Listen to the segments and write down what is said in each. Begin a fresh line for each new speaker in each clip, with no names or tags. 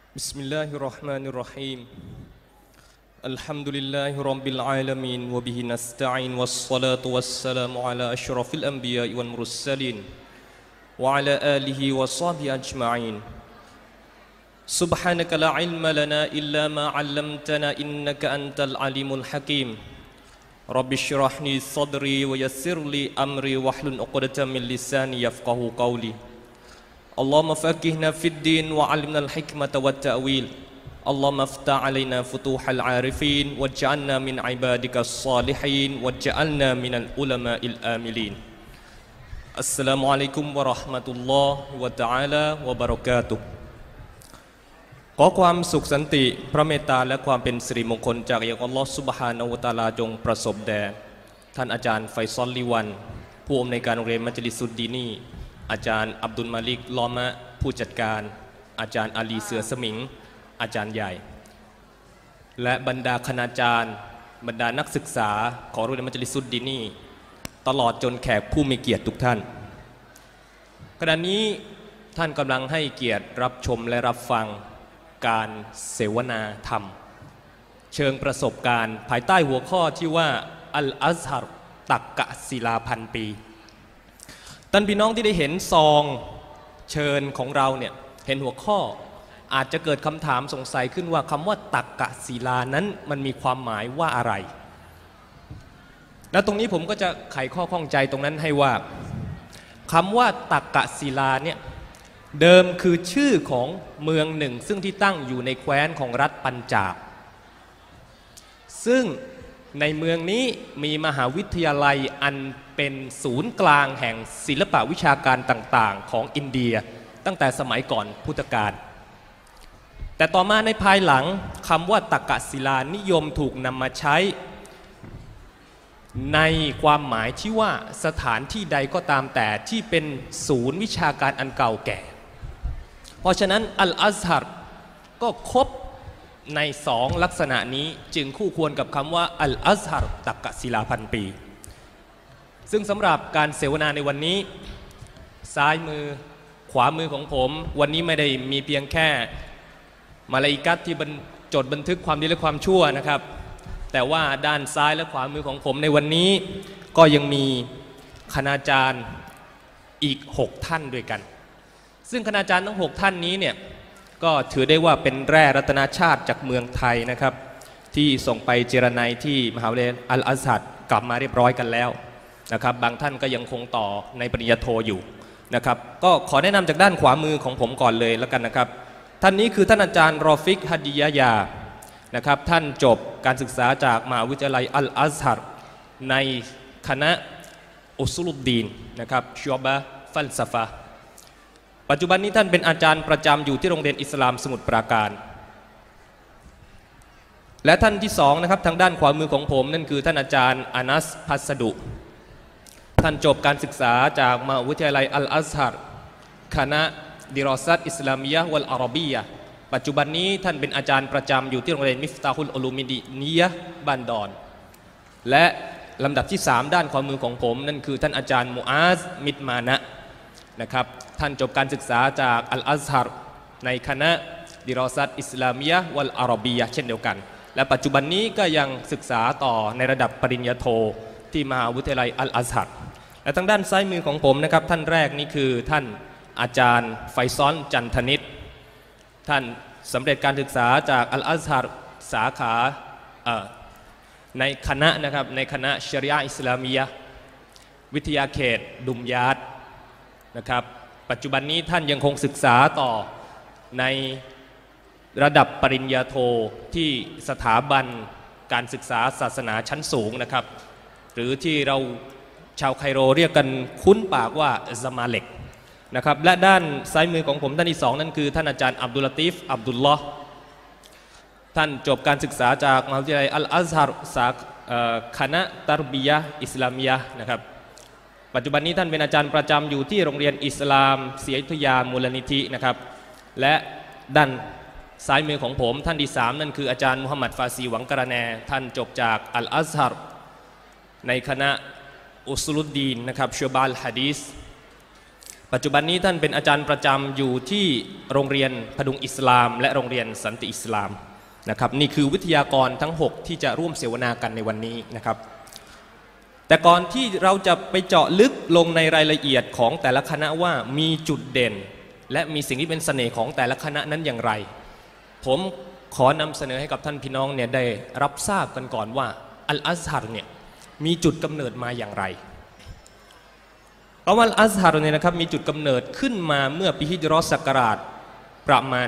بسم الله الرحمن الرحيم الحمد لله رب العالمين وبه نستعين والصلاة والسلام على أشرف الأنبياء والمرسلين وعلى آله وصحبه أجمعين سبحانك لا علم لنا إلا ما علمتنا إنك أنت العليم الحكيم رب اشرح لي صدري ويسر لي أمري واحلل عقدة من لساني يفقهوا قولي اللهم فقهنا في الدين وعلمنا الحكمة والتأويل اللهم افتح علينا فتوح العارفين واجعلنا من عبادك الصالحين واجعلنا من العلماء الآملين السلام عليكم ورحمة الله وتعالى وبركاته ขอความสุขสันติพระเมตตาและความเป็นสิริมงคลจากอัลลอฮฺซุบฮานะฮูวะตะอาลาจงประสบแด่ท่านอาจารย์ไฟซอลลีวันผู้อำนวยการโรงเรียนมัจลิสุดดีนีอาจารย์อับดุลมาลิกลอมะผู้จัดการอาจารย์อาลีเสือสมิงอาจารย์ใหญ่และบรรดาคณาจารย์บรรดานักศึกษาของโรงเรียนมัจลิสุดดีนีตลอดจนแขกผู้มีเกียรติทุกท่านขณะนี้ท่านกำลังให้เกียรติรับชมและรับฟังการเสวนาธรรมเชิงประสบการณ์ภายใต้หัวข้อที่ว่าอัลอัซฮาร์ตักกะศิลาพันปีท่านพี่น้องที่ได้เห็นซองเชิญของเราเนี่ยเห็นหัวข้ออาจจะเกิดคำถามสงสัยขึ้นว่าคำว่าตักกะศิลานั้นมันมีความหมายว่าอะไรและตรงนี้ผมก็จะไขข้อข้องใจตรงนั้นให้ว่าคำว่าตักกะศิลาเนี่ยเดิมคือชื่อของเมืองหนึ่งซึ่งที่ตั้งอยู่ในแคว้นของรัฐปัญจาบซึ่งในเมืองนี้มีมหาวิทยาลัยอันเป็นศูนย์กลางแห่งศิลปวิชาการต่างๆของอินเดียตั้งแต่สมัยก่อนพุทธกาลแต่ต่อมาในภายหลังคำว่าตักกะศิลานิยมถูกนำมาใช้ในความหมายที่ว่าสถานที่ใดก็ตามแต่ที่เป็นศูนย์วิชาการอันเก่าแก่เพราะฉะนั้นอัลอัซฮาร์ก็ครบในสองลักษณะนี้จึงคู่ควรกับคำว่าอัลอัซฮาร์ตักกะศิลาพันปีซึ่งสำหรับการเสวนาในวันนี้ซ้ายมือขวามือของผมวันนี้ไม่ได้มีเพียงแค่มาลาอิกัตที่จดบันทึกความดีและความชั่วนะครับแต่ว่าด้านซ้ายและขวามือของผมในวันนี้ก็ยังมีคณาจารย์อีก6ท่านด้วยกันซึ่งคณาจารย์ทั้ง6ท่านนี้เนี่ยก็ถือได้ว่าเป็นแร่รัตนาชาติจากเมืองไทยนะครับที่ส่งไปเจรไนที่มหาวิทยาลัยอัลอัซฮาร์กลับมาเรียบร้อยกันแล้วนะครับบางท่านก็ยังคงต่อในปริญญาโทอยู่นะครับก็ขอแนะนำจากด้านขวามือของผมก่อนเลยแล้วกันนะครับท่านนี้คือท่านอาจารย์รอฟิกฮัดียะยานะครับท่านจบการศึกษาจากมหาวิทยาลัยอัลอัซฮาร์ในคณะอุซูลุดดีนนะครับชัวบะฟัลซะฟะปัจจุบันนี้ท่านเป็นอาจารย์ประจำอยู่ที่โรงเรียนอิสลามสมุทรปราการและท่านที่สองนะครับทางด้านขวามือของผมนั่นคือท่านอาจารย์อานัสพัสดุท่านจบการศึกษาจากมหาวิทยาลัยอัลอัซฮาร์คณะดิรอซัตอิสลามียะวัลอาหรบียะปัจจุบันนี้ท่านเป็นอาจารย์ประจำอยู่ที่โรงเรียนมิฟตาฮุลอุลูมินียะบ้านดอนและลำดับที่3ด้านขวามือของผมนั่นคือท่านอาจารย์มูอาซมิดมานะนะครับท่านจบการศึกษาจากอัลอัซฮาร์ในคณะดิรอซัตอิสลามียะวัลอาหรบียะเช่นเดียวกันและปัจจุบันนี้ก็ยังศึกษาต่อในระดับปริญญาโทที่มหาวิทยาลัยอัลอัซฮาร์และทางด้านซ้ายมือของผมนะครับท่านแรกนี่คือท่านอาจารย์ไฟซอนจันทนิตท่านสำเร็จการศึกษาจากอัลอัซฮาร์สาขาในคณะนะครับในคณะชะรีอะห์อิสลามียะห์วิทยาเขตดุมยาดนะครับปัจจุบันนี้ท่านยังคงศึกษาต่อในระดับปริญญาโทที่สถาบันการศึกษาศาสนาชั้นสูงนะครับหรือที่เราชาวไคโรเรียกกันคุ้นปากว่าซะมาเล็กนะครับและด้านซ้ายมือของผมท่านที่สองนั่นคือท่านอาจารย์อับดุลลาติฟอับดุลลอฮ์ท่านจบการศึกษาจากมหาวิทยาลัยอัลอัซฮาร์สาคณะตารบียะห์อิสลามียะห์นะครับปัจจุบันนี้ท่านเป็นอาจารย์ประจำอยู่ที่โรงเรียนอิสลามศรีอยุธยามูลนิธินะครับและด้านซ้ายมือของผมท่านที่3นั่นคืออาจารย์มุฮัมมัดฟาซีหวังกระแนท่านจบจากอัลอัซฮาร์ในคณะอุซูลุดดีนนะครับชัวบาลฮะดีษปัจจุบันนี้ท่านเป็นอาจารย์ประจำอยู่ที่โรงเรียนพดุงอิสลามและโรงเรียนสันติอิสลามนะครับนี่คือวิทยากรทั้ง6ที่จะร่วมเสวนากันในวันนี้นะครับแต่ก่อนที่เราจะไปเจาะลึกลงในรายละเอียดของแต่ละคณะว่ามีจุดเด่นและมีสิ่งที่เป็นเสน่ห์ของแต่ละคณะนั้นอย่างไรผมขอนำเสนอให้กับท่านพี่น้องเนี่ยได้รับทราบกันก่อนว่าอัลอัซฮัรเนี่ยมีจุดกำเนิดมาอย่างไรเพราะว่าอัลอัซฮัรเนี่ยนะครับมีจุดกำเนิดขึ้นมาเมื่อปีฮิจเราะห์ศักราชประมาณ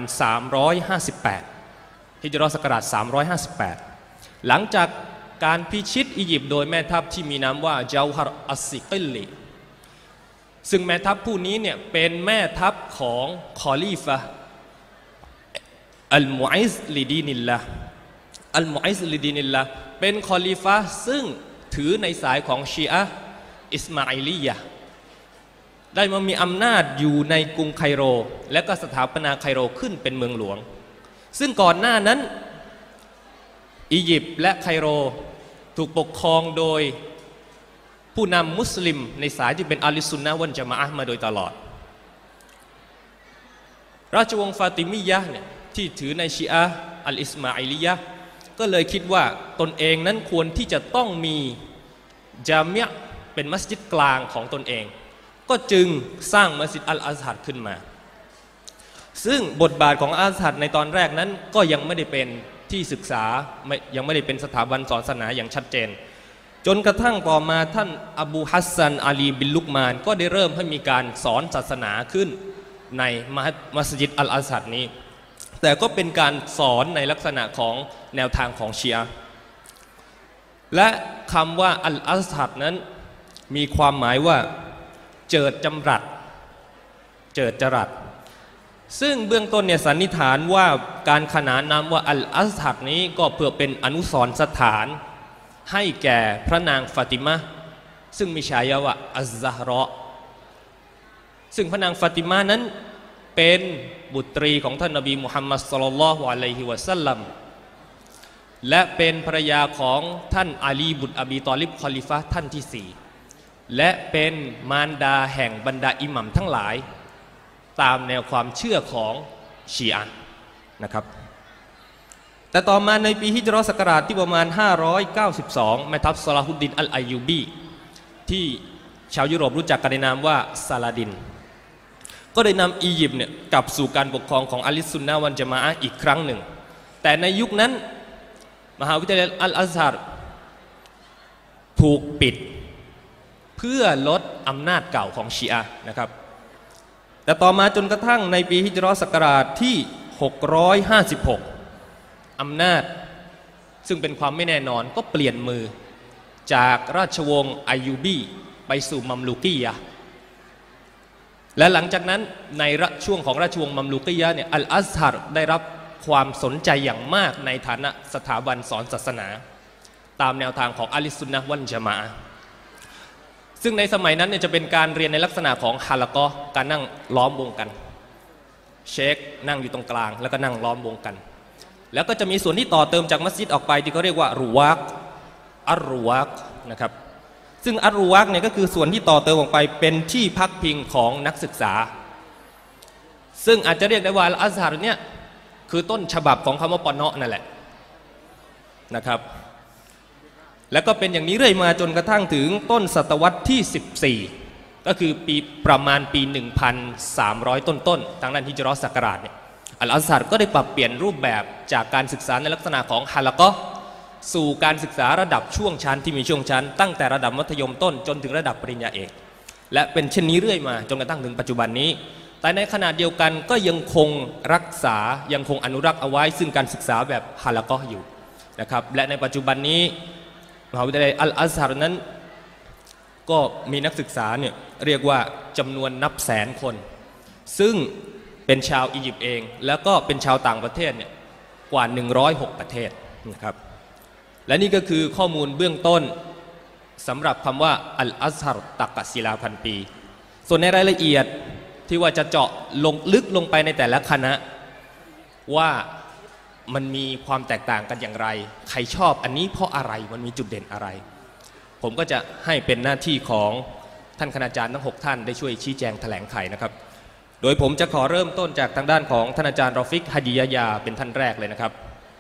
358ฮิจเราะห์ศักราช358หลังจากการพิชิตอียิปต์โดยแม่ทัพที่มีนามว่าเจาฮัรอัสซิกิลลีซึ่งแม่ทัพผู้นี้เนี่ยเป็นแม่ทัพของคอลีฟะอัลมุอิซลิดีนิลละอัลมุอิซลิดีนิลละเป็นคอลีฟะซึ่งถือในสายของชีอะห์อิสมาอิลียะห์ได้มามีอำนาจอยู่ในกรุงไคโรและก็สถาปนาไคโรขึ้นเป็นเมืองหลวงซึ่งก่อนหน้านั้นอียิปต์และไคโรถูกปกครองโดยผู้นำมุสลิมในสายที่เป็นอาลิซุนนะฮ์วัลญะมาอะห์มาโดยตลอดราชวงศ์ฟาติมียะห์เนี่ยที่ถือในชีอะห์อัลอิสมาอิลียะห์ก็เลยคิดว่าตนเองนั้นควรที่จะต้องมีญามิอะห์เป็นมัสยิดกลางของตนเองก็จึงสร้างมัสยิดอัลอัซฮัรขึ้นมาซึ่งบทบาทของอัลอัซฮัรในตอนแรกนั้นก็ยังไม่ได้เป็นที่ศึกษายังไม่ได้เป็นสถาบันสอนศาสนาอย่างชัดเจนจนกระทั่งต่อมาท่านอบูฮัสซันอาลีบินลุกมานก็ได้เริ่มให้มีการสอนศาสนาขึ้นในมัสยิดอัลอัซฮัรนี้แต่ก็เป็นการสอนในลักษณะของแนวทางของชีอะห์และคำว่าอัลอัซฮัรนั้นมีความหมายว่าเจิดจำรัดเจิดจรัสซึ่งเบื้องต้นเนี่ยสันนิษฐานว่าการขนานนามว่าอัลอัซฮัรนี้ก็เพื่อเป็นอนุสรณ์สถานให้แก่พระนางฟาติมะห์ซึ่งมีฉายาว่าอัซซะฮเราะห์ซึ่งพระนางฟาติมะห์นั้นเป็นบุตรีของท่านนบีมุฮัมมัดศ็อลลัลลอฮุอะลัยฮิวะซัลลัมและเป็นภรรยาของท่านอาลีบุตรอบีตอลิบคอลิฟะห์ท่านที่4และเป็นมารดาแห่งบรรดาอิหมัมทั้งหลายตามแนวความเชื่อของชีอะห์นะครับแต่ต่อมาในปีฮิจเราะห์ศักราชที่ประมาณ592แม่ทัพซอลาฮุดดินอัลอายูบีที่ชาวยุโรปรู้จักกันในนามว่าซาลาดินก็ได้นำอียิปต์เนี่ยกลับสู่การปกครองของอาลิซุนนะฮ์วัลญะมาอะห์อีกครั้งหนึ่งแต่ในยุคนั้นมหาวิทยาลัยอัลอัซฮัรถูกปิดเพื่อลดอำนาจเก่าของชีอะห์นะครับแต่ต่อมาจนกระทั่งในปีฮิจเราะห์ศักราชที่656อำนาจซึ่งเป็นความไม่แน่นอนก็เปลี่ยนมือจากราชวงศ์อายูบีไปสู่มัมลูกียะห์และหลังจากนั้นในช่วงของราชวงศ์มัมลูกียะห์เนี่ยอัลอัซฮัรได้รับความสนใจอย่างมากในฐานะสถาบันสอนศาสนาตามแนวทางของอะลิซุนนะฮ์วัลญะมาอะห์ซึ่งในสมัยนั้นเนี่ยจะเป็นการเรียนในลักษณะของฮาละกอฮ์การนั่งล้อมวงกันเชคนั่งอยู่ตรงกลางแล้วก็นั่งล้อมวงกันแล้วก็จะมีส่วนที่ต่อเติมจากมัสยิดออกไปที่เขาเรียกว่ารูวากอัรรูวากนะครับซึ่งอัรรูวากเนี่ยก็คือส่วนที่ต่อเติมออกไปเป็นที่พักพิงของนักศึกษาซึ่งอาจจะเรียกได้ว่าอัลอัซฮัรเนี่ยคือต้นฉบับของคำว่าปอนเนาะนั่นแหละนะครับแล้วก็เป็นอย่างนี้เรื่อยมาจนกระทั่งถึงต้นศตวรรษที่14ก็คือปีประมาณปี1300ต้นทางด้านฮิจเราะห์ศักราชเนี่ยอัลอัซฮัรก็ได้ปรับเปลี่ยนรูปแบบจากการศึกษาในลักษณะของฮาละกอฮ์สู่การศึกษาระดับช่วงชั้นที่มีช่วงชั้นตั้งแต่ระดับมัธยมต้นจนถึงระดับปริญญาเอกและเป็นเช่นนี้เรื่อยมาจนกระทั่งถึงปัจจุบันนี้แต่ในขณะเดียวกันก็ยังคงรักษายังคงอนุรักษ์เอาไว้ซึ่งการศึกษาแบบฮาละกอฮ์อยู่นะครับและในปัจจุบันนี้มหาวิทยาลัยอัลอัซฮัรนั้นก็มีนักศึกษาเนี่ยเรียกว่าจำนวนนับแสนคนซึ่งเป็นชาวอียิปต์เองแล้วก็เป็นชาวต่างประเทศเนี่ยกว่า106ประเทศนะครับและนี่ก็คือข้อมูลเบื้องต้นสำหรับคำว่าอัลอัซฮัรตักกะศิลาพันปีส่วนในรายละเอียดที่ว่าจะเจาะลงลึกลงไปในแต่ละคณะว่ามันมีความแตกต่างกันอย่างไรใครชอบอันนี้เพราะอะไรมันมีจุดเด่นอะไรผมก็จะให้เป็นหน้าที่ของท่านคณาจารย์ทั้ง6ท่านได้ช่วยชี้แจงแถลงไขนะครับโดยผมจะขอเริ่มต้นจากทางด้านของท่านอาจารย์รอฟิกฮะดียาเป็นท่านแรกเลยนะครับ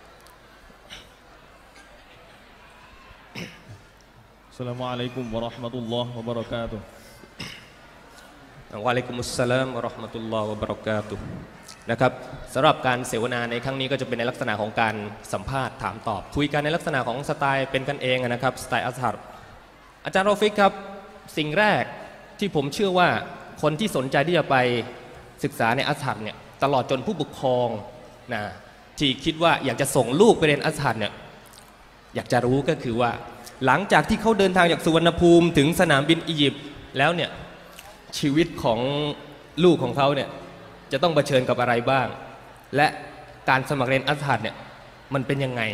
อัสสลามุอะลัยกุมวะเราะห์มะตุลลอฮ์วะบะเราะกาตุฮ์
วะอะลัยกุมุสสลามวะเราะห์มะตุลลอฮ์วะบะเราะกาตุฮ์นะครับสำหรับการเสวนาในครั้งนี้ก็จะเป็นในลักษณะของการสัมภาษณ์ถามตอบคุยกันในลักษณะของสไตล์เป็นกันเองนะครับสไตล์อัซฮาร์อาจารย์รอฟิกครับสิ่งแรกที่ผมเชื่อว่าคนที่สนใจที่จะไปศึกษาในอัซฮาร์เนี่ยตลอดจนผู้ปกครองนะที่คิดว่าอยากจะส่งลูกไปเรียนอัซฮาร์เนี่ยอยากจะรู้ก็คือว่าหลังจากที่เขาเดินทางจากสุวรรณภูมิถึงสนามบินอียิปต์แล้วเนี่ยชีวิตของลูกของเขาเนี่ยจะต้องเผชิญกับอะไรบ้างและการสมัครเรียนอัซฮาร์เนี่ยมันเป็นยังไง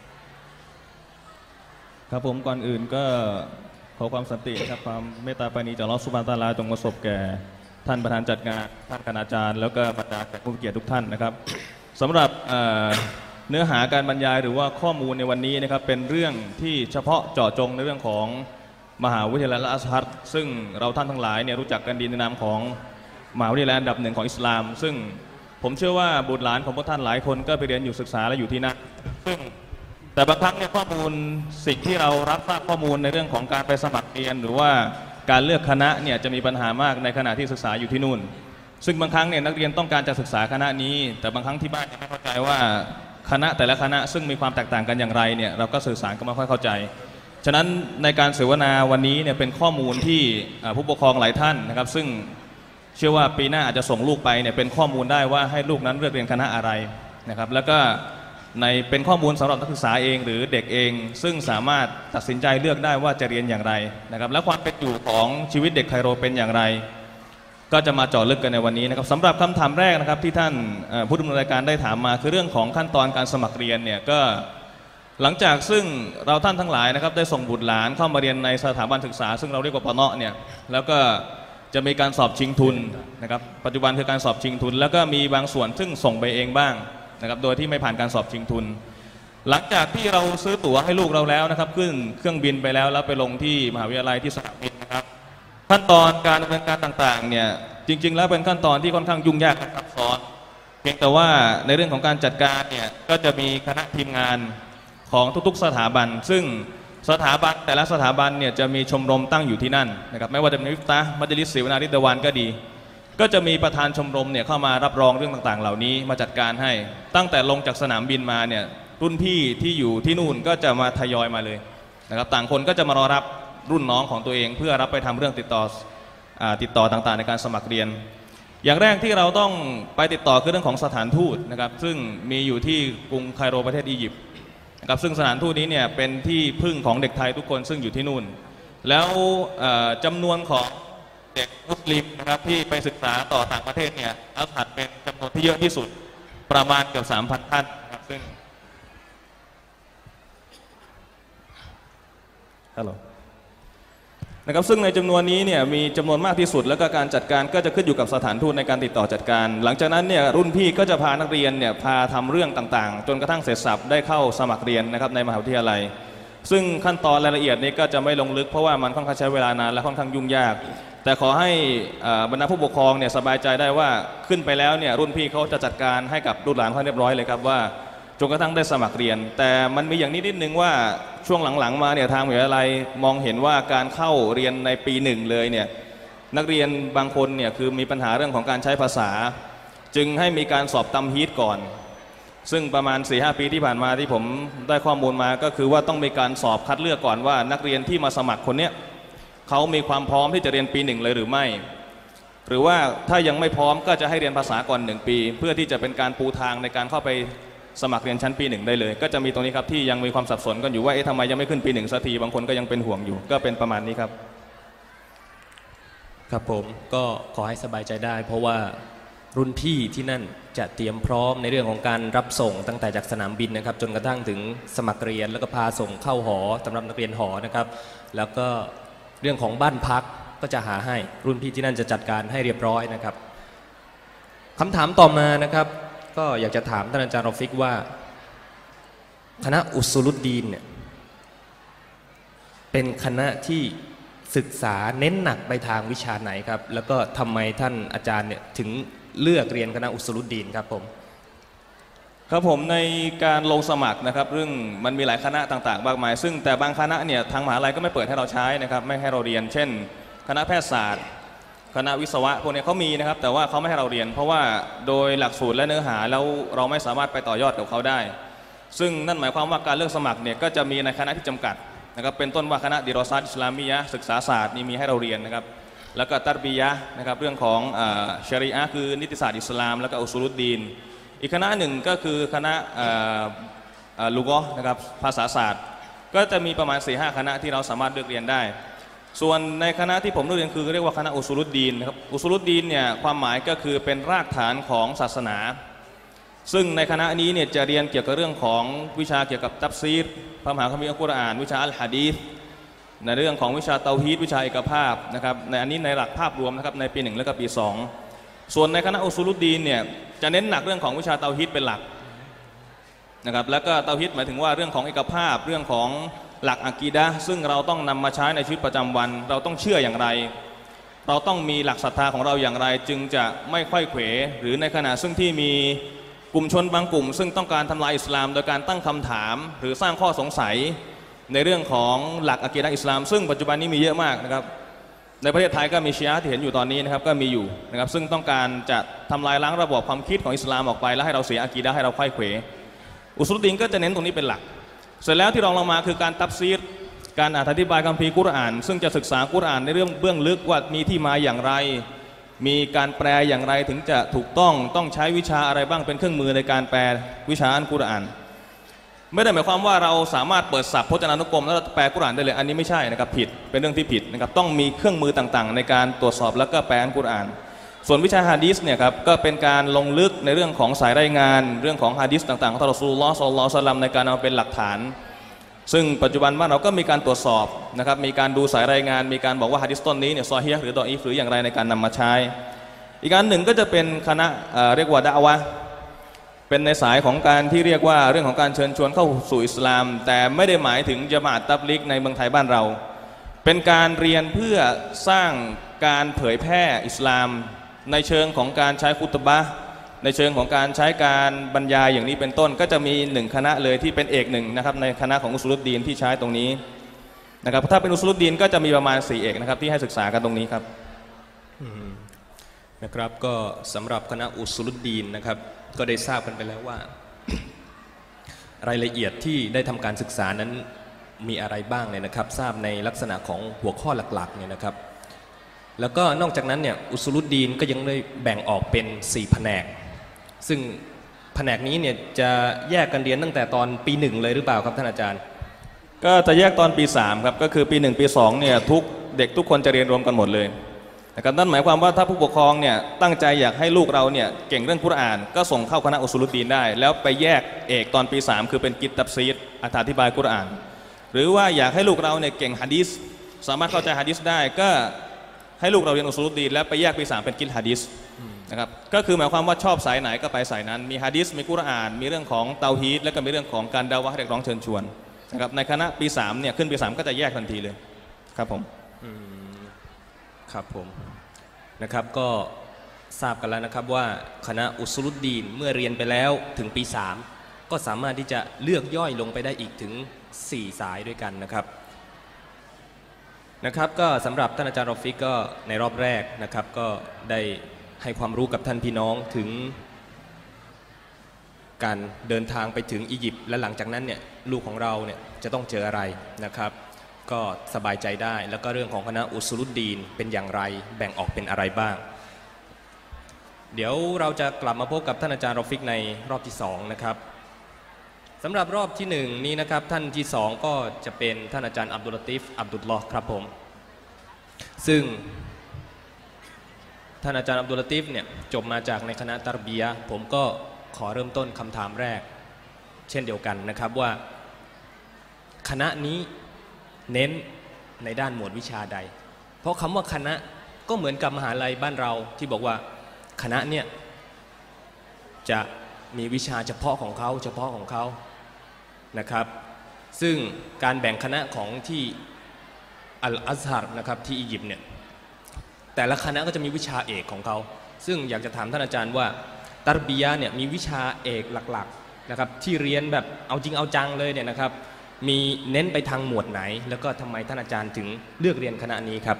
ครับผมก่อนอื่นก็ขอความสันติครับความเมตตาปราณีจากอัลเลาะห์ซุบฮานะฮูวะตะอาลาจงประสบแก่ท่านประธานจัดงานท่านคณาจารย์แล้วก็บรรดาแขกผู้มีเกียรติทุกท่านนะครับสำหรับเนื้อหาการบรรยายหรือว่าข้อมูลในวันนี้นะครับเป็นเรื่องที่เฉพาะเจาะจงในเรื่องของมหาวิทยาลัยอัซฮาร์ซึ่งเราท่านทั้งหลายเนี่ยรู้จักกันดีในนามของมหาวิทยาลัยอันดับหนึ่งของอิสลามซึ่งผมเชื่อว่าบุตรหลานของพวกท่านหลายคนก็ไปเรียนอยู่ศึกษาและอยู่ที่นั่นซึ่งแต่บางครั้งเนี่ยข้อมูลสิ่งที่เรารับทราบข้อมูลในเรื่องของการไปสมัครเรียนหรือว่าการเลือกคณะเนี่ยจะมีปัญหามากในขณะที่ศึกษาอยู่ที่นู่นซึ่งบางครั้งเนี่ยนักเรียนต้องการจะศึกษาคณะนี้แต่บางครั้งที่บ้านยังไม่เข้าใจว่าคณะแต่ละคณะซึ่งมีความแตกต่างกันอย่างไรเนี่ยเราก็สื่อสารก็ไม่ค่อยเข้าใจฉะนั้นในการเสวนาวันนี้เนี่ยเป็นข้อมูลที่ผู้ปกครองหลายท่านนะครับซึ่งเชื่อว่าปีหน้าอาจจะส่งลูกไปเนี่ยเป็นข้อมูลได้ว่าให้ลูกนั้นเลือกเรียนคณะอะไรนะครับแล้วก็เป็นข้อมูลสำหรับนักศึกษาเองหรือเด็กเองซึ่งสามารถตัดสินใจเลือกได้ว่าจะเรียนอย่างไรนะครับและความเป็นอยู่ของชีวิตเด็กไคโรเป็นอย่างไรก็จะมาเจาะลึกกันในวันนี้นะครับสำหรับคำถามแรกนะครับที่ท่านผู้ดำเนินรายการได้ถามมาคือเรื่องของขั้นตอนการสมัครเรียนเนี่ยก็หลังจากซึ่งเราท่านทั้งหลายนะครับได้ส่งบุตรหลานเข้ามาเรียนในสถาบันศึกษาซึ่งเราเรียกว่าปเนาะเนี่ยแล้วก็จะมีการสอบชิงทุนนะครับปัจจุบันคือการสอบชิงทุนแล้วก็มีบางส่วนซึ่งส่งไปเองบ้างนะครับโดยที่ไม่ผ่านการสอบชิงทุนหลังจากที่เราซื้อตั๋วให้ลูกเราแล้วนะครับขึ้นเครื่องบินไปแล้วไปลงที่มหาวิทยาลัยที่สนามบินนะครับขั้นตอนการดำเนินการต่างๆเนี่ยจริงๆแล้วเป็นขั้นตอนที่ค่อนข้างยุ่งยากและซับซ้อนเพียงแต่ว่าในเรื่องของการจัดการเนี่ยก็จะมีคณะทีมงานของทุกๆสถาบันซึ่งสถาบันแต่ละสถาบันเนี่ยจะมีชมรมตั้งอยู่ที่นั่นนะครับไม่ว่าจะเป็นมิฟตะห์มัจลิสเสวนาริดวานก็ดีก็จะมีประธานชมรมเนี่ยเข้ามารับรองเรื่องต่างๆเหล่านี้มาจัดการให้ตั้งแต่ลงจากสนามบินมาเนี่ยรุ่นพี่ที่อยู่ที่นู่นก็จะมาทยอยมาเลยนะครับต่างคนก็จะมารอรับรุ่นน้องของตัวเองเพื่อรับไปทำเรื่องติดต่อต่างๆในการสมัครเรียนอย่างแรกที่เราต้องไปติดต่อคือเรื่องของสถานทูตนะครับซึ่งมีอยู่ที่กรุงไคโรประเทศอียิปต์นะครับซึ่งสถานทูตนี้เนี่ยเป็นที่พึ่งของเด็กไทยทุกคนซึ่งอยู่ที่นู่นแล้วจำนวนของเด็กมุสลิมนะครับที่ไปศึกษาต่อต่างประเทศเนี่ยอัซฮาร์เป็นจำนวนที่เยอะที่สุดประมาณเกือบ 3,000 ท่านนะครับซึ่งนะครับซึ่งในจำนวนนี้เนี่ยมีจำนวนมากที่สุดแล้วก็การจัดการก็จะขึ้นอยู่กับสถานทูตในการติดต่อจัดการหลังจากนั้นเนี่ยรุ่นพี่ก็จะพานักเรียนเนี่ยพาทำเรื่องต่างๆจนกระทั่งเสร็จสับได้เข้าสมัครเรียนนะครับในมหาวิทยาลัยซึ่งขั้นตอนรายละเอียดนี้ก็จะไม่ลงลึกเพราะว่ามันค่อนข้างใช้เวลานานและค่อนข้างยุ่งยากแต่ขอให้บรรดาผู้ปกครองเนี่ยสบายใจได้ว่าขึ้นไปแล้วเนี่ยรุ่นพี่เขาจะจัดการให้กับลูกหลานเขาเรียบร้อยเลยครับว่าจนกระทั่งได้สมัครเรียนแต่มันมีอย่างนี้นิดนึงว่าช่วงหลังๆมาเนี่ยทางมหาวิทยาลัยมองเห็นว่าการเข้าเรียนในปีหนึ่งเลยเนี่ยนักเรียนบางคนเนี่ยคือมีปัญหาเรื่องของการใช้ภาษาจึงให้มีการสอบตัมฮีดก่อนซึ่งประมาณ 4-5 ปีที่ผ่านมาที่ผมได้ข้อมูลมาก็คือว่าต้องมีการสอบคัดเลือกก่อนว่านักเรียนที่มาสมัครคนนี้เขามีความพร้อมที่จะเรียนปีหนึ่งเลยหรือไม่หรือว่าถ้ายังไม่พร้อมก็จะให้เรียนภาษาก่อน1 ปีเพื่อที่จะเป็นการปูทางในการเข้าไปสมัครเรียนชั้นปี1ได้เลยก็จะมีตรงนี้ครับที่ยังมีความสับสนกันอยู่ว่าทำไมยังไม่ขึ้นปี1สักทีบางคนก็ยังเป็นห่วงอยู่ก็เป็นประมาณนี้ครับ
ครับผมก็ขอให้สบายใจได้เพราะว่ารุ่นพี่ที่นั่นจะเตรียมพร้อมในเรื่องของการรับส่งตั้งแต่จากสนามบินนะครับจนกระทั่งถึงสมัครเรียนแล้วก็พาส่งเข้าหอสำหรับนักเรียนหอนะครับแล้วก็เรื่องของบ้านพักก็จะหาให้รุ่นพี่ที่นั่นจะจัดการให้เรียบร้อยนะครับคำถามต่อมานะครับก็อยากจะถามท่านอาจารย์รอฟิกว่าคณะอุสซูลุดดีนเนี่ยเป็นคณะที่ศึกษาเน้นหนักไปทางวิชาไหนครับแล้วก็ทำไมท่านอาจารย์เนี่ยถึงเลือกเรียนคณะอุสลุดดีนครับผม
ครับผมในการลงสมัครนะครับเรื่องมันมีหลายคณะต่างๆมากมายซึ่งแต่บางคณะเนี่ยทางมหาลัยก็ไม่เปิดให้เราใช้นะครับไม่ให้เราเรียนเช่นคณะแพทยศาสตร์คณะวิศวะพวกนี้เขามีนะครับแต่ว่าเขาไม่ให้เราเรียนเพราะว่าโดยหลักสูตรและเนื้อหาแล้วเราไม่สามารถไปต่อยอดกับเขาได้ซึ่งนั่นหมายความว่าการเลือกสมัครเนี่ยก็จะมีในคณะที่จำกัดนะครับเป็นต้นว่าคณะดิรอซาตอิสลามียะห์ศึกษาศาสตร์นี่มีให้เราเรียนนะครับแล้วก็ตัรบียะห์นะครับเรื่องของชะรีอะห์คือนิติศาสตร์อิสลามแล้วก็อุซูลุดดีนอีกคณะหนึ่งก็คือคณะลุกอห์นะครับภาษาศาสตร์ก็จะมีประมาณ 4-5 คณะที่เราสามารถเลือกเรียนได้ส่วนในคณะที่ผมเลือกเรียนคือเรียกว่าคณะอุซูลุดดีนนะครับอุซูลุดดีนเนี่ยความหมายก็คือเป็นรากฐานของศาสนาซึ่งในคณะนี้เนี่ยจะเรียนเกี่ยวกับเรื่องของวิชาเกี่ยวกับตัฟซีรพระมหาคัมภีร์อัลกุรอานวิชาอัลฮะดีษในเรื่องของวิชาเตาฮีดวิชาเอกภาพนะครับในอันนี้ในหลักภาพรวมนะครับในปี1และก็ปี2ส่วนในคณะอุซูลุดดีนเนี่ยจะเน้นหนักเรื่องของวิชาเตาฮีดเป็นหลักนะครับแล้วก็เตาฮีดหมายถึงว่าเรื่องของเอกภาพเรื่องของหลักอะกีดะห์ซึ่งเราต้องนำมาใช้ในชีวิตประจำวันเราต้องเชื่ออย่างไรเราต้องมีหลักศรัทธาของเราอย่างไรจึงจะไม่ค่อยเขวหรือในขณะซึ่งที่มีกลุ่มชนบางกลุ่มซึ่งต้องการทำลายอิสลามโดยการตั้งคำถามหรือสร้างข้อสงสัยในเรื่องของหลักอะกีดะห์อิสลามซึ่งปัจจุบันนี้มีเยอะมากนะครับในประเทศไทยก็มีชีอะห์ที่เห็นอยู่ตอนนี้นะครับก็มีอยู่นะครับซึ่งต้องการจะทำลายล้างระบบความคิดของอิสลามออกไปและให้เราเสียอะกีดะห์ให้เราค่อยเขวอุซูลุดดีนก็จะเน้นตรงนี้เป็นหลักเสร็จแล้วที่รองลงมาคือการตัฟซีรการอธิบายคัมภีร์กุรอานซึ่งจะศึกษากุรอานในเรื่องเบื้องลึกว่ามีที่มาอย่างไรมีการแปลอย่างไรถึงจะถูกต้องใช้วิชาอะไรบ้างเป็นเครื่องมือในการแปลวิชาอัลกุรอานไม่ได้หมายความว่าเราสามารถเปิดศัพท์พจนานุกรมแล้วแปลกุรอานได้เลยอันนี้ไม่ใช่นะครับผิดเป็นเรื่องที่ผิดนะครับต้องมีเครื่องมือต่างๆในการตรวจสอบแล้วก็แปลอัลกุรอานส่วนวิชาฮะดีษเนี่ยครับก็เป็นการลงลึกในเรื่องของสายรายงานเรื่องของฮะดีษต่างๆของท่านรอซูลุลลอฮ์ ศ็อลลัลลอฮุอะลัยฮิวะซัลลัมในการเอาเป็นหลักฐานซึ่งปัจจุบันว่าเราก็มีการตรวจสอบนะครับมีการดูสายรายงานมีการบอกว่าฮะดีษต้นนี้เนี่ยซอฮีฮ์หรือดออีฟหรืออย่างไรในการนำมาใช้อีกอันหนึ่งก็จะเป็นคณะเรียกว่าดะอวะห์เป็นในสายของการที่เรียกว่าเรื่องของการเชิญชวนเข้าสู่อิสลามแต่ไม่ได้หมายถึงญะมาอะห์ตับลิกในเมืองไทยบ้านเราเป็นการเรียนเพื่อสร้างการเผยแพร่อิสลามในเชิงของการใช้คุตบะห์ในเชิงของการใช้การบรรยายอย่างนี้เป็นต้นก็จะมีหนึ่งคณะเลยที่เป็นเอกหนึ่งนะครับในคณะของอุซูลุดดีนที่ใช้ตรงนี้นะครับถ้าเป็นอุซูลุดดีนก็จะมีประมาณ4เอกนะครับที่ให้ศึกษากันตรงนี้ครับ
นะครับก็สำหรับคณะอุซูลุดดีนนะครับก็ได้ทราบกันไปแล้วว่า รายละเอียดที่ได้ทำการศึกษานั้นมีอะไรบ้างเนี่ยนะครับทราบในลักษณะของหัวข้อหลักๆเนี่ยนะครับแล้วก็นอกจากนั้นเนี่ยอุซูลุดดีนก็ยังได้แบ่งออกเป็น4แผนกซึ่งแผนกนี้เนี่ยจะแยกกันเรียนตั้งแต่ตอนปี1เลยหรือเปล่าครับท่านอาจารย์
ก็จะแยกตอนปี3ครับก็คือปี1ปี2เนี่ยเด็กทุกคนจะเรียนรวมกันหมดเลยนะครับนั่นหมายความว่าถ้าผู้ปกครองเนี่ยตั้งใจอยากให้ลูกเราเนี่ยเก่งเรื่องกุรอานก็ส่งเข้าคณะอุซูลุดดีนได้แล้วไปแยกเอกตอนปี3คือเป็นกิตตัฟซีรอธิบายกุรอานหรือว่าอยากให้ลูกเราเนี่ยเก่งหะดีษสามารถเข้าใจหะดีษได้ก็ให้ลูกเราเรียนอุซูลุดดีนแล้วไปแยกปี3เป็นกิลหะดีษนะครับก็คือหมายความว่าชอบสายไหนก็ไปสายนั้นมีหะดีษมีกุรอานมีเรื่องของเตาฮีดและก็มีเรื่องของการดะอวะห์เรียกร้องเชิญชวนนะครับในคณะปี3เนี่ยขึ้นปี3ก็จะแยกทันทีเลยครับผม
ครับผมนะครับก็ทราบกันแล้วนะครับว่าคณะอุซูลุดดีนเมื่อเรียนไปแล้วถึงปี3ก็สามารถที่จะเลือกย่อยลงไปได้อีกถึง4สายด้วยกันนะครับก็สำหรับท่านอาจารย์รอฟิกก็ในรอบแรกนะครับก็ได้ให้ความรู้กับท่านพี่น้องถึงการเดินทางไปถึงอียิปต์และหลังจากนั้นเนี่ยลูกของเราเนี่ยจะต้องเจออะไรนะครับก็สบายใจได้แล้วก็เรื่องของคณะอุซูลุดดีนเป็นอย่างไรแบ่งออกเป็นอะไรบ้างเดี๋ยวเราจะกลับมาพบกับท่านอาจารย์รอฟิกในรอบที่2นะครับสำหรับรอบที่1นี้นะครับท่านที่2ก็จะเป็นท่านอาจารย์อับดุลลาติฟอับดุลลอฮ์ครับผมซึ่งท่านอาจารย์อับดุลลาติฟเนี่ยจบมาจากในคณะตัรบียะห์ผมก็ขอเริ่มต้นคำถามแรกเช่นเดียวกันนะครับว่าคณะนี้เน้นในด้านหมวดวิชาใดเพราะคำว่าคณะก็เหมือนกับมหาลัยบ้านเราที่บอกว่าคณะเนี่ยจะมีวิชาเฉพาะของเขานะครับซึ่งการแบ่งคณะของที่ออัลอาซฮัรนะครับที่อียิปต์เนี่ยแต่ละคณะก็จะมีวิชาเอกของเขาซึ่งอยากจะถามท่านอาจารย์ว่าตัรบียะห์เนี่ยมีวิชาเอกหลักๆนะครับที่เรียนแบบเอาจริงเอาจังเลยเนี่ยนะครับมีเน้นไปทางหมวดไหนแล้วก็ทำไมท่านอาจารย์ถึงเลือกเรียนคณะนี้ครับ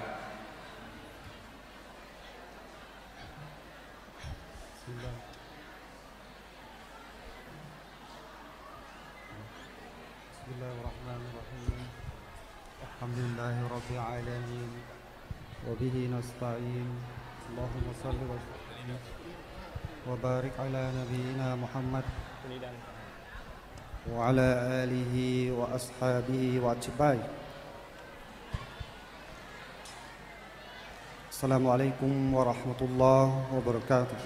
Alhamdulillahi Rabbil Alamin wa bihi nasta'in Allahumma salli wa sallim wa barik ala nabiyyina Muhammad wa ala alihi wa ashabihi wa atba'i Assalamualaikum warahmatullahi wabarakatuh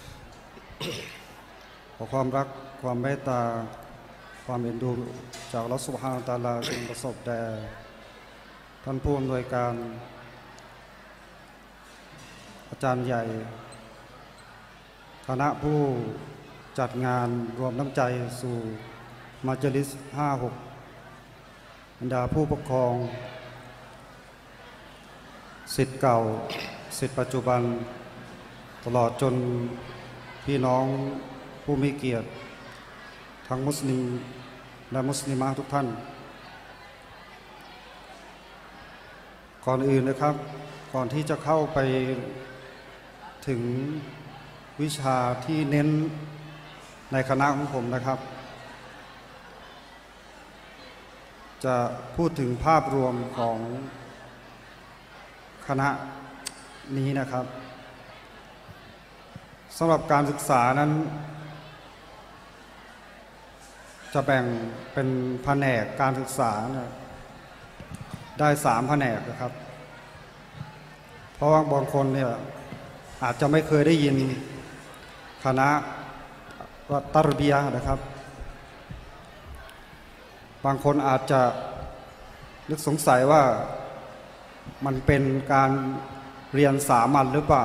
ขอความรักความเมตตาความเอ็นดูจากอัลเลาะห์ซุบฮานะฮูวะตะอาลาจงประสบแด่ท่านผู้อำนวยการอาจารย์ใหญ่คณะผู้จัดงานรวมน้ำใจสู่มัจลิส 5-6 บรรดาผู้ปกครองศิษย์เก่าศิษย์ปัจจุบันตลอดจนพี่น้องผู้มีเกียรติทั้งมุสลิมและมุสลิมะทุกท่านก่อนอื่นนะครับก่อนที่จะเข้าไปถึงวิชาที่เน้นในคณะของผมนะครับจะพูดถึงภาพรวมของคณะนี้นะครับสำหรับการศึกษานั้นจะแบ่งเป็นแผนกการศึกษาได้3แผนกนะครับเพราะว่าบางคนเนี่ยอาจจะไม่เคยได้ยินคณะตัรบียะห์นะครับบางคนอาจจะนึกสงสัยว่ามันเป็นการเรียนสามัญหรือเปล่า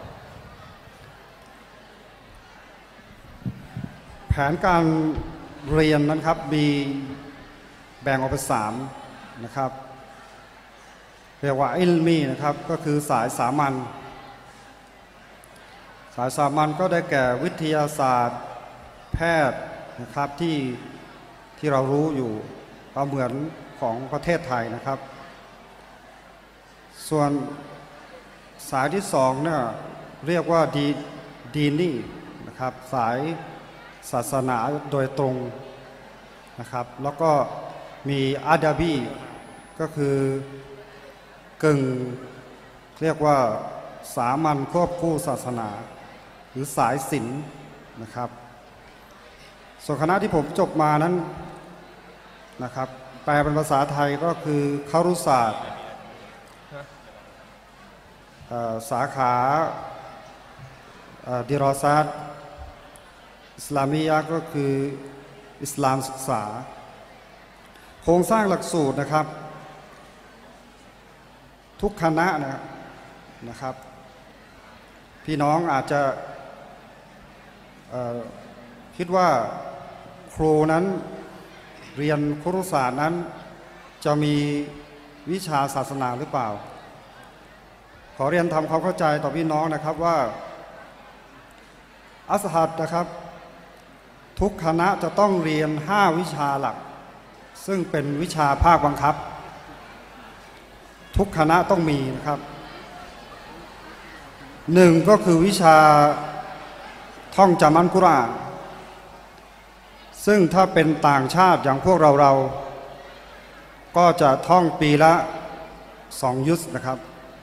แผนการเรียนนั้นครับมีแบ่งออกเป็น3นะครับเรียกว่าอิลมีนะครับก็คือสายสามัญสายสามัญก็ได้แก่วิทยาศาสตร์แพทย์นะครับที่เรารู้อยู่ก็เหมือนของประเทศไทยนะครับส่วนสายที่2เนี่ยเรียกว่าดีนี่นะครับสายศาสนาโดยตรงนะครับแล้วก็มีอาดาบีก็คือกึ่งเรียกว่าสามัญควบคู่ศาสนาหรือสายศิลป์นะครับส่วนคณะที่ผมจบมานั้นนะครับแปลเป็นภาษาไทยก็คือครุศาสตร์สาขาดิรอซาตอิสลามียะก็คืออิสลามศึกษาโครงสร้างหลักสูตรนะครับทุกคณะนะครับพี่น้องอาจจะคิดว่าครูนั้นเรียนครุศาสตร์นั้นจะมีวิชาศาสนาหรือเปล่าขอเรียนทำความเข้าใจต่อพี่น้องนะครับว่าอัสฮัรนะครับทุกคณะจะต้องเรียน5วิชาหลักซึ่งเป็นวิชาภาคบังคับทุกคณะต้องมีนะครับ1ก็คือวิชาท่องจำอัลกุรอานซึ่งถ้าเป็นต่างชาติอย่างพวกเราก็จะท่องปีละ2ยุสนะครับ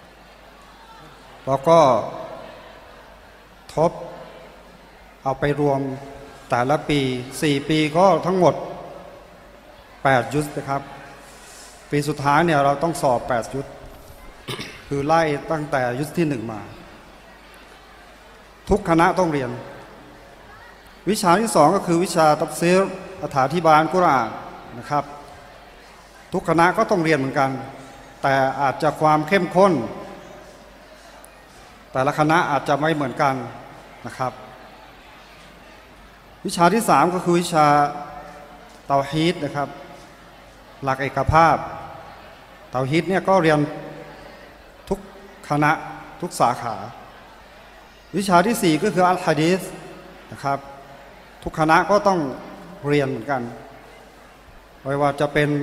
แล้วก็ทบเอาไปรวมแต่ละปี4ปีก็ทั้งหมด8ยุสนะครับปีสุดท้ายเนี่ยเราต้องสอบ8ยุสคือไล่ตั้งแต่ยุสที่1มาทุกคณะต้องเรียนวิชาที่2ก็คือวิชาตัฟซีรอธิบายอัลกุรอานนะครับทุกคณะก็ต้องเรียนเหมือนกันแต่อาจจะความเข้มข้นแต่ละคณะอาจจะไม่เหมือนกันนะครับวิชาที่3ก็คือวิชาเตาฮีดนะครับหลักเอกภาพเตาฮีดเนี่ยก็เรียนทุกคณะทุกสาขา วิชาที่ 4 ก็คืออัลฮะดีษนะครับทุกคณะก็ต้องเรียนเหมือนกันไม่ว่าจะเป็น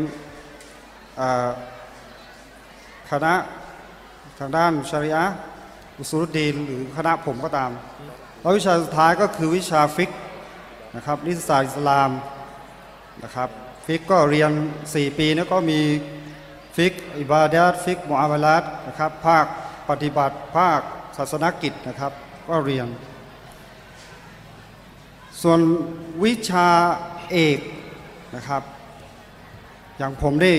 คณะทางด้านชะรีอะห์อุซูลุดดีนหรือคณะผมก็ตามแล้ววิชาสุดท้ายก็คือวิชาฟิกห์นะครับนิสสาอิสลามนะครับฟิกห์ก็เรียน4 ปีแล้วก็มีฟิกห์อิบาดะห์ฟิกห์มุอามาละตนะครับภาคปฏิบัติภาคศาสนกิจนะครับก็เรียนส่วนวิชาเอกนะครับอย่างผมได้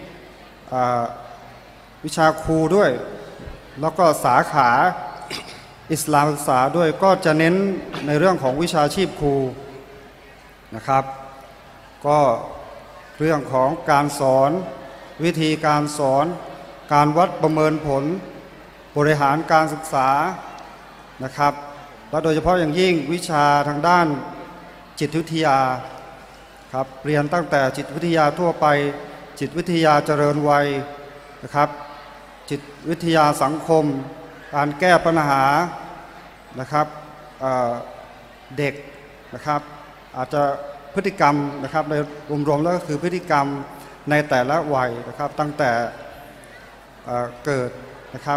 วิชาครูด้วยแล้วก็สาขาอิสลามศึกษาด้วยก็จะเน้นในเรื่องของวิชาชีพครูนะครับก็เรื่องของการสอนวิธีการสอนการวัดประเมินผลบริหารการศึกษานะครับและโดยเฉพาะอย่างยิ่งวิชาทางด้านจิตวิทยาครับเรียนตั้งแต่จิตวิทยาทั่วไปจิตวิทยาเจริญวัยนะครับจิตวิทยาสังคมการแก้ปัญหานะครับเด็กนะครับอาจจะพฤติกรรมนะครับในรวมๆแล้วก็คือพฤติกรรมในแต่ละวัยนะครับตั้งแต่เกิดนะครับ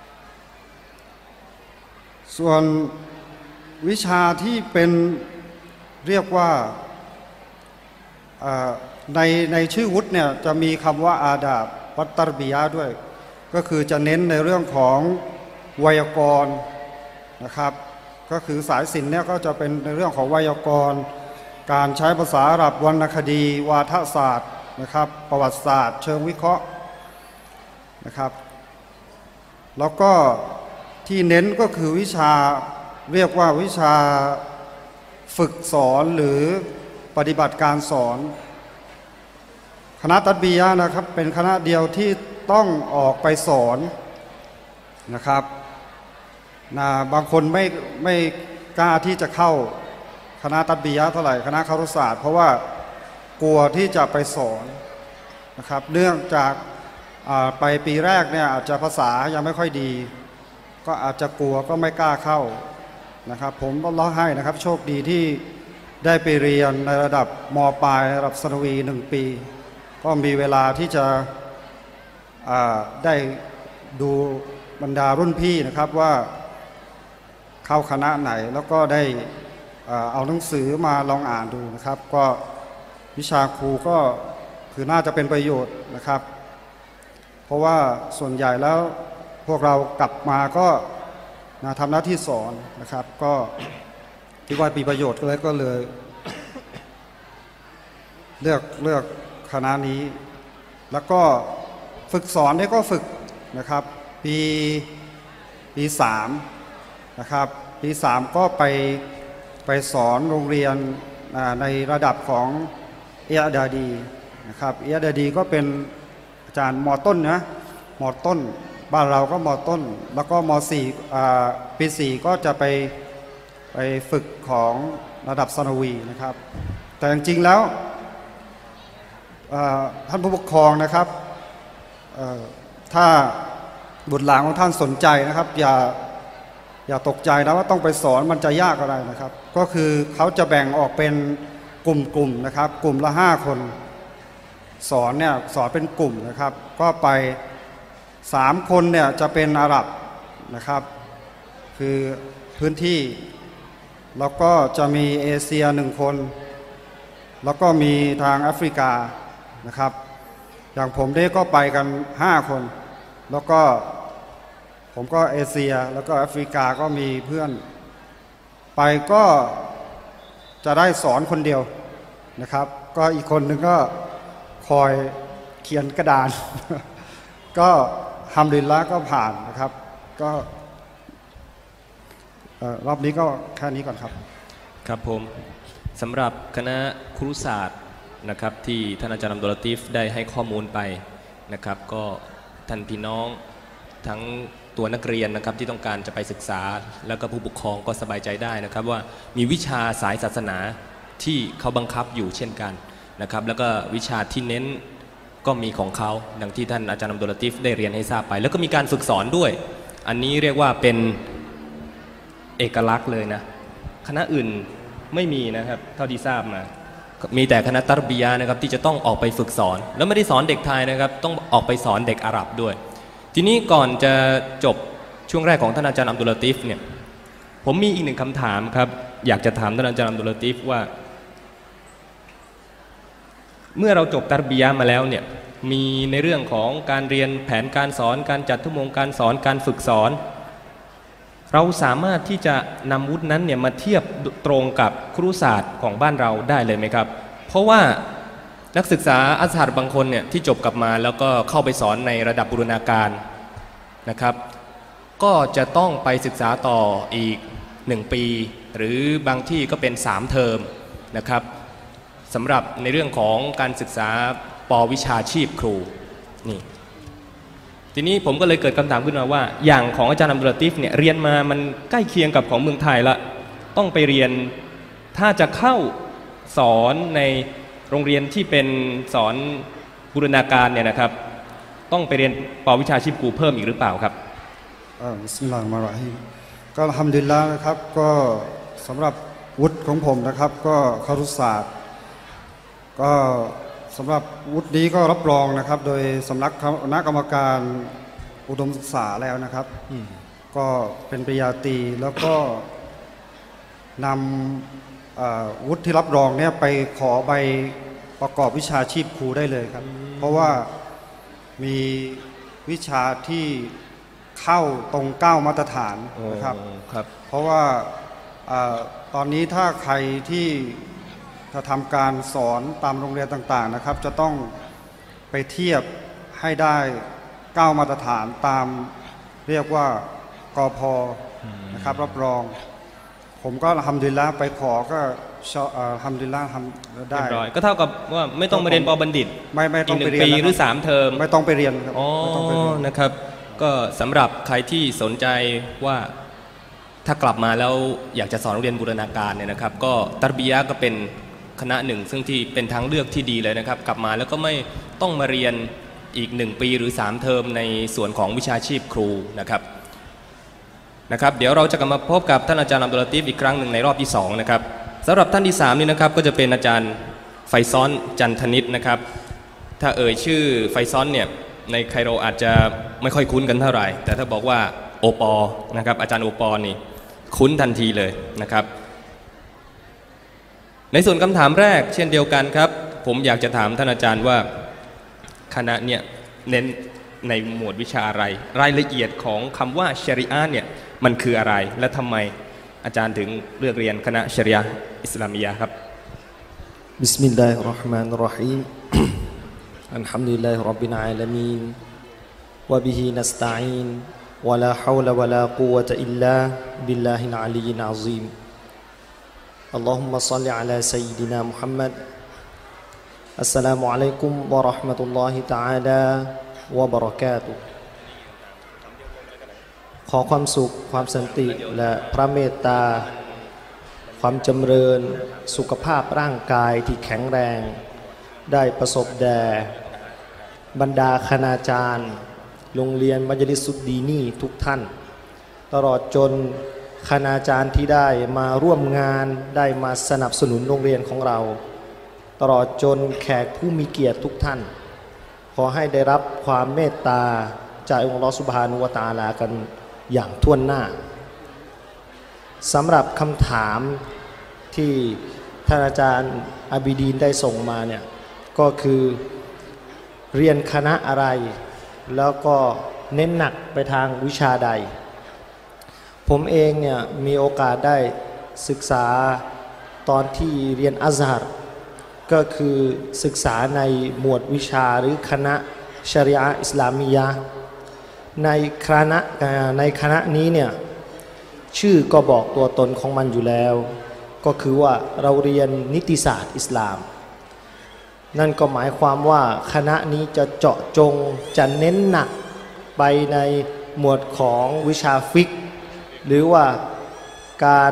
ส่วนวิชาที่เป็นเรียกว่าในชื่อวุฒิเนี่ยจะมีคำว่าอาดาบวัตตรบียะด้วยก็คือจะเน้นในเรื่องของไวยากรณ์นะครับก็คือสายศิลป์เนี่ยก็จะเป็นในเรื่องของไวยากรณ์การใช้ภาษาอาหรับวรรณคดีวาทศาสตร์นะครับประวัติศาสตร์เชิงวิเคราะห์นะครับแล้วก็ที่เน้นก็คือวิชาเรียกว่าวิชาฝึกสอนหรือปฏิบัติการสอนคณะตัดบียะนะครับเป็นคณะเดียวที่ต้องออกไปสอนนะครับบางคนไม่กล้าที่จะเข้าคณะตัดบียะเท่าไหร่คณะครุศาสตร์เพราะว่ากลัวที่จะไปสอนนะครับเนื่องจากไปปีแรกเนี่ยอาจจะภาษายังไม่ค่อยดีก็อาจจะกลัวก็ไม่กล้าเข้านะครับผมก็ร้องไห้นะครับโชคดีที่ได้ไปเรียนในระดับม.ปลายระดับสนวี1 ปีก็มีเวลาที่จะได้ดูบรรดารุ่นพี่นะครับว่าเข้าคณะไหนแล้วก็ได้เอาหนังสือมาลองอ่านดูนะครับก็วิชาครูก็คือน่าจะเป็นประโยชน์นะครับเพราะว่าส่วนใหญ่แล้วพวกเรากลับมาก็ทำหน้าที่สอนนะครับก็คิดว่ามีประโยชน์ก็เลยเลือกคณะนี้แล้วก็ฝึกสอนได้ก็ฝึกนะครับปี 3นะครับปี 3ก็ไปสอนโรงเรียนในระดับของเอียดาดีนะครับเอียดาดีก็เป็นอาจารย์ม.ต้นนะม.ต้นบ้านเราก็ม.ต้นแล้วก็ม.4 ปี 4ก็จะไปฝึกของระดับสนวีนะครับแต่จริงๆแล้วท่านผู้ปกครองนะครับถ้าบุตรหลานของท่านสนใจนะครับอย่าตกใจนะว่าต้องไปสอนมันจะยากอะไรนะครับก็คือเขาจะแบ่งออกเป็นกลุ่มๆนะครับกลุ่มละ5 คนสอนเนี่ยสอนเป็นกลุ่มนะครับก็ไป3 คนเนี่ยจะเป็นอาหรับนะครับคือพื้นที่แล้วก็จะมีเอเชีย1 คนแล้วก็มีทางแอฟริกานะครับอย่างผมได้ก็ไปกัน5 คนแล้วก็ผมก็เอเชียแล้วก็แอฟริกาก็มีเพื่อนไปก็จะได้สอนคนเดียวนะครับก็อีกคนหนึ่งก็คอยเขียนกระดาน ก็ฮัมดุลิลละห์ก็ผ่านนะครับก็รอบนี้ก็แค่นี้ก่อนครับ
ครับผมสำหรับคณะครุศาสตร์นะครับที่ท่านอาจารย์อับดุลลาตีฟได้ให้ข้อมูลไปนะครับก็ท่านพี่น้องทั้งตัวนักเรียนนะครับที่ต้องการจะไปศึกษาแล้วก็ผู้ปกครองก็สบายใจได้นะครับว่ามีวิชาสายศาสนาที่เขาบังคับอยู่เช่นกันนะครับแล้วก็วิชาที่เน้นก็มีของเขาดังที่ท่านอาจารย์อับดุลลาติฟได้เรียนให้ทราบไป แล้วก็มีการฝึกสอนด้วย อันนี้เรียกว่าเป็นเอกลักษณ์เลยนะคณะอื่นไม่มีนะครับเท่าที่ทราบมามีแต่คณะตัรบียะห์นะครับที่จะต้องออกไปฝึกสอนแล้วไม่ได้สอนเด็กไทยนะครับต้องออกไปสอนเด็กอาหรับด้วยทีนี้ก่อนจะจบช่วงแรกของท่านอาจารย์อับดุลลาติฟเนี่ยผมมีอีกหนึ่งคำถามครับอยากจะถามท่านอาจารย์อับดุลลาติฟว่าเมื่อเราจบตัรบียะห์มาแล้วเนี่ยมีในเรื่องของการเรียนแผนการสอนการจัดชั่วโมงการสอนการฝึกสอนเราสามารถที่จะนำวุฒินั้นเนี่ยมาเทียบตรงกับครุศาสตร์ของบ้านเราได้เลยไหมครับเพราะว่านักศึกษาอัซฮาร์บางคนเนี่ยที่จบกลับมาแล้วก็เข้าไปสอนในระดับบูรณาการนะครับก็จะต้องไปศึกษาต่ออีก1 ปีหรือบางที่ก็เป็น3 เทอมนะครับสำหรับในเรื่องของการศึกษาป.วิชาชีพครูนี่ทีนี้ผมก็เลยเกิดคำถามขึ้นมาว่าอย่างของอาจารย์อับดุลลาติฟเนี่ยเรียนมามันใกล้เคียงกับของเมืองไทยละต้องไปเรียนถ้าจะเข้าสอนในโรงเรียนที่เป็นสอนบูรณาการเนี่ยนะครับต้องไปเรียนป.วิชาชีพครูเพิ่มอีกหรือเปล่าครับ
บิสมิลลาฮิรเราะห์มานิรเราะฮีมก็อัลฮัมดุลิลลาห์นะครับก็สำหรับวุฒิของผมนะครับก็ครุศาสตร์ก็สำหรับวุฒินี้ก็รับรองนะครับโดยสำนักคณะกรรมการอุดมศึกษาแล้วนะครับก็เป็นปริญญาตรีแล้วก็นำวุฒิที่รับรองเนี่ยไปขอใบประกอบวิชาชีพครูได้เลยครับเพราะว่ามีวิชาที่เข้าตรง9 มาตรฐานนะครับเพราะว่าตอนนี้ถ้าใครที่จะทำการสอนตามโรงเรียนต่างๆนะครับจะต้องไปเทียบให้ได้9 มาตรฐานตามเรียกว่ากพ.นะครับรับรองผมก็อัลฮัมดุลิลละห์ไปขอก็อัลฮัมดุลิลละห์ทำได้
ก็เท่ากับว่าไม่ต้องไปเรียนป.บัณฑิต
ไม่ต้องไปเรียน
1 ปีหรือ3 เทอม
ไม่ต้องไปเรียนครับ
นะครับก็สำหรับใครที่สนใจว่าถ้ากลับมาแล้วอยากจะสอนโรงเรียนบูรณาการเนี่ยนะครับก็ตัรบียะห์ก็เป็นคณะหนึ่งซึ่งที่เป็นทางเลือกที่ดีเลยนะครับกลับมาแล้วก็ไม่ต้องมาเรียนอีก1 ปีหรือ3 เทอมในส่วนของวิชาชีพครูนะครับเดี๋ยวเราจะกลับมาพบกับท่านอาจารย์อับดุลลาติฟอีกครั้งหนึ่งในรอบที่2นะครับสำหรับท่านที่3นี่นะครับก็จะเป็นอาจารย์ไฟซอนจันทนิชนะครับถ้าเอ่ยชื่อไฟซอนเนี่ยในไคโรอาจจะไม่ค่อยคุ้นกันเท่าไหร่แต่ถ้าบอกว่าโอปอนะครับอาจารย์โอปอนี่คุ้นทันทีเลยนะครับในส่วนคำถามแรกเช่นเดียวกันครับผมอยากจะถามท่านอาจารย์ว่าคณะเนี่ยเน้นในหมวดวิชาอะไรรายละเอียดของคำว่าชะรีอะห์เนี่ยมันคืออะไรและทำไมอาจารย์ถึงเลือกเรียนคณะชะรีอะห์อิสลามียะห์ครับ
บิสมิลลาฮิรเราะห์มานิรเราะฮีมอัลฮัมดุลิลลาฮิร็อบบิลอาลามีนวะบิฮินัสตะอีนวะลาฮาวละวะลากุวะตะอิลลาบิลลาฮิลอะลียิลอะซีมอัลลอฮุมมะศ็อลลิอะลาซัยยิดินามุฮัมมัดอัสสลามุอะลัยกุมวะเราะห์มะตุลลอฮิตะอาลาวะบะเราะกาตุฮ์ขอความสุขความสันติและพระเมตตาความจำเริญสุขภาพร่างกายที่แข็งแรงได้ประสบแด่บรรดาคณาจารย์โรงเรียนมัจลิสุดดีนีทุกท่านตลอดจนคณาจารย์ที่ได้มาร่วมงานได้มาสนับสนุนโรงเรียนของเราตลอดจนแขกผู้มีเกียรติทุกท่านขอให้ได้รับความเมตตาจากองค์อัลเลาะห์ซุบฮานะฮูวะตะอาลากันอย่างทั่วหน้าสำหรับคำถามที่ท่านอาจารย์อาบิดีนได้ส่งมาเนี่ยก็คือเรียนคณะอะไรแล้วก็เน้นหนักไปทางวิชาใดผมเองเนี่ยมีโอกาสได้ศึกษาตอนที่เรียนอัซฮาร์ก็คือศึกษาในหมวดวิชาหรือคณะชะรีอะห์อิสลามียะห์ในคณะนี้เนี่ยชื่อก็บอกตัวตนของมันอยู่แล้วก็คือว่าเราเรียนนิติศาสตร์อิสลามนั่นก็หมายความว่าคณะนี้จะเจาะจงจะเน้นหนักไปในหมวดของวิชาฟิกห์หรือว่าการ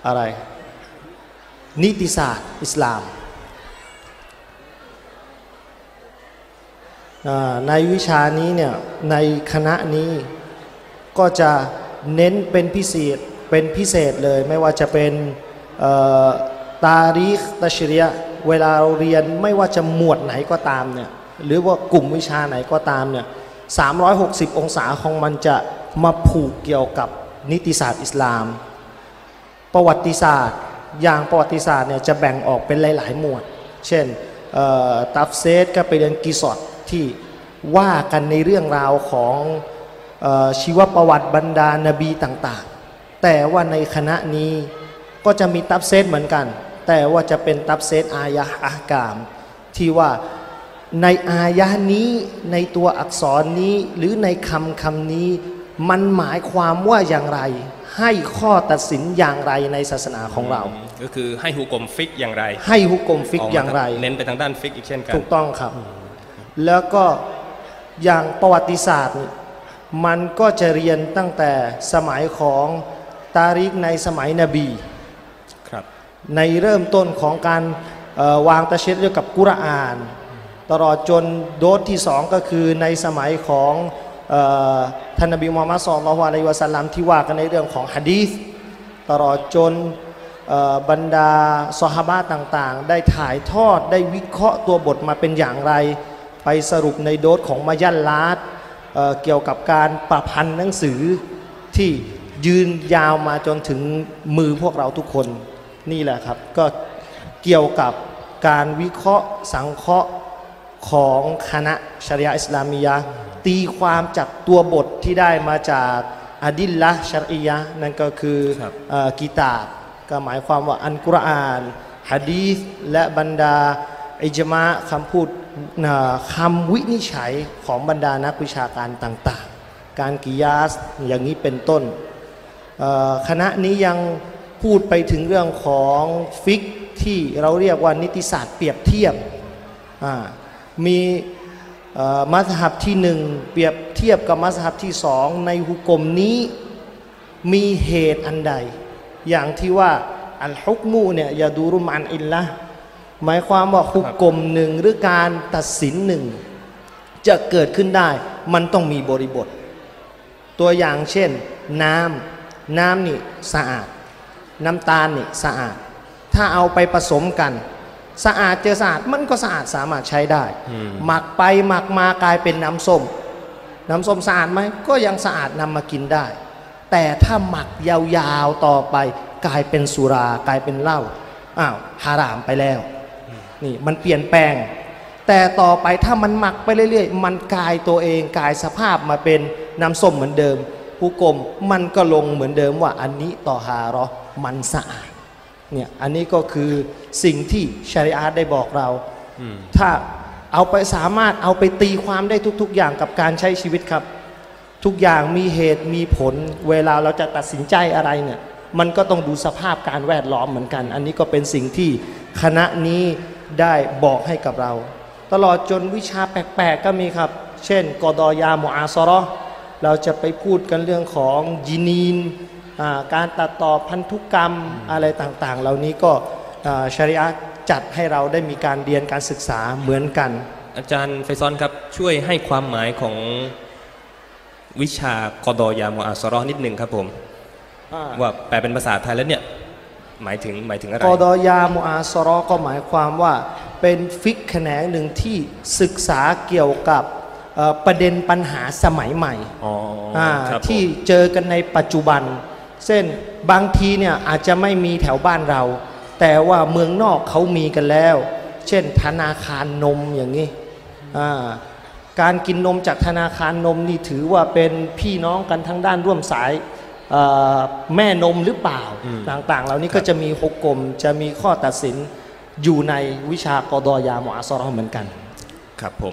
นิติศาสตร์อิสลามในวิชานี้เนี่ยในคณะนี้ก็จะเน้นเป็นพิเศษเลยไม่ว่าจะเป็นตารีคตัชรียะห์เวลาเราเรียนไม่ว่าจะหมวดไหนก็ตามเนี่ยหรือว่ากลุ่มวิชาไหนก็ตามเนี่ย360 องศาของมันจะมาผูกเกี่ยวกับนิติศาสตร์อิสลามประวัติศาสตร์อย่างประวัติศาสตร์เนี่ยจะแบ่งออกเป็นหลายๆหมวดเช่นตัฟเซตก็ไปเรียนกิซอตที่ว่ากันในเรื่องราวของชีวประวัติบรรดานบีต่างๆแต่ว่าในคณะนี้ก็จะมีตัฟเซตเหมือนกันแต่ว่าจะเป็นตัฟเซตอายะห์อะห์กามที่ว่าในอายะห์นี้ในตัวอักษรนี้หรือในคำนี้มันหมายความว่าอย่างไรให้ข้อตัดสินอย่างไรในศาสนาของเรา
ก็คือให้ฮุกมฟิกอย่างไร
ให้ฮุกมฟิกอย่างไร
เน้นไปทางด้านฟิกอีกเช่นกัน
ถูกต้องครับแล้วก็อย่างประวัติศาสตร์มันก็จะเรียนตั้งแต่สมัยของตาริกในสมัยนบี
ครับ
ในเริ่มต้นของการวางตะเช็ดเกี่ยวกับกุรอานตลอดจนโดสที่สองก็คือในสมัยของท่านนบีมุฮัมมัด ศ็อลลัลลอฮุอะลัยฮิวะซัลลัมที่ว่ากันในเรื่องของหะดีษตลอดจนบรรดาซอฮาบะห์ต่างๆได้ถ่ายทอดได้วิเคราะห์ตัวบทมาเป็นอย่างไรไปสรุปในโดสของมายัลลาดเกี่ยวกับการประพันธ์หนังสือที่ยืนยาวมาจนถึงมือพวกเราทุกคนนี่แหละครับก็เกี่ยวกับการวิเคราะห์สังเคราะห์ของคณะชะรีอะห์อิสลามียะห์ตีความจากตัวบทที่ได้มาจากอะดิลละห์ชะรอียะห์นั่นก็คือกิตาบก็หมายความว่าอัลกุรอานหะดีษและบรรดาอิจมะคำพูดคำวินิจฉัยของบรรดานักวิชาการต่างๆการกิยาสอย่างนี้เป็นต้นคณะนี้ยังพูดไปถึงเรื่องของฟิกที่เราเรียกว่านิติศาสตร์เปรียบเทียบมีมัซฮับที่หนึ่งเปรียบเทียบกับมัซฮับที่สองในฮุกมนี้มีเหตุอันใดอย่างที่ว่าอัลฮุกมูเนี่ยยาดูรุมอันอิลละหมายความว่าฮุกมหนึ่งหรือการตัดสินหนึ่งจะเกิดขึ้นได้มันต้องมีบริบทตัวอย่างเช่นน้ำนี่สะอาดน้ำตาลนี่สะอาดถ้าเอาไปผสมกันสะอาดเจอสะอาดมันก็สะอาดสามารถใช้ได้หมักไปหมักมากลายเป็นน้ำส้มสะอาดไหมก็ยังสะอาดนำมากินได้แต่ถ้าหมักยาวๆต่อไปกลายเป็นสุรากลายเป็นเหล้าฮารามไปแล้วนี่มันเปลี่ยนแปลงแต่ต่อไปถ้ามันหมักไปเรื่อยๆมันกลายตัวเองกลายสภาพมาเป็นน้ำส้มเหมือนเดิมผู้กลมมันก็ลงเหมือนเดิมว่าอันนี้ต่อฮารอมันสะอาดเนี่ยอันนี้ก็คือสิ่งที่ชะรีอะห์ได้บอกเราถ้าเอาไปสามารถเอาไปตีความได้ทุกๆอย่างกับการใช้ชีวิตครับทุกอย่างมีเหตุมีผลเวลาเราจะตัดสินใจอะไรเนี่ยมันก็ต้องดูสภาพการแวดล้อมเหมือนกันอันนี้ก็เป็นสิ่งที่คณะนี้ได้บอกให้กับเราตลอดจนวิชาแปลกๆก็มีครับเช่นกอดอยามุอาซอเราะห์เราจะไปพูดกันเรื่องของยินีนการตัดต่อพันธุกรรมอะไรต่างๆเหล่านี้ก็ชะรีอะห์จัดให้เราได้มีการเรียนการศึกษาเหมือนกัน
อาจารย์ไฟซอนครับช่วยให้ความหมายของวิชากอดอยามุอาซอเราะห์นิดนึงครับผมว่าแปลเป็นภาษาไทยแล้วเนี่ยหมายถึงอะไร
กอดอยามุอาซอเราะห์ก็หมายความว่าเป็นฟิกแขนงหนึ่งที่ศึกษาเกี่ยวกับประเด็นปัญหาสมัยใหม่ที่เจอกันในปัจจุบันเช่นบางทีเนี่ยอาจจะไม่มีแถวบ้านเราแต่ว่าเมืองนอกเขามีกันแล้วเช่นธนาคารนมอย่างนี้การกินนมจากธนาคารนมนี่ถือว่าเป็นพี่น้องกันทั้งด้านร่วมสายแม่นมหรือเปล่าต่างๆเหล่านี้ก็จะมีฮุกมจะมีข้อตัดสินอยู่ในวิชากอดอยามุอาซอเราะห์เหมือนกัน
ครับผม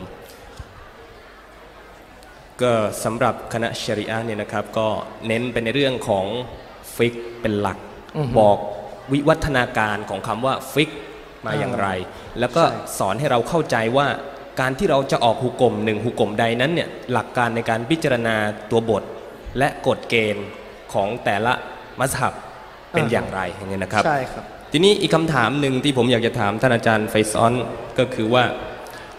ก็สำหรับคณะชะรีอะห์เนี่ยนะครับก็เน้นไปในเรื่องของฟิกเป็นหลักบอกวิวัฒนาการของคำว่าฟิกมาอย่างไรแล้วก็สอนให้เราเข้าใจว่าการที่เราจะออกฮุกมหนึ่งฮุกมใดนั้นเนี่ยหลักการในการพิจารณาตัวบทและกฎเกณฑ์ของแต่ละมัซฮับเป็นอย่างไรอย่างนี้นะครับ
ใช่ครับ
ทีนี้อีกคำถามหนึ่งที่ผมอยากจะถามท่านอาจารย์ไฟซอนก็คือว่า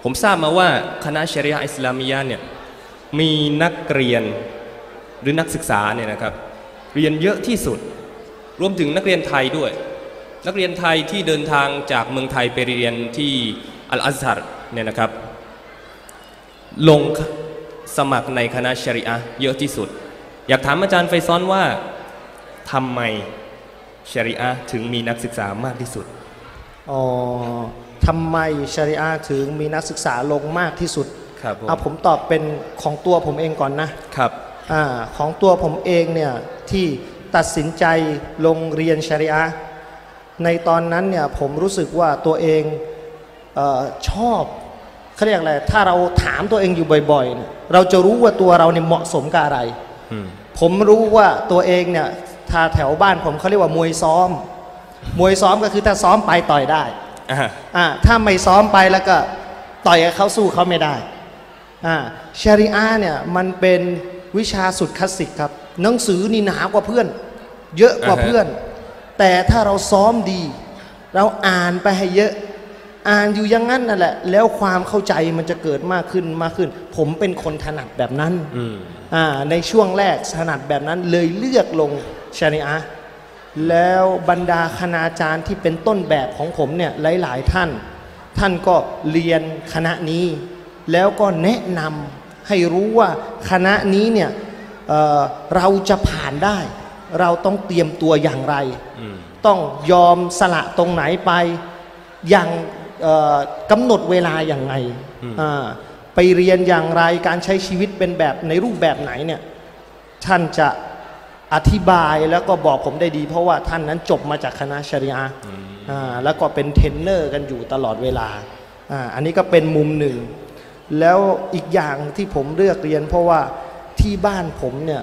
ผมทราบมาว่าคณะชะรีอะห์อิสลามียะห์เนี่ยมีนักเรียนหรือนักศึกษาเนี่ยนะครับเรียนเยอะที่สุดรวมถึงนักเรียนไทยด้วยนักเรียนไทยที่เดินทางจากเมืองไทยไปเรียนที่อัลอัซฮัรเนี่ยนะครับลงสมัครในคณะชะรีอะห์เยอะที่สุดอยากถามอาจารย์ไฟซอนว่าทำไมชะรีอะห์ถึงมีนักศึกษามากที่สุด
อ๋อทำไมชะรีอะห์ถึงมีนักศึกษาลงมากที่สุด
ครับ
ผมตอบเป็นของตัวผมเองก่อนนะครับของตัวผมเองเนี่ยที่ตัดสินใจลงเรียนชะรีอะห์ในตอนนั้นเนี่ยผมรู้สึกว่าตัวเองชอบเขาเรียกอะไรถ้าเราถามตัวเองอยู่บ่อยๆเราจะรู้ว่าตัวเราเนี่ยเหมาะสมกับอะไรผมรู้ว่าตัวเองเนี่ยถ้าแถวบ้านผมเขาเรียกว่ามวยซ้อมก็คือถ้าซ้อมไปต่อยได้ถ้าไม่ซ้อมไปแล้วก็ต่อยเขาสู้เขาไม่ได้ชะรีอะห์เนี่ยมันเป็นวิชาสุดคลาสสิกครับหนังสือนี่หนากว่าเพื่อนเยอะกว่าเพื่อนแต่ถ้าเราซ้อมดีเราอ่านไปให้เยอะอ่านอยู่อย่างนั้นนั่นแหละแล้วความเข้าใจมันจะเกิดมากขึ้นผมเป็นคนถนัดแบบนั้นในช่วงแรกถนัดแบบนั้นเลยเลือกลงชะรีอะห์แล้วบรรดาคณาจารย์ที่เป็นต้นแบบของผมเนี่ยหลายๆท่านก็เรียนคณะนี้แล้วก็แนะนำให้รู้ว่าคณะนี้เนี่ยเราจะผ่านได้เราต้องเตรียมตัวอย่างไรต้องยอมสละตรงไหนไปอย่างกำหนดเวลาอย่างไงไปเรียนอย่างไรการใช้ชีวิตเป็นแบบในรูปแบบไหนเนี่ยท่านจะอธิบายแล้วก็บอกผมได้ดีเพราะว่าท่านนั้นจบมาจากคณะชะรีอะห์แล้วก็เป็นเทรนเนอร์กันอยู่ตลอดเวลาอันนี้ก็เป็นมุมหนึ่งแล้วอีกอย่างที่ผมเลือกเรียนเพราะว่าที่บ้านผมเนี่ย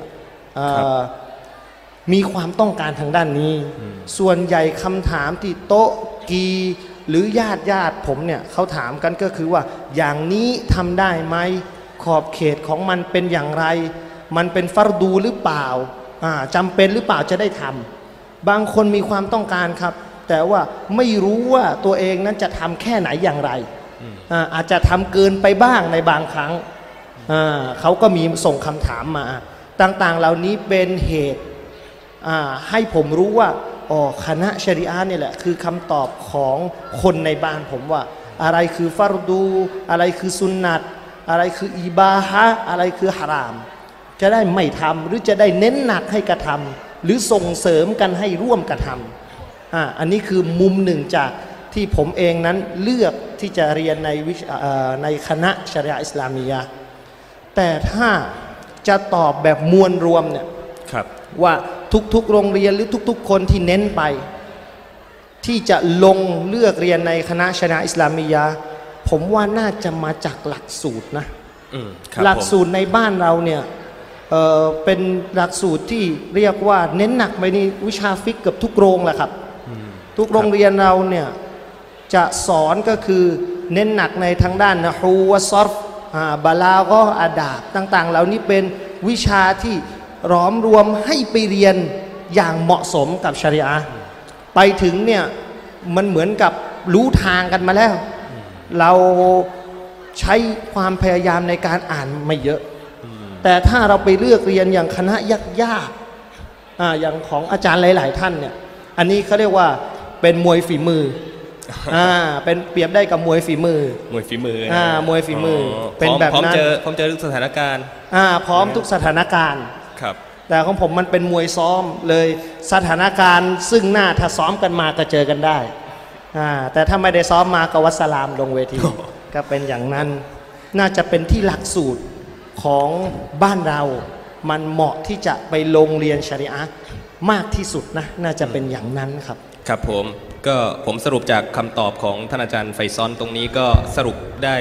มีความต้องการทางด้านนี้ส่วนใหญ่คำถามที่โต๊ะกีหรือญาติผมเนี่ยเขาถามกันก็คือว่าอย่างนี้ทำได้ไหมขอบเขตของมันเป็นอย่างไรมันเป็นฟัรดูหรือเปล่าจำเป็นหรือเปล่าจะได้ทำบางคนมีความต้องการครับแต่ว่าไม่รู้ว่าตัวเองนั้นจะทำแค่ไหนอย่างไรอาจจะทำเกินไปบ้างในบางครั้งเขาก็มีส่งคำถามมาต่างๆเหล่านี้เป็นเหตุให้ผมรู้ว่าคณะชะรีอะห์นี่แหละคือคำตอบของคนในบ้านผมว่าอะไรคือฟัรดูอะไรคือสุนนัตอะไรคืออิบาฮะอะไรคือฮารามจะได้ไม่ทำหรือจะได้เน้นหนักให้กระทำหรือส่งเสริมกันให้ร่วมกระทำอันนี้คือมุมหนึ่งจากที่ผมเองนั้นเลือกที่จะเรียนในคณะชะรีอะห์อิสลามียะห์แต่ถ้าจะตอบแบบมวลรวมเนี่ยว่าทุกๆโรงเรียนหรือทุกๆคนที่เน้นไปที่จะลงเลือกเรียนในคณะชะรีอะห์อิสลามียะห์ผมว่าน่าจะมาจากหลักสูตรนะหลักสูตรในบ้านเราเนี่ยเป็นหลักสูตรที่เรียกว่าเน้นหนักไปในวิชาฟิกเกือบทุกโรงแหละครับทุกโรงเรียนเราเนี่ยจะสอนก็คือเน้นหนักในทางด้านนะฮูวะซอรฟบาลาก็อาดาบต่างๆเหล่านี้เป็นวิชาที่ล้อมรวมให้ไปเรียนอย่างเหมาะสมกับชะรีอะห์ไปถึงเนี่ยมันเหมือนกับรู้ทางกันมาแล้วเราใช้ความพยายามในการอ่านไม่เยอะแต่ถ้าเราไปเลือกเรียนอย่างคณะยากๆอย่างของอาจารย์หลายๆท่านเนี่ยอันนี้เขาเรียกว่าเป็นมวยฝีมือเป็นเปรียบได้กับมวยฝีมือ
มวยฝีมือ
เป็นแบบนั้น
พร้อมเจอทุกสถานการณ์
พร้อมทุกสถานการณ์
ครับ
แต่ของผมมันเป็นมวยซ้อมเลยสถานการณ์ซึ่งหน้าถ้าซ้อมกันมาก็เจอกันได้แต่ถ้าไม่ได้ซ้อมมาก็วัสสลามลงเวทีก็เป็นอย่างนั้นน่าจะเป็นที่หลักสูตรของบ้านเรามันเหมาะที่จะไปลงเรียนชะรีอะห์มากที่สุดนะน่าจะเป็นอย่างนั้นครับ
ครับผมสรุปจากคำตอบของท่านอาจารย์ไฟซอนตรงนี้ก็สรุปได้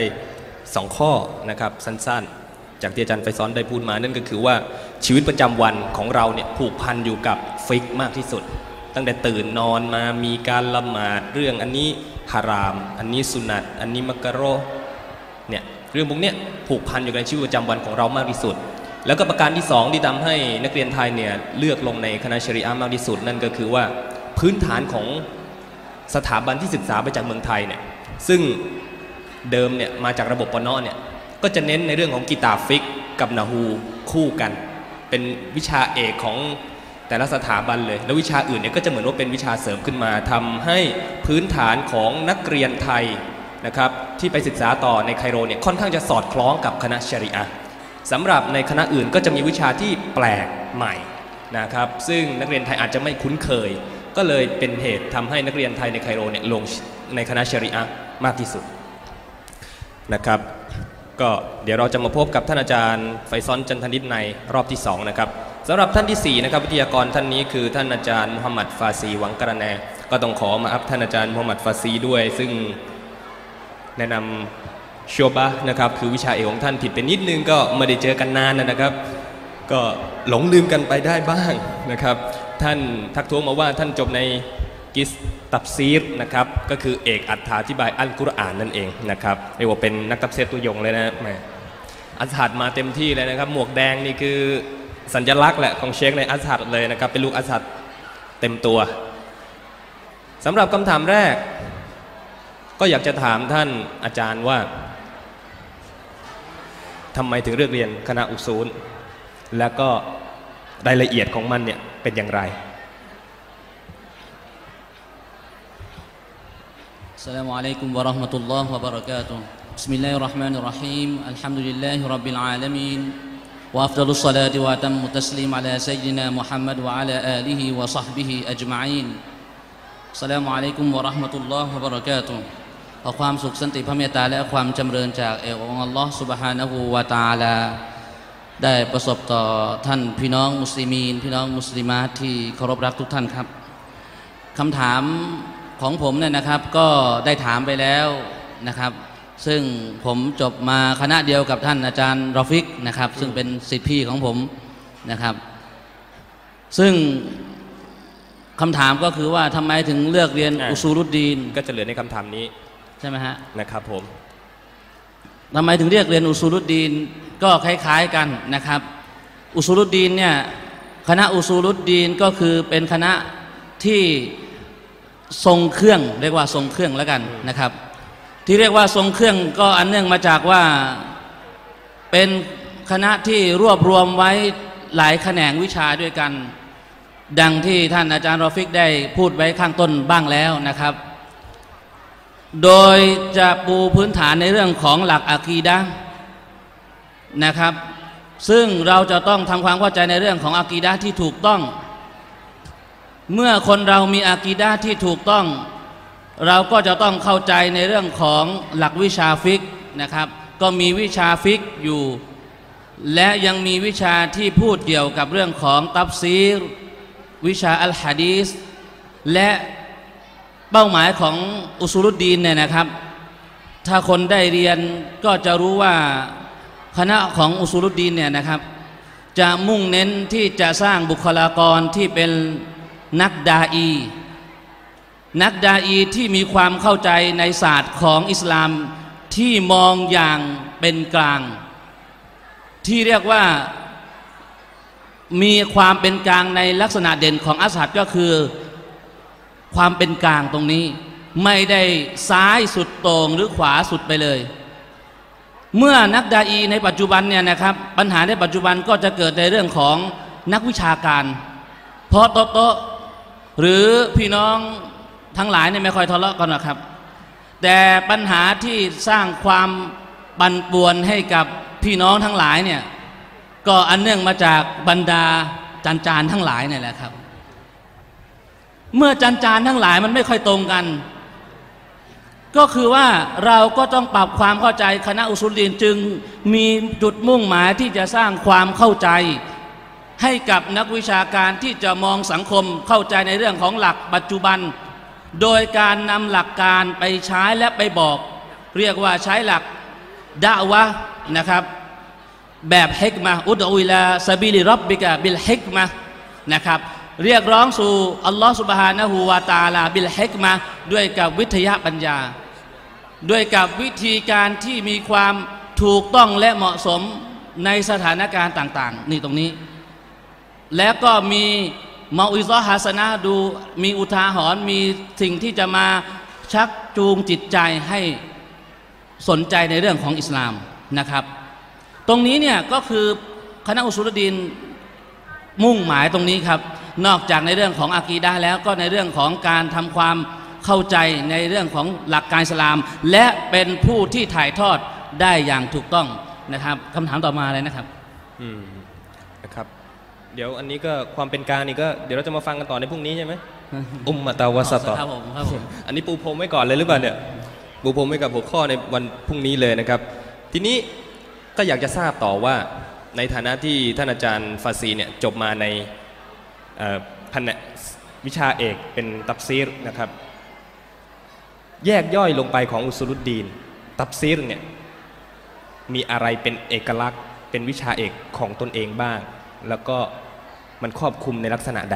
2ข้อนะครับสั้นๆจากที่อาจารย์ไฟซอนได้พูดมานั่นก็คือว่าชีวิตประจำวันของเราเนี่ยผูกพันอยู่กับฟิกมากที่สุดตั้งแต่ตื่นนอนมามีการละหมาดเรื่องอันนี้ฮารามอันนี้สุนัตอันนี้มักโรเนี่ยเรื่องพวกนี้ผูกพันอยู่ในชีวิตประจำวันของเรามากที่สุดแล้วก็ประการที่2ที่ทำให้นักเรียนไทยเนี่ยเลือกลงในคณะชะรีอะห์มากที่สุดนั่นก็คือว่าพื้นฐานของสถาบันที่ศึกษาไปจากเมืองไทยเนี่ยซึ่งเดิมเนี่ยมาจากระบบปนเนี่ยก็จะเน้นในเรื่องของกิตาฟิกกับนาฮูคู่กันเป็นวิชาเอกของแต่ละสถาบันเลยแล้ววิชาอื่นเนี่ยก็จะเหมือนว่าเป็นวิชาเสริมขึ้นมาทำให้พื้นฐานของนักเรียนไทยนะครับที่ไปศึกษาต่อในไคโรเนี่ยค่อนข้างจะสอดคล้องกับคณะชะรีอะห์สำหรับในคณะอื่นก็จะมีวิชาที่แปลกใหม่นะครับซึ่งนักเรียนไทยอาจจะไม่คุ้นเคยก็เลยเป็นเหตุทำให้นักเรียนไทยในไคโรเนี่ยลงในคณะชะรีอะห์มากที่สุดนะครับก็เดี๋ยวเราจะมาพบกับท่านอาจารย์ไฟซอนจันทนิษฐ์ในรอบที่2นะครับสำหรับท่านที่4นะครับวิทยากรท่านนี้คือท่านอาจารย์มุฮัมมัดฟาซีหวังกระแนก็ต้องขอมาอัพท่านอาจารย์มุฮัมมัดฟาซีด้วยซึ่งแนะนำชัวบะนะครับคือวิชาเอกของท่านผิดไปนิดนึงก็ไม่ได้เจอกันนานนะครับก็หลงลืมกันไปได้บ้างนะครับท่านทักท้วงมาว่าท่านจบในกิสตับซีรนะครับก็คือเอกอธิบายอัลกุรอานนั่นเองนะครับเรียกว่าเป็นนักตัฟซีรตัวยงเลยนะแหมอัซฮัดมาเต็มที่เลยนะครับหมวกแดงนี่คือสัญลักษณ์แหละของเชคในอัซฮัดเลยนะครับเป็นลูกอัซฮัดเต็มตัวสำหรับคำถามแรกก็อยากจะถามท่านอาจารย์ว่าทำไมถึงเลือกเรียนคณะอุซูลแล้วก็รายละเอียดของมันเนี่ยเป็นอย่างไร
السلام عليكم ورحمة الله وبركاته بسم الله الرحمن الرحيم الحمد لله رب العالمين وأفضل الصلاة وأتم التسليم على سيدنا محمد وعلى آله وصحبه أجمعين السلام عليكم ورحمة الله وبركاته ขอความสุขสันติพระเมตตาและความจำเริญจากองค์อัลลอฮฺซุบฮานะฮูวะตะอาลาได้ประสบต่อท่านพี่น้องมุสลิมีนพี่น้องมุสลิมาที่เคารพรักทุกท่านครับคำถามของผมเนี่ยนะครับก็ได้ถามไปแล้วนะครับซึ่งผมจบมาคณะเดียวกับท่านอาจารย์รอฟิกนะครับซึ่งเป็นศิษย์พี่ของผมนะครับซึ่งคำถามก็คือว่าทำไมถึงเลือกเรียนอุซูลุดดีน
ก็จะเหลือในคำถามนี้
ใช่ไหมฮะ
นะครับผม
ทำไมถึงเรียกเรียนอุซูลุดดีนก็คล้ายๆกันนะครับอุซูลุดดีนเนี่ยคณะอุซูลุดดีนก็คือเป็นคณะที่ทรงเครื่องเรียกว่าทรงเครื่องแล้วกันนะครับที่เรียกว่าทรงเครื่องก็อันเนื่องมาจากว่าเป็นคณะที่รวบรวมไว้หลายแขนงวิชาด้วยกันดังที่ท่านอาจารย์รอฟิกได้พูดไว้ข้างต้นบ้างแล้วนะครับโดยจะปูพื้นฐานในเรื่องของหลักอะกีดะห์นะครับซึ่งเราจะต้องทำความเข้าใจในเรื่องของอะกีดะห์ที่ถูกต้องเมื่อคนเรามีอะกีดะห์ที่ถูกต้องเราก็จะต้องเข้าใจในเรื่องของหลักวิชาฟิกนะครับก็มีวิชาฟิกอยู่และยังมีวิชาที่พูดเกี่ยวกับเรื่องของตัฟซีรวิชาอัลฮะดีษและเป้าหมายของอุซูลุดดีนเนี่ยนะครับถ้าคนได้เรียนก็จะรู้ว่าคณะของอุซูลุดดีนเนี่ยนะครับจะมุ่งเน้นที่จะสร้างบุคลากรที่เป็นนักดาอีที่มีความเข้าใจในศาสตร์ของอิสลามที่มองอย่างเป็นกลางที่เรียกว่ามีความเป็นกลางในลักษณะเด่นของอัซฮัรก็คือความเป็นกลางตรงนี้ไม่ได้ซ้ายสุดโต่งหรือขวาสุดไปเลยเมื่อนักดาอีในปัจจุบันเนี่ยนะครับปัญหาในปัจจุบันก็จะเกิดในเรื่องของนักวิชาการเพราะโต๊ะหรือพี่น้องทั้งหลายเนี่ยไม่ค่อยทะเลาะกันหรอกครับแต่ปัญหาที่สร้างความปั่นป่วนให้กับพี่น้องทั้งหลายเนี่ยก็อันเนื่องมาจากบรรดาจานทั้งหลายเนี่ยแหละครับเมื่อจานทั้งหลายมันไม่ค่อยตรงกันก็คือว่าเราก็ต้องปรับความเข้าใจคณะอุซูลดีนจึงมีจุดมุ่งหมายที่จะสร้างความเข้าใจให้กับนักวิชาการที่จะมองสังคมเข้าใจในเรื่องของหลักปัจจุบันโดยการนำหลักการไปใช้และไปบอกเรียกว่าใช้หลักดะวะห์นะครับแบบฮิกมะอุดอุลาซะบีลิร็อบบิกะบิลฮิกมะนะครับเรียกร้องสู่อัลลอฮฺซุบฮานะฮูวะตะอาลาบิลฮิกมะด้วยกับวิทยาปัญญาด้วยกับวิธีการที่มีความถูกต้องและเหมาะสมในสถานการณ์ต่างๆนี่ตรงนี้แล้วก็มีเมาอิซะฮ์ฮะซะนะห์ดูมีอุทาหรณ์มีสิ่งที่จะมาชักจูงจิตใจให้สนใจในเรื่องของอิสลามนะครับตรงนี้เนี่ยก็คือคณะอุซูลุดดีนมุ่งหมายตรงนี้ครับนอกจากในเรื่องของอากีดะห์แล้วก็ในเรื่องของการทำความเข้าใจในเรื่องของหลักการอิสลามและเป็นผู้ที่ถ่ายทอดได้อย่างถูกต้องนะครับคำถามต่อมาเลยนะครับ
นะครับเดี๋ยวอันนี้ก็ความเป็นกลางนี่ก็เดี๋ยวเราจะมาฟังกันต่อในพรุ่งนี้ใช่ไหม อุมมะตะวะซะตอ
ครับผม
อันนี้ปูพรมไว้ก่อนเลยหรือเปล่าเนี่ยปูพรมไว้กับหัวข้อในวันพรุ่งนี้เลยนะครับทีนี้ก็อยากจะทราบต่อว่าในฐานะที่ท่านอาจารย์ฟาซีเนี่ยจบมาในแผนกวิชาเอกเป็นตัฟซีรนะครับแยกย่อยลงไปของอุซูลุดดีนตัฟซีรเนี่ยมีอะไรเป็นเอกลักษณ์เป็นวิชาเอกของตนเองบ้างแล้วก็มันครอบคลุมในลักษณะใด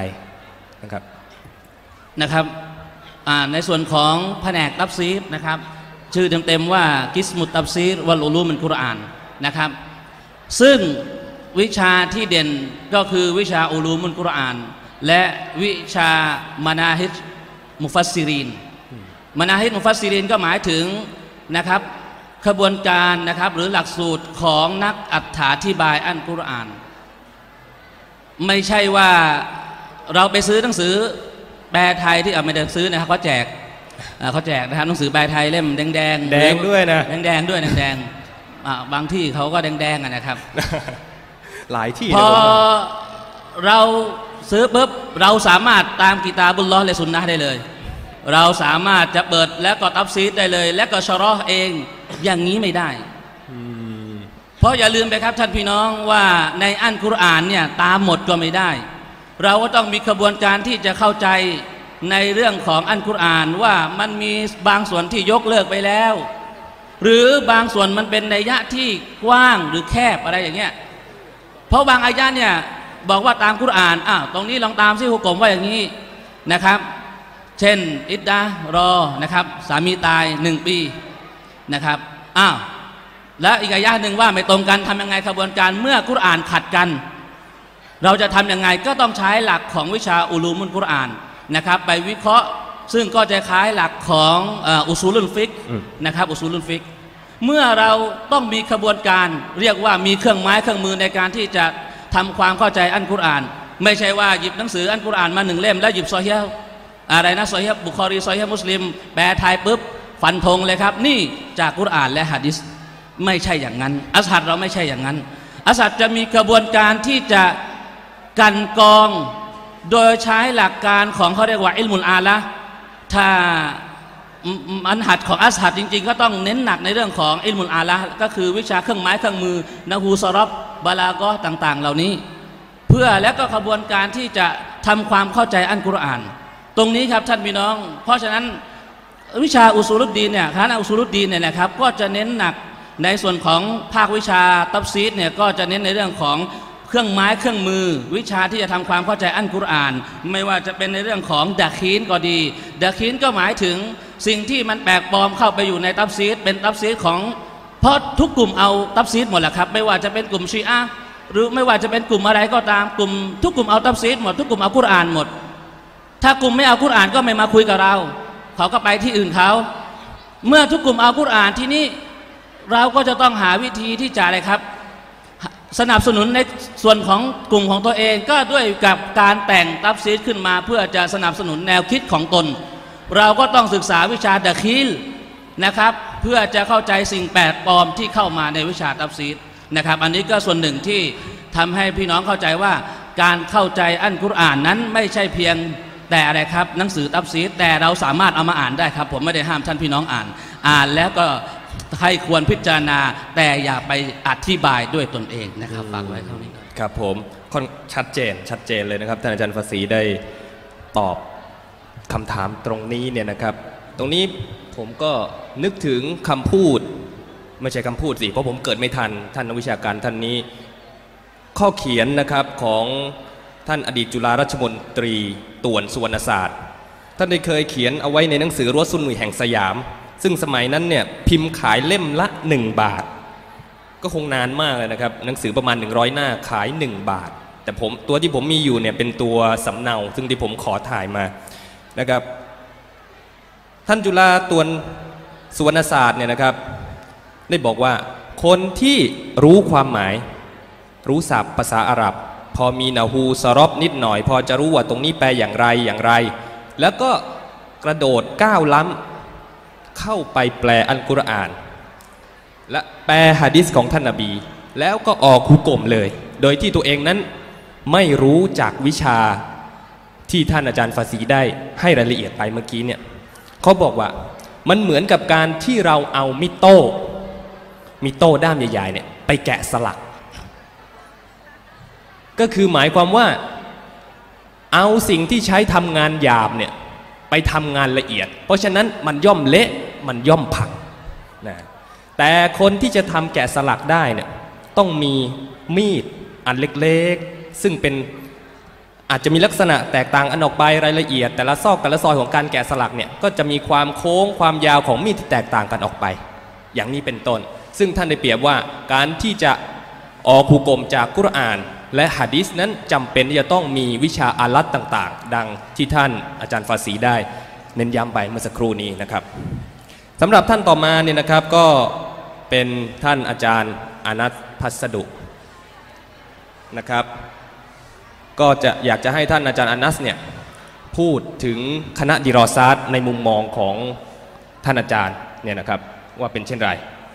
นะครับในส่วนของแผนกตัฟซีรนะครับชื่อเต็มๆว่ากิสมุตตัฟซีรวัลอุลูมุลกุรอานนะครับซึ่งวิชาที่เด่นก็คือวิชาอุลูมุลกุรอานและวิชามานาฮิดมุฟัสซิรินมานาฮิดมุฟัสซิรินก็หมายถึงนะครับขบวนการนะครับหรือหลักสูตรของนักอธิบายอัลกุรอานไม่ใช่ว่าเราไปซื้อหนังสือแปลไทยที่ไม่ได้ซื้อนะครับเขาแจกนะครับหนังสือแปลไทยเล่มแดง
แดงด้วยนะ
แดงด้วยแดงบางที่เขาก็แดงนะครับ
หลายที่
พอเราซื้อปุ๊บเราสามารถตามกิตาบุลลอฮ์และสุนนะห์ได้เลยเราสามารถจะเปิดและก็ตัฟซีรได้เลยและก็ชะรอห์เองอย่างนี้ไม่ได้เพราะอย่าลืมไปครับท่านพี่น้องว่าในอัลกุรอานเนี่ยตามหมดก็ไม่ได้เราก็ต้องมีกระบวนการที่จะเข้าใจในเรื่องของอัลกุรอานว่ามันมีบางส่วนที่ยกเลิกไปแล้วหรือบางส่วนมันเป็นนัยยะที่กว้างหรือแคบอะไรอย่างเงี้ยเพราะบางอายะเนี่ยบอกว่าตามกุรอานตรงนี้ลองตามซิฮุกมว่าอย่างนี้นะครับเช่นอิดดะรอนะครับสามีตาย1 ปีนะครับแล้วอีกอายะหนึ่งว่าไม่ตรงกันทำยังไงกระบวนการเมื่อกุรอานขัดกันเราจะทำยังไงก็ต้องใช้หลักของวิชาอุลูมุลกุรอานนะครับไปวิเคราะห์ซึ่งก็จะคล้ายหลักของอุซูลุลฟิกนะครับอุซูลุลฟิกเมื่อเราต้องมีกระบวนการเรียกว่ามีเครื่องไม้เครื่องมือในการที่จะทำความเข้าใจอัลกุรอานไม่ใช่ว่าหยิบหนังสืออัลกุรอานมา1 เล่มแล้วหยิบซอฮีฮ์อะไรนะซอฮีฮ์บุคอรีซอฮีฮ์มุสลิมแปลไทยปุ๊บฟันธงเลยครับนี่จากกุรอานและหะดีษไม่ใช่อย่างนั้นอัสฮัดเราไม่ใช่อย่างนั้นอัสฮัดจะมีกระบวนการที่จะกันกรองโดยใช้หลักการของเขาเรียกว่าอิลมุลอาละถ้ามันหัดของอัสฮัดจริงๆก็ต้องเน้นหนักในเรื่องของอิลมุลอาละก็คือวิชาเครื่องไม้เครื่องมือนะฮูซอรอบบาลากอต่างๆเหล่านี้เพื่อและก็กระบวนการที่จะทำความเข้าใจอัลกุรอานตรงนี้ครับท่านพี่น้องเพราะฉะนั้นวิชาอุซูลุดดีนเนี่ยคณะอุซูลุดดีนเนี่ยนะครับก็จะเน้นหนักในส่วนของภาควิชาตัฟซีรเนี่ยก็จะเน้นในเรื่องของเครื่องไม้เครื่องมือวิชาที่จะทำความเข้าใจอัลกุรอานไม่ว่าจะเป็นในเรื่องของดะคีนก็ดีดะคีนก็หมายถึงสิ่งที่มันแปลกปลอมเข้าไปอยู่ในตัฟซีรเป็นตัฟซีรของเพราะทุกกลุ่มเอาตัฟซีรหมดแหละครับไม่ว่าจะเป็นกลุ่มชีอะห์หรือไม่ว่าจะเป็นกลุ่มอะไรก็ตามกลุ่มทุกกลุ่มเอาตัฟซีรหมดทุกกลุ่มเอากุรอานหมดถ้ากลุ่มไม่เอากุรอานก็ไม่มาคุยกับเราเขาก็ไปที่อื่นเขาเมื่อทุกกลุ่มเอากุรอานที่นี่เราก็จะต้องหาวิธีที่จะอะไรครับสนับสนุนในส่วนของกลุ่มของตัวเองก็ด้วยกับการแต่งตัฟซีรขึ้นมาเพื่อจะสนับสนุนแนวคิดของตนเราก็ต้องศึกษาวิชาดะคีลนะครับเพื่อจะเข้าใจสิ่งแปลกปลอมที่เข้ามาในวิชาตัฟซีรนะครับอันนี้ก็ส่วนหนึ่งที่ทำให้พี่น้องเข้าใจว่าการเข้าใจอัลกุรอานนั้นไม่ใช่เพียงแต่อะไรครับหนังสือตัฟซีรแต่เราสามารถเอามาอ่านได้ครับผมไม่ได้ห้ามท่านพี่น้องอ่านแล้วก็ให้ควรพิจารณาแต่อย่าไปอธิบายด้วยตนเองนะครับฝากไว้เท่านี้
ครับผมชัดเจนเลยนะครับท่านอาจารย์ฟาซีได้ตอบคำถามตรงนี้เนี่ยนะครับตรงนี้ผมก็นึกถึงคำพูดไม่ใช่คำพูดสิเพราะผมเกิดไม่ทันท่านนักวิชาการท่านนี้ข้อเขียนนะครับของท่านอดีตจุฬาราชมนตรีต่วนสุวรรณศาสตร์ท่านได้เคยเขียนเอาไว้ในหนังสือรั้วซุนนุยแห่งสยามซึ่งสมัยนั้นเนี่ยพิมพ์ขายเล่มละ1 บาทก็คงนานมากเลยนะครับหนังสือประมาณ100 หน้าขาย1 บาทแต่ตัวที่ผมมีอยู่เนี่ยเป็นตัวสำเนาซึ่งที่ผมขอถ่ายมานะครับท่านจุฬาต่วนสุวรรณศาสตร์เนี่ยนะครับได้บอกว่าคนที่รู้ความหมายรู้ศัพท์ภาษาอาหรับพอมีนะฮูซะรอบนิดหน่อยพอจะรู้ว่าตรงนี้แปลอย่างไรอย่างไรแล้วก็กระโดดก้าวล้ำเข้าไปแปลอัลกุรอานและแปลหะดีษของท่านนบีแล้วก็ออกฮุกมเลยโดยที่ตัวเองนั้นไม่รู้จากวิชาที่ท่านอาจารย์ฟาซีได้ให้รายละเอียดไปเมื่อกี้เนี่ยเขาบอกว่ามันเหมือนกับการที่เราเอามิโต้ด้ามใหญ่ๆเนี่ยไปแกะสลักก็คือหมายความว่าเอาสิ่งที่ใช้ทำงานหยาบเนี่ยไปทำงานละเอียดเพราะฉะนั้นมันย่อมเละมันย่อมพังนะแต่คนที่จะทำแกะสลักได้เนี่ยต้องมีมีดอันเล็กๆซึ่งเป็นอาจจะมีลักษณะแตกต่างอันออกไปรายละเอียดแต่ละซอกแต่ละซอยของการแกะสลักเนี่ยก็จะมีความโค้งความยาวของมีดที่แตกต่างกันออกไปอย่างนี้เป็นต้นซึ่งท่านได้เปรียบว่าการที่จะออกฮุกมจากกุรอานและหะดีษนั้นจำเป็นที่จะต้องมีวิชาอาลัตต่างๆดังที่ท่านอาจารย์ฟาซีได้เน้นย้ำไปเมื่อสักครู่นี้นะครับสำหรับท่านต่อมาเนี่ยนะครับก็เป็นท่านอาจารย์อานัสพัสดุนะครับก็จะอยากจะให้ท่านอาจารย์อานัสเนี่ยพูดถึงคณะดิรอซาตในมุมมองของท่านอาจารย์เนี่ยนะครับว่าเป็นเช่นไร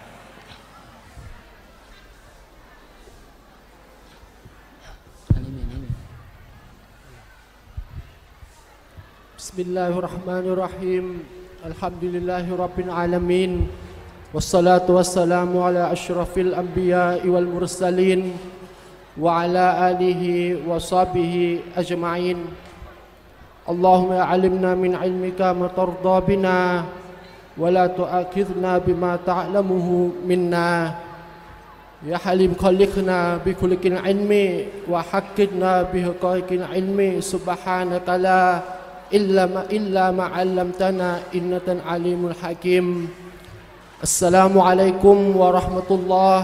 Bismillahirrahmanirrahim. Alhamdulillahirabbil alamin. Wassalatu wassalamu ala asyrafil anbiya'i wal mursalin wa ala alihi wa sahbihi ajma'in. Allahumma alimna min ilmika ma tarda bina wa la tu'akhidhna bima ta'lamuhu minna. Ya Halim khaliqna bi kulli ilmi wa haqqidna bi haqaiqil ilmi subhanaka la illa ma 'allamtana innaka alimul hakim. Assalamualaikum warahmatullahi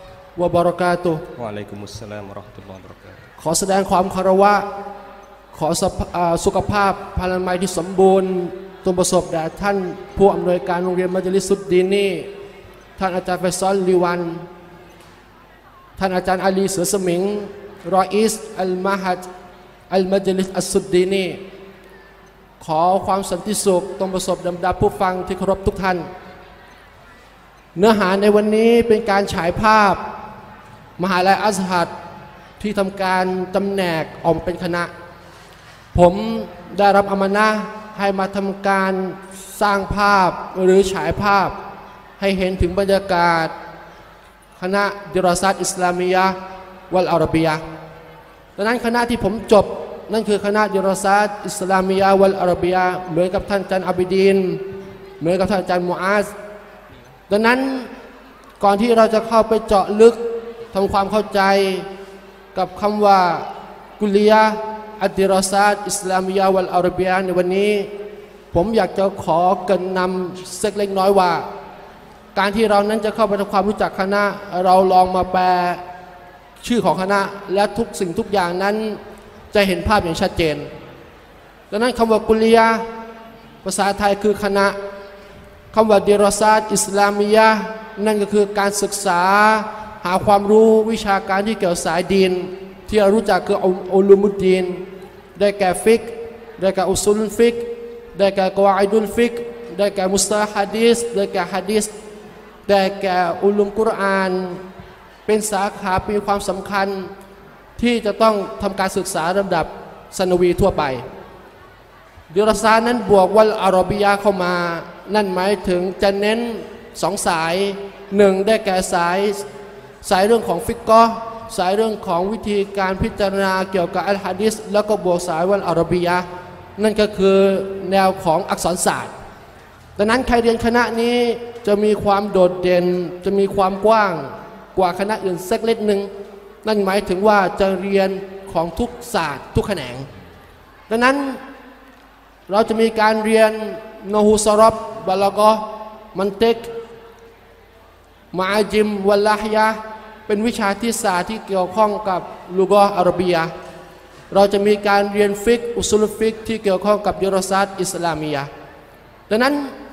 wabarakatuh.
Waalaikumsalam warahmatullahi wabarakatuh.
ขอแสดงความเคารพขอสุขภาพพลานามัยที่สมบูรณ์จงประสบแด่ท่านผู้อำนวยการโรงเรียนมัจลิสุดดีนีท่านอาจารย์ไฟซอลลีวันท่านอาจารย์อาลีเสือสมิงรออิสอัลมาฮัดอัลมัจลิสอัสสุดดีนีขอความสันติสุขจงประสบดำดาผู้ฟังที่เคารพทุกท่านเนื้อหาในวันนี้เป็นการฉายภาพมหาลัยอัซฮัรที่ทำการจำแนกออกเป็นคณะผมได้รับอามานะห์ให้มาทำการสร้างภาพหรือฉายภาพให้เห็นถึงบรรยากาศคณะดิรอซาตอิสลามียะห์วัลอาระบียะห์ดังนั้นคณะที่ผมจบนั่นคือคณะดิรอซาตอิสลามียะห์วัลอาระบียะห์เหมือนกับท่านอาจารย์อับดีนเหมือนกับท่านอาจารย์มุอาซดังนั้นก่อนที่เราจะเข้าไปเจาะลึกทำความเข้าใจกับคำว่ากุลียะห์อัดดิรอซาตอิสลามียะห์วัลอาระบียะห์ในวันนี้ผมอยากจะขอเกริ่นนำสักเล็กน้อยว่าการที่เรานั้นจะเข้าไปทำความรู้จักคณะเราลองมาแปลชื่อของคณะและทุกสิ่งทุกอย่างนั้นจะเห็นภาพอย่างชัดเจนดังนั้นคำว่ากุลียะห์ภาษาไทยคือคณะคำว่าดิรอซาตอิสลามียะห์นั่นก็คือการศึกษาหาความรู้วิชาการที่เกี่ยวสายดีนที่เรารู้จักคืออุลูมุดดีนได้แก่ฟิกได้แก่อุซูลุลฟิกได้แก่กวาอิดุลฟิกได้แก่มุสตะลาห์หะดีษได้แก่หะดีษได้แก่อุลุมกุรอานเป็นสาขามีความสำคัญที่จะต้องทำการศึกษาระดับสนวีทั่วไปดิรอซาตนั้นบวกวัลอาระบียะห์เข้ามานั่นหมายถึงจะเน้นสองสายหนึ่งได้แก่สายเรื่องของฟิกกอห์สายเรื่องของวิธีการพิจารณาเกี่ยวกับอัลหะดีษแล้วก็บวกสายวัลอาระบียะห์นั่นก็คือแนวของอักษรศาสตร์ดังนั้นใครเรียนคณะนี้จะมีความโดดเด่นจะมีความกว้างกว่าคณะอื่นสักเล็กนึงนั่นหมายถึงว่าจะเรียนของทุกศาสตร์ทุกแขนงดังนั้นเราจะมีการเรียนนะฮูซะรอบบะลากะห์มันติกมะอาจิมวัลลาฮยะห์เป็นวิชาที่ศาสตร์ที่เกี่ยวข้องกับลุกะห์อาระบียะห์เราจะมีการเรียนฟิกอุซูลุฟิกที่เกี่ยวข้องกับดิรอซาตอิสลามียะห์ดังนั้น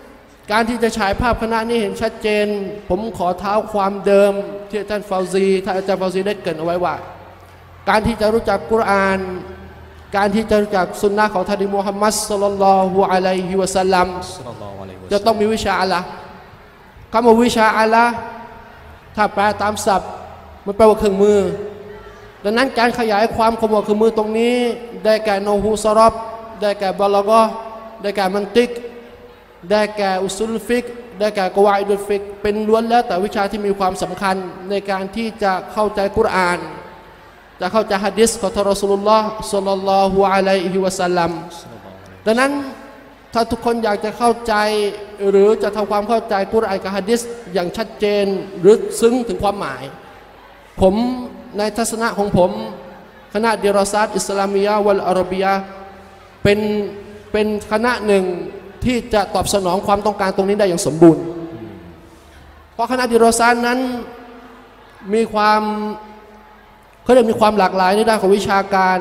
การที่จะฉายภาพคณะนี้เห็นชัดเจนผมขอเท้าความเดิมที่ท่านฟาวซีท่านอาจารย์ฟาวซีได้เกริ่นเอาไว้ว่าการที่จะรู้จักกุรอานการที่จะรู้จักสุนนะของท่านมุฮัมมัดศ็อลลัลลอฮุอะลัยฮิวะซัลลัมจะต้องมีวิชาอะละคำว่าวิชาอะละถ้าแปลตามศัพท์มันแปลว่าเครื่องมือดังนั้นการขยายความคำว่าเครื่องมือตรงนี้ได้แก่โนฮูซารอบได้แก่บาลากะได้แก่มันติกได้แก่อุซุลฟิกได้แก่กวาอิดุลฟิกเป็นล้วนแล้วแต่วิชาที่มีความสำคัญในการที่จะเข้าใจกุรอานจะเข้าใจหะดีษของท่านรอซูลุลลอฮ์ศ็อลลัลลอฮุอะลัยฮิวะซัลลัมดังนั้นถ้าทุกคนอยากจะเข้าใจหรือจะทำความเข้าใจกุรอานกับหะดีษอย่างชัดเจนหรือซึ้งถึงความหมายผมในทัศนะของผมคณะดิรอซาตอิสลามียะวัลอาระบียะเป็นคณะหนึ่งที่จะตอบสนองความต้องการตรงนี้ได้อย่างสมบูรณ์เพราะคณะดิรอซาตนั้นมีความเขาเรียกมีความหลากหลายในด้านของวิชาการ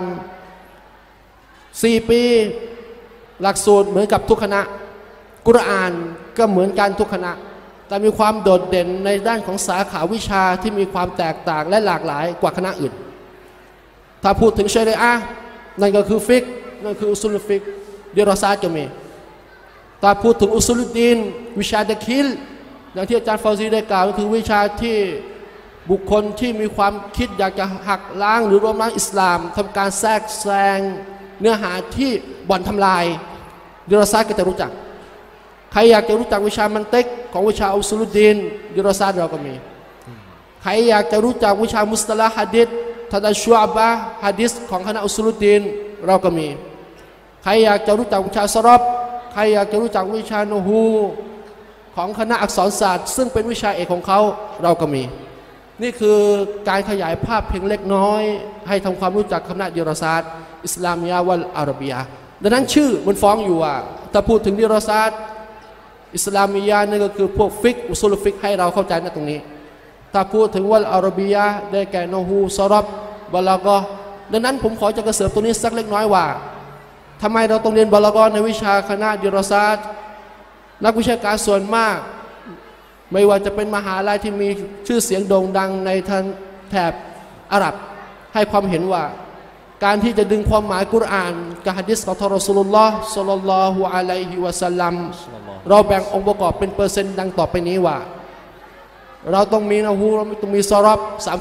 4 ปีหลักสูตรเหมือนกับทุกคณะกุรอานก็เหมือนกันทุกคณะแต่มีความโดดเด่นในด้านของสาขาวิชาที่มีความแตกต่างและหลากหลายกว่าคณะอื่นถ้าพูดถึงชะรีอะห์นั่นก็คือฟิกนั่นคืออุซุลฟิกดิรอซาตจะมีถ้าพูดถึงอุซุลดีนวิชาดะคิลอย่างที่อาจารย์ฟาวซีได้กล่าวก็คือวิชาที่บุคคลที่มีความคิดอยากจะหักล้างหรือรวมล้างอิสลามทำการแทรกแซงเนื้อหาที่บ่อนทำลายดิรอซาตก็จะรู้จักใครอยากจะรู้จักวิชามันติกของวิชาอุซุลดีนดิรอซาตเราก็มีใครอยากจะรู้จักวิชามุสตะละฮ์หะดีษทะดัชชุอะบะห์หะดีษของคณะอุซุลดีนเราก็มีใครอยากจะรู้จักวิชาซะรอบใครอยากจะรู้จักวิชานูฮูของคณะอักษรศาสตร์ซึ่งเป็นวิชาเอกของเขาเราก็มีนี่คือการขยายภาพเพียงเล็กน้อยให้ทำความรู้จักคณะดิรอซาตอิสลามียะวัลอาระบียะดังนั้นชื่อมันฟ้องอยู่ว่าถ้าพูดถึงดิรอซาตอิสลามียะนี่ก็คือพวกฟิกอุซุลฟิกให้เราเข้าใจนะตรงนี้ถ้าพูดถึงวัลอาระบียะได้แก่นูฮูซะรอบบาลากะดังนั้นผมขอจะกระเสริมตรงนี้สักเล็กน้อยว่าทำไมเราต้องเรียนบาลากะในวิชาคณะดิรอซาตนักวิชาการส่วนมากไม่ว่าจะเป็นมหาลัยที่มีชื่อเสียงโด่งดังในแถบอาหรับให้ความเห็นว่าการที่จะดึงความหมายกุรอานกับหะดีษของท่านรอซูลุลลอฮ์ศ็อลลัลลอฮุอะลัยฮิวะซัลลัมเราแบ่งองค์ประกอบเป็นเปอร์เซ็นต์ดังต่อไปนี้ว่าเราต้องมีนะฮูเราต้องมีซอรับ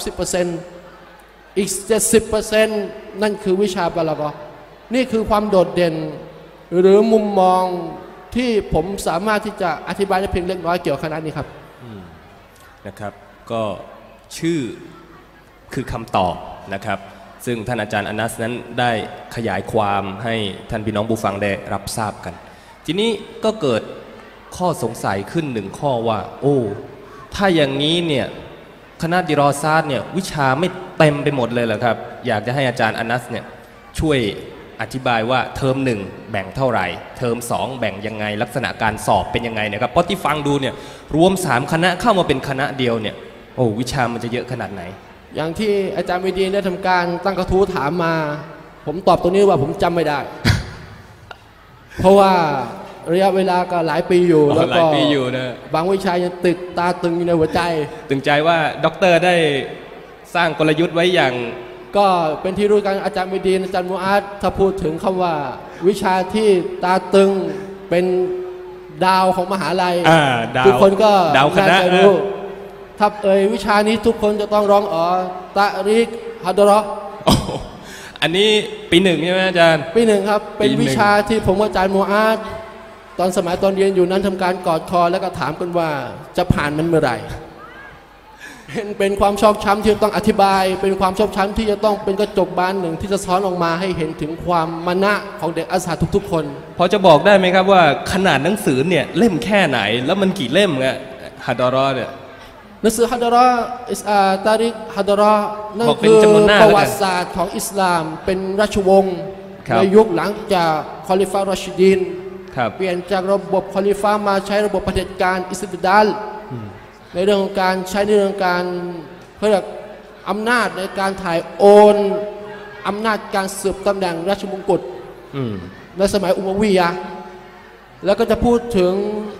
30% อีก 70% นั่นคือวิชาบาลากะห์นี่คือความโดดเด่นหรือมุมมองที่ผมสามารถที่จะอธิบายได้เพียงเล็กน้อยเกี่ยวกับคณะนี้ครับ
นะครับก็ชื่อคือคำตอบนะครับซึ่งท่านอาจารย์อานัสนั้นได้ขยายความให้ท่านพี่น้องผู้ฟังได้รับทราบกันทีนี้ก็เกิดข้อสงสัยขึ้นหนึ่งข้อว่าโอ้ถ้าอย่างนี้เนี่ยคณะดิรอซาตเนี่ยวิชาไม่เต็มไปหมดเลยเหรอครับอยากจะให้อาจารย์อานัสเนี่ยช่วยอธิบายว่าเทอม1แบ่งเท่าไหร่เทอม2แบ่งยังไงลักษณะการสอบเป็นยังไงนะครับเพราะที่ฟังดูเนี่ยรวม3คณะเข้ามาเป็นคณะเดียวเนี่ยโอ้วิชามันจะเยอะขนาดไหน
อย่างที่อาจารย์วิดีได้ทำการตั้งกระทู้ถามมาผมตอบตรงนี้ว่าผมจำไม่ได้ เพราะว่าระยะเวลาก็หลายปีอยู่แล้วก็บางวิชายังติดตาตึงอยู่ในหัวใจ
ตึงใจว่าด็อกเตอร์ได้สร้างกลยุทธ์ไว้อย่าง
ก็เป็นที่รู้กันอาจารย์วิดีอาจารย์มูอาดถ้าพูดถึงคำว่าวิชาที่ตาตึงเป็นดาวของมหาลัยทุกคนก็น่าจะรู้ถ้าวิชานี้ทุกคนจะต้องร้องตะริกฮัดรอ
อันนี้ปี1ใช่ไหมอาจารย์
ปี1ครับเป็นวิชาที่ผมอาจารย์มูอาดตอนสมัยตอนเรียนอยู่นั้นทำการกอดคอแล้วก็ถามกันว่าจะผ่านมันเมื่อไหร่เป็นความชอกช้ำที่ต้องอธิบายเป็นความชอกช้ำที่จะต้องเป็นกระจกบานหนึ่งที่จะซ้อนออกมาให้เห็นถึงความมณะของเด็กอัสฮาร์ทุกๆคน
พอจะบอกได้ไหมครับว่าขนาดหนังสือเนี่ยเล่มแค่ไหนแล้วมันกี่เล่มเนี่ยฮัดรอเนี่ย
หนังสือฮัดรอตาริกฮัดรอนั่นคือประวัติศาสตร์ของอิสลามเป็นราชวงศ์ในยุคหลังจากคอลิฟะรอชิดีนเปลี่ยนจากระบบคอลิฟะมาใช้ระบบเผด็จการอิสติบดาลในเรื่องของการใช้ในเรื่องการเพื่ออำนาจในการถ่ายโอนอำนาจการสืบตำแหน่งราชมงกุฎในสมัยอุมัยยะห์แล้วก็จะพูดถึง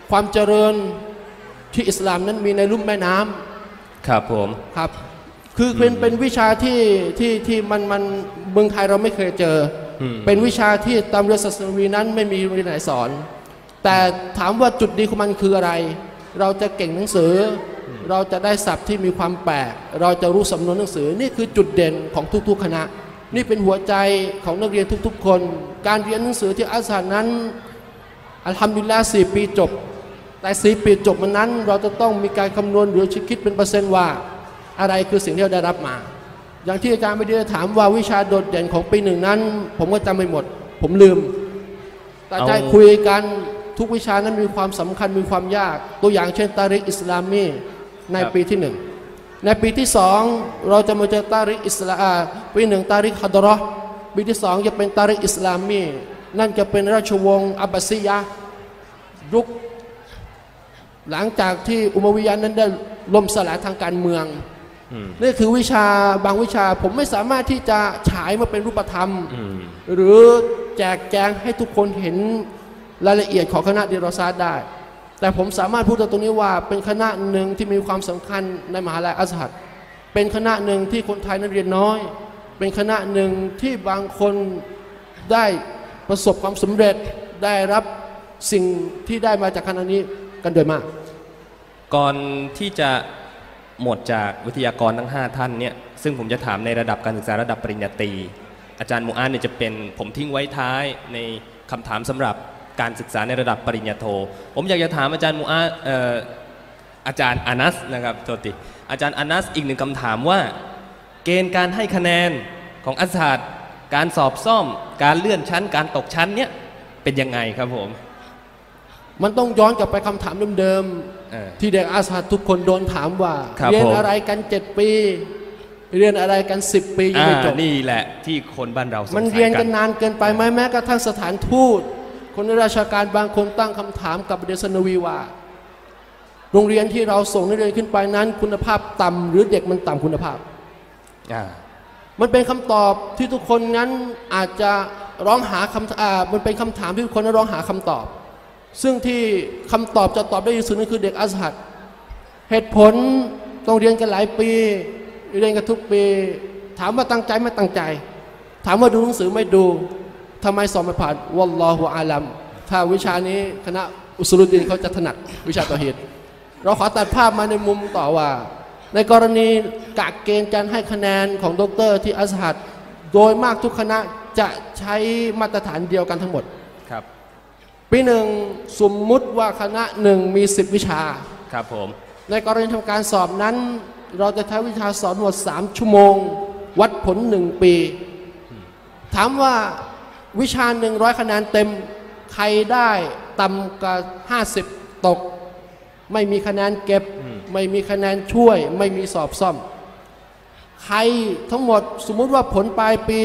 ความเจริญที่อิสลามนั้นมีในลุ่มแม่น้ำ
ครับผม
ครับคือเป็นวิชาที่มันเมืองไทยเราไม่เคยเจอเป็นวิชาที่ตามเรือศาสนาวีนั้นไม่มีโรงเรียนไหนสอนแต่ถามว่าจุดดีของมันคืออะไรเราจะเก่งหนังสือเราจะได้ศัพท์ที่มีความแปลกเราจะรู้สำนวนหนังสือนี่คือจุดเด่นของทุกๆคณะนี่เป็นหัวใจของนักเรียนทุกๆคนการเรียนหนังสือที่อัสฮาร์นั้นอัลฮัมดุลิลลาห์4 ปีจบแต่4 ปีจบมันนั้นเราจะต้องมีการคำนวณหรือคิดเป็นเปอร์เซ็นต์ว่าอะไรคือสิ่งที่เราได้รับมาอย่างที่อาจารย์ไม่ได้ถามว่าวิชาโดดเด่นของปี 1นั้นผมก็จำไม่หมดผมลืมแต่ใจคุยกันทุกวิชานั้นมีความสำคัญมีความยากตัวอย่างเช่นตาริกอิสลามีในปีที่1ในปีที่2เราจะมาเจอตาริกอิสลามปี1ตาริกฮัดเราะห์ปีที่2จะเป็นตาริกอิสลามีนั่นจะเป็นราชวงศ์อับบาซียะห์ยุคหลังจากที่อุมัยยะห์นั้นได้ล่มสลายทางการเมืองนี่คือวิชาบางวิชาผมไม่สามารถที่จะฉายมาเป็นรูปธรรมหรือแจกแจงให้ทุกคนเห็นรายละเอียดของคณะดิรอซาตได้แต่ผมสามารถพูดตรงนี้ว่าเป็นคณะหนึ่งที่มีความสำคัญในมหาลัยอัซฮัรเป็นคณะหนึ่งที่คนไทยนั้นเรียนน้อยเป็นคณะหนึ่งที่บางคนได้ประสบความสำเร็จได้รับสิ่งที่ได้มาจากคณะนี้กันโดยมาก
ก่อนที่จะหมดจากวิทยากรทั้ง5ท่านเนี่ยซึ่งผมจะถามในระดับการศึกษาระดับปริญญาตรีอาจารย์มูอาซเนี่ยจะเป็นผมทิ้งไว้ท้ายในคำถามสำหรับการศึกษาในระดับปริญญาโทผมอยากจะถามอาจารย์มูอาซอาจารย์อานัสนะครับโทษทีอาจารย์อานัสอีกหนึ่งคำถามว่าเกณฑ์การให้คะแนนของอัซฮาร์การสอบซ่อมการเลื่อนชั้นการตกชั้นเนี่ยเป็นยังไงครับผม
มันต้องย้อนกลับไปคำถามเดิมๆที่เด็กอัซฮาร์ทุกคนโดนถามว่าเรียนอะไรกัน7 ปีเรียนอะไรกัน10 ปียังไม่จบ
นี่แหละที่คนบ้านเราสงสัยกัน
มันเรียนกันนานเกินไปไหมแม้กระทั่งสถานทูตคนในราชการบางคนตั้งคำถามกับเดชนวีว่าโรงเรียนที่เราส่งนักเรียนขึ้นไปนั้นคุณภาพต่ำหรือเด็กมันต่ำคุณภาพมันเป็นคำตอบที่ทุกคนนั้นอาจจะร้องหามันเป็นคำถามที่ทุกคนนั้นร้องหาคำตอบซึ่งที่คำตอบจะตอบได้ที่สุดนั่นคือเด็กอัซฮัรเหตุผลต้องเรียนกันหลายปีเรียนกันทุกปีถามว่าตั้งใจไม่ตั้งใจถามว่าดูหนังสือไม่ดูทำไมสอบไม่ผ่านวัลลอฮุอาลัมถ้าวิชานี้คณะอุซูลุดดีนเขาจะถนัดวิชาตอฮีดเราขอตัดภาพมาในมุมต่อว่าในกรณีกะเกณฑ์การให้คะแนนของด็อกเตอร์ที่อัซฮัรโดยมากทุกคณะจะใช้มาตรฐานเดียวกันทั้งหมด
ครับ
ปีหนึ่งสมมุติว่าคณะหนึ่งมี10 วิชา
ครับผม
ในกรณีทำการสอบนั้นเราจะใช้วิชาสอนหมด3 ชั่วโมงวัดผล1 ปีถามว่าวิชา100 คะแนนเต็มใครได้ต่ำกว่า50ตกไม่มีคะแนนเก็บไม่มีคะแนนช่วยไม่มีสอบซ่อมใครทั้งหมดสมมุติว่าผลปลายปี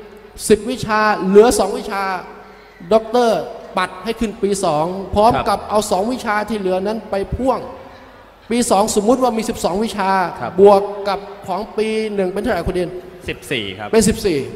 10 วิชาเหลือ2 วิชาด็อกเตอร์ปัดให้ขึ้นปี2พร้อมกับเอา2 วิชาที่เหลือนั้นไปพ่วงปี2สมมุติว่ามี12 วิชาบวกกับของปี1เป็นเท่าไหร่คุณเดียน
14ครับ
เป็น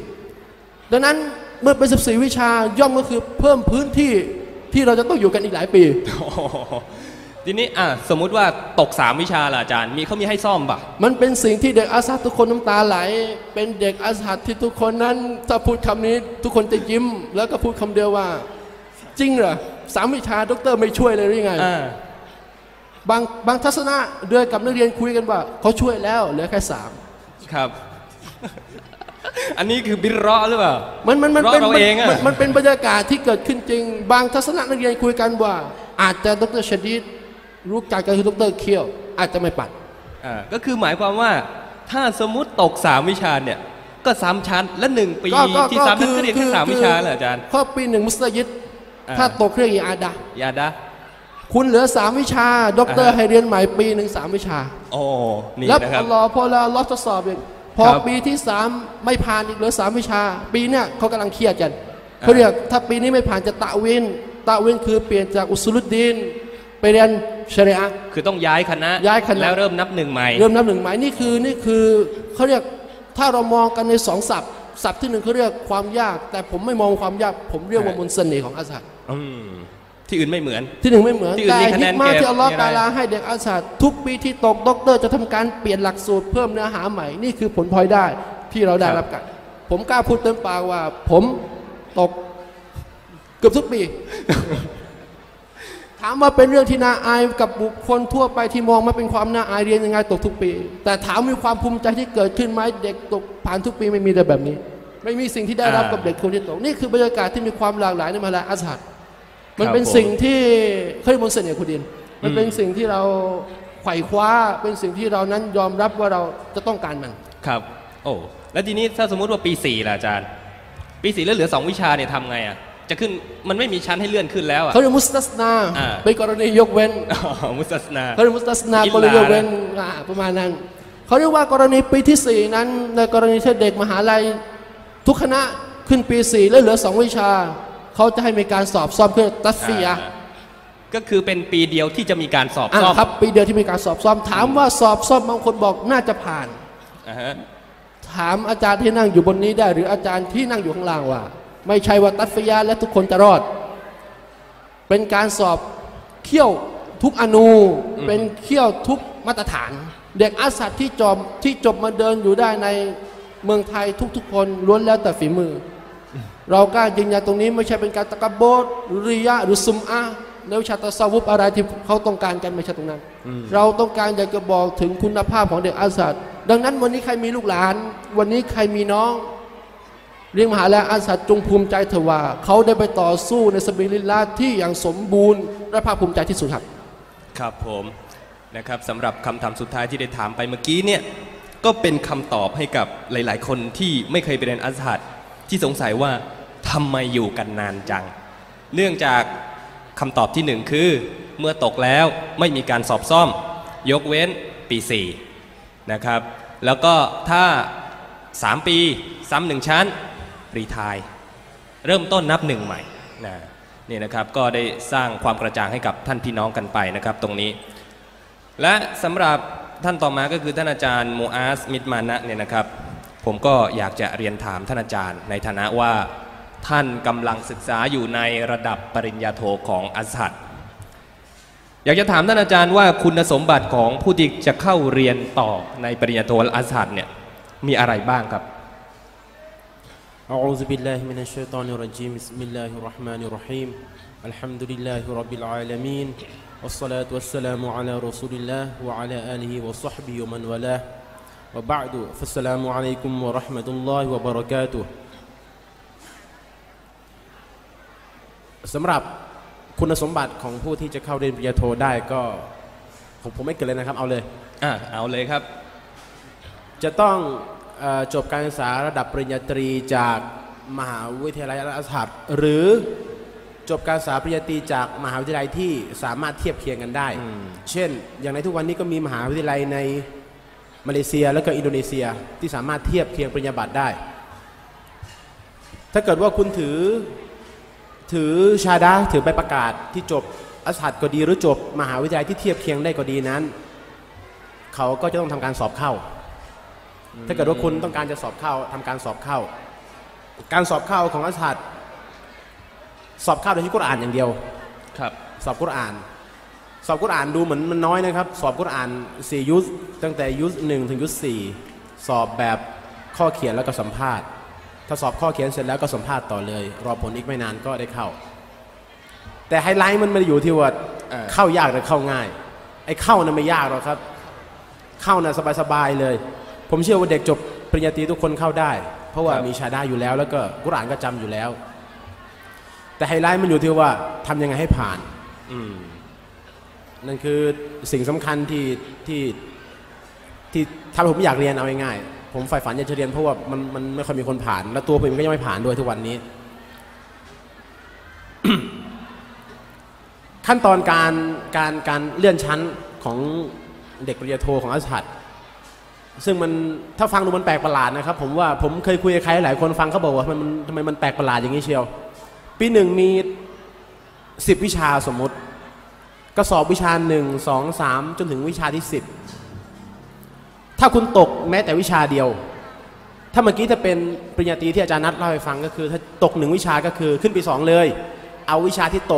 14ดังนั้นเมื่อเป็น14 วิชาย่อมก็คือเพิ่มพื้นที่ที่เราจะต้องอยู่กันอีกหลายปี
ทีนี้สมมุติว่าตก3 วิชาล่ะอาจารย์เขามีให้ซ่อมป่ะ
มันเป็นสิ่งที่เด็กอัซฮัรทุกคนน้ำตาไหลเป็นเด็กอัซฮัรที่ทุกคนนั้นถ้าพูดคำนี้ทุกคนจะยิ้มแล้วก็พูดคำเดียวว่าจริงเหรอ3 วิชาด็อกเตอร์ไม่ช่วยเลยหรือไงบางทัศนะเดือนกับนักเรียนคุยกันว่าเขาช่วยแล้วเหลือแค่3
ครับ อันนี้คือบิรรอหรือเปล่า
มันเป็นบรรยากาศที่เกิดขึ้นจริงบางทัศนะนักเรียนคุยกันว่าอาจจะดร.ชดีดรู้จักกันคือดร.เคียวอาจจะไม่ปัด
ก็คือหมายความว่าถ้าสมมุติตก3 วิชาเนี่ยก็3 ชั้นและ1 ปีที่3นั้นก็เรียนแค่3 วิชาเหรออาจารย์
ข้อปี1มุสตะยิดถ้าตกเรื่องอิอาดะคุณเหลือ3 วิชาด็อกเตอร์ให้เรียนใหม่ปี1 3 วิชา
โอ้นี่
นะครับแล้วพอเราทดสอบอีกพอปีที่3ไม่ผ่านอีกเหลือ3 วิชาปีเนี้ยเขากำลังเครียดกันเขาเรียกถ้าปีนี้ไม่ผ่านจะตะวินคือเปลี่ยนจากอุซูลุดดีนไปเรียนชะรีอะห์
คือต้องย้ายคณะแล้วเริ่มนับ1 ใหม่
นี่คือเขาเรียกถ้าเรามองกันใน2 ศัพท์ที่1เขาเรียกความยากแต่ผมไม่มองความยากผมเรียกว่ามนต์เสน่ห์ของอัซฮัร
ที่อื่นไม่เหมือน
ที่หนึ่งไม่เหมือน
ที่อื่น
แต่
มีคะแน
ฮิ
น
กมา
เก็บ
ที่อัลลอฮฺ
มีอะไร
ตะอาลาให้เด็กอัสฮัดทุกปีที่ตกด็อกเตอร์จะทำการเปลี่ยนหลักสูตรเพิ่มเนื้อหาใหม่นี่คือผลพลอยได้ที่เราได้รับกันผมกล้าพูดเต็มปากว่าผมตกเกือบทุกปี ถามว่าเป็นเรื่องที่น่าอายกับบุคคลทั่วไปที่มองไม่เป็นความน่าอายเรียนยังไงตกทุกปีแต่ถามมีความภูมิใจที่เกิดขึ้นไหมเด็กตกผ่านทุกปีไม่มีแต่แบบนี้ ไม่มีสิ่งที่ได้รับกับเด็กคนที่ตกนี่คือบรรยากาศที่มีความหลากหลายในมหาลัยอัสฮัดมันเป็นสิ่งที่เคยมนเสน่ห์คุณดินมันเป็นสิ่งที่เราไขว่คว้าเป็นสิ่งที่เรานั้นยอมรับว่าเราจะต้องการมัน
ครับโอ้แล้วทีนี้ถ้าสมมุติว่าปี4ล่ะอาจารย์ปี4แล้วเหลือ2วิชาเนี่ยทำไงอ่ะจะขึ้นมันไม่มีชั้นให้เลื่อนขึ้นแล้วอ่ะ
เขาเรียกมุสตัสนาเป็นกรณียกเว้น
มุสตัสนา
เขาเรียกมุสตัสนากรณียกเว้นประมาณนั้นเขาเรียกว่ากรณีปีที่4นั้นในกรณีที่เด็กมหาลัยทุกคณะขึ้นปี4แล้วเหลือ2วิชาเขาจะให้มีการสอบซ่อมเพื่อตัสฟียะ
ก็คือเป็นปีเดียวที่จะมีการสอบซ่อม
ครับปีเดียวที่มีการสอบซ่อมถามว่าสอบซ่อมบางคนบอกน่าจะผ่านถามอาจารย์ที่นั่งอยู่บนนี้ได้หรืออาจารย์ที่นั่งอยู่ข้างล่างว่าไม่ใช่ว่าตัสฟียะและทุกคนจะรอดเป็นการสอบเขี้ยวทุกอนูเป็นเขี้ยวทุกมาตรฐานเด็กอัสฮัดที่จบมาเดินอยู่ได้ในเมืองไทยทุกๆคนล้วนแล้วแต่ฝีมือเรากล้ายืนยันตรงนี้ไม่ใช่เป็นการตะกบดหรือริยะหรือซุมอะในวิชาตัสวุฟอะไรที่เขาต้องการกันไม่ใช่ตรงนั้นเราต้องการอยากจะบอกถึงคุณภาพของเด็กอัสฮัดดังนั้นวันนี้ใครมีลูกหลานวันนี้ใครมีน้องเรียนมหาลัยอัสฮัดจงภูมิใจเถอะว่าเขาได้ไปต่อสู้ในซะบีลิลลาห์ที่อย่างสมบูรณ์และภาคภูมิใจที่สุดครับ
ครับผมนะครับสำหรับคำถามสุดท้ายที่ได้ถามไปเมื่อกี้เนี่ยก็เป็นคำตอบให้กับหลายๆคนที่ไม่เคยไปเรียนอัสฮัดที่สงสัยว่าทำไมอยู่กันนานจังเนื่องจากคำตอบที่หนึ่งคือเมื่อตกแล้วไม่มีการสอบซ่อมยกเว้นปี4นะครับแล้วก็ถ้า3ปีซ้ำ1ชั้นรีไทร์เริ่มต้นนับ1ใหม่นี่นะครับก็ได้สร้างความกระจ่างให้กับท่านพี่น้องกันไปนะครับตรงนี้และสำหรับท่านต่อมาก็คือท่านอาจารย์มูอาซมิตมานะเนี่ยนะครับผมก็อยากจะเรียนถามท่านอาจารย์ในฐานะว่าท่านกำลังศึกษาอยู่ในระดับปริญญาโทของอัสฮัดอยากจะถามท่านอาจารย์ว่าคุณสมบัติของผู้ที่จะเข้าเรียนต่อในปริญญาโทอัสฮัดเนี่ยมีอะไรบ้างครับ
อะอูซุบิลลาฮิมินัชชัยฏอนิรเราะญีมบิสมิลลาฮิรเราะห์มานิรเราะฮีมอัลฮัมดุลิลลาฮิร็อบบิลอาลามีนวัสศอลาตุวัสสลามุอะลารอซูลิลลาฮ์วะอะลาอาลิฮิวะศอฮบิฮิวะมันวะลาฮ์วะบะอ์ดุฟัสสลามุอะลัยกุมวะเราะห์มะตุลลอฮิวะบะเราะกาตุฮ์สำหรับคุณสมบัติของผู้ที่จะเข้าเรียนปริญญาโทได้ก็ผมไม่เกินเลยนะครับเอาเลย
เอาเลยครับ
จะต้องจบการศึกษาระดับปริญญาตรีจากมหาวิทยาลัยอัสฮัดหรือจบการศึกษาปริญญาตรีจากมหาวิทยาลัยที่สามารถเทียบเคียงกันได้เช่นอย่างในทุกวันนี้ก็มีมหาวิทยาลัยในมาเลเซียและก็อินโดนีเซียที่สามารถเทียบเคียงปริญญาบัตรได้ถ้าเกิดว่าคุณถือชาดะถือใบประกาศที่จบอัสฮัดก็ดีหรือจบมหาวิทยาลัยที่เทียบเคียงได้ก็ดีนั้นเขาก็จะต้องทำการสอบเข้าถ้าเกิดว่าคุณต้องการจะสอบเข้าทำการสอบเข้าการสอบเข้าของอัสฮัดสอบเข้าโดยที่กุรอานอย่างเดียว
ครับ
สอบกุรอานดูเหมือนมันน้อยนะครับสอบกุรอาน4ยุสตั้งแต่ยุส1ถึงยุส4สอบแบบข้อเขียนแล้วก็สัมภาษณ์ถ้าสอบข้อเขียนเสร็จแล้วก็สัมภาษณ์ต่อเลยรอผลอีกไม่นานก็ได้เข้าแต่ไฮไลท์มันไม่ได้อยู่ที่ว่าเข้ายากหรือเข้าง่ายไอ้เข้าน่ะไม่ยากหรอกครับเข้าน่ะสบายๆเลยผมเชื่อว่าเด็กจบปริญญาตรีทุกคนเข้าได้เพราะว่ามีชาดะอยู่แล้วแล้วก็กุรอานก็จำอยู่แล้วแต่ไฮไลท์มันอยู่ที่ว่าทำยังไงให้ผ่านนั่นคือสิ่งสำคัญที่ถ้าผมอยากเรียนเอาง่ายๆผมใฝ่ฝันอยากจะเรียนเพราะว่ามันไม่ค่อยมีคนผ่านแล้วตัวผมก็ยังไม่ผ่านด้วยทุกวันนี้ ขั้นตอนการเลื่อนชั้นของเด็กปริญญาโทของอัสฮัดซึ่งมันถ้าฟังดูมันแปลกประหลาดนะครับผมว่าผมเคยคุยกับใครหลายคนฟังเขาบอกว่าทำไมมันแปลกประหลาดอย่างนี้เชียวปีหนึ่งมี10วิชาสมมติก็สอบวิชา1 2 3จนถึงวิชาที่10ถ้าคุณตกแม้แต่วิชาเดียวถ้าเมื่อกี้จะเป็นปริญญาตรีที่อาจารย์นัทเล่าให้ฟังก็คือถ้าตก1วิชาก็คือขึ้นปี2เลยเอาวิชาที่ตกพ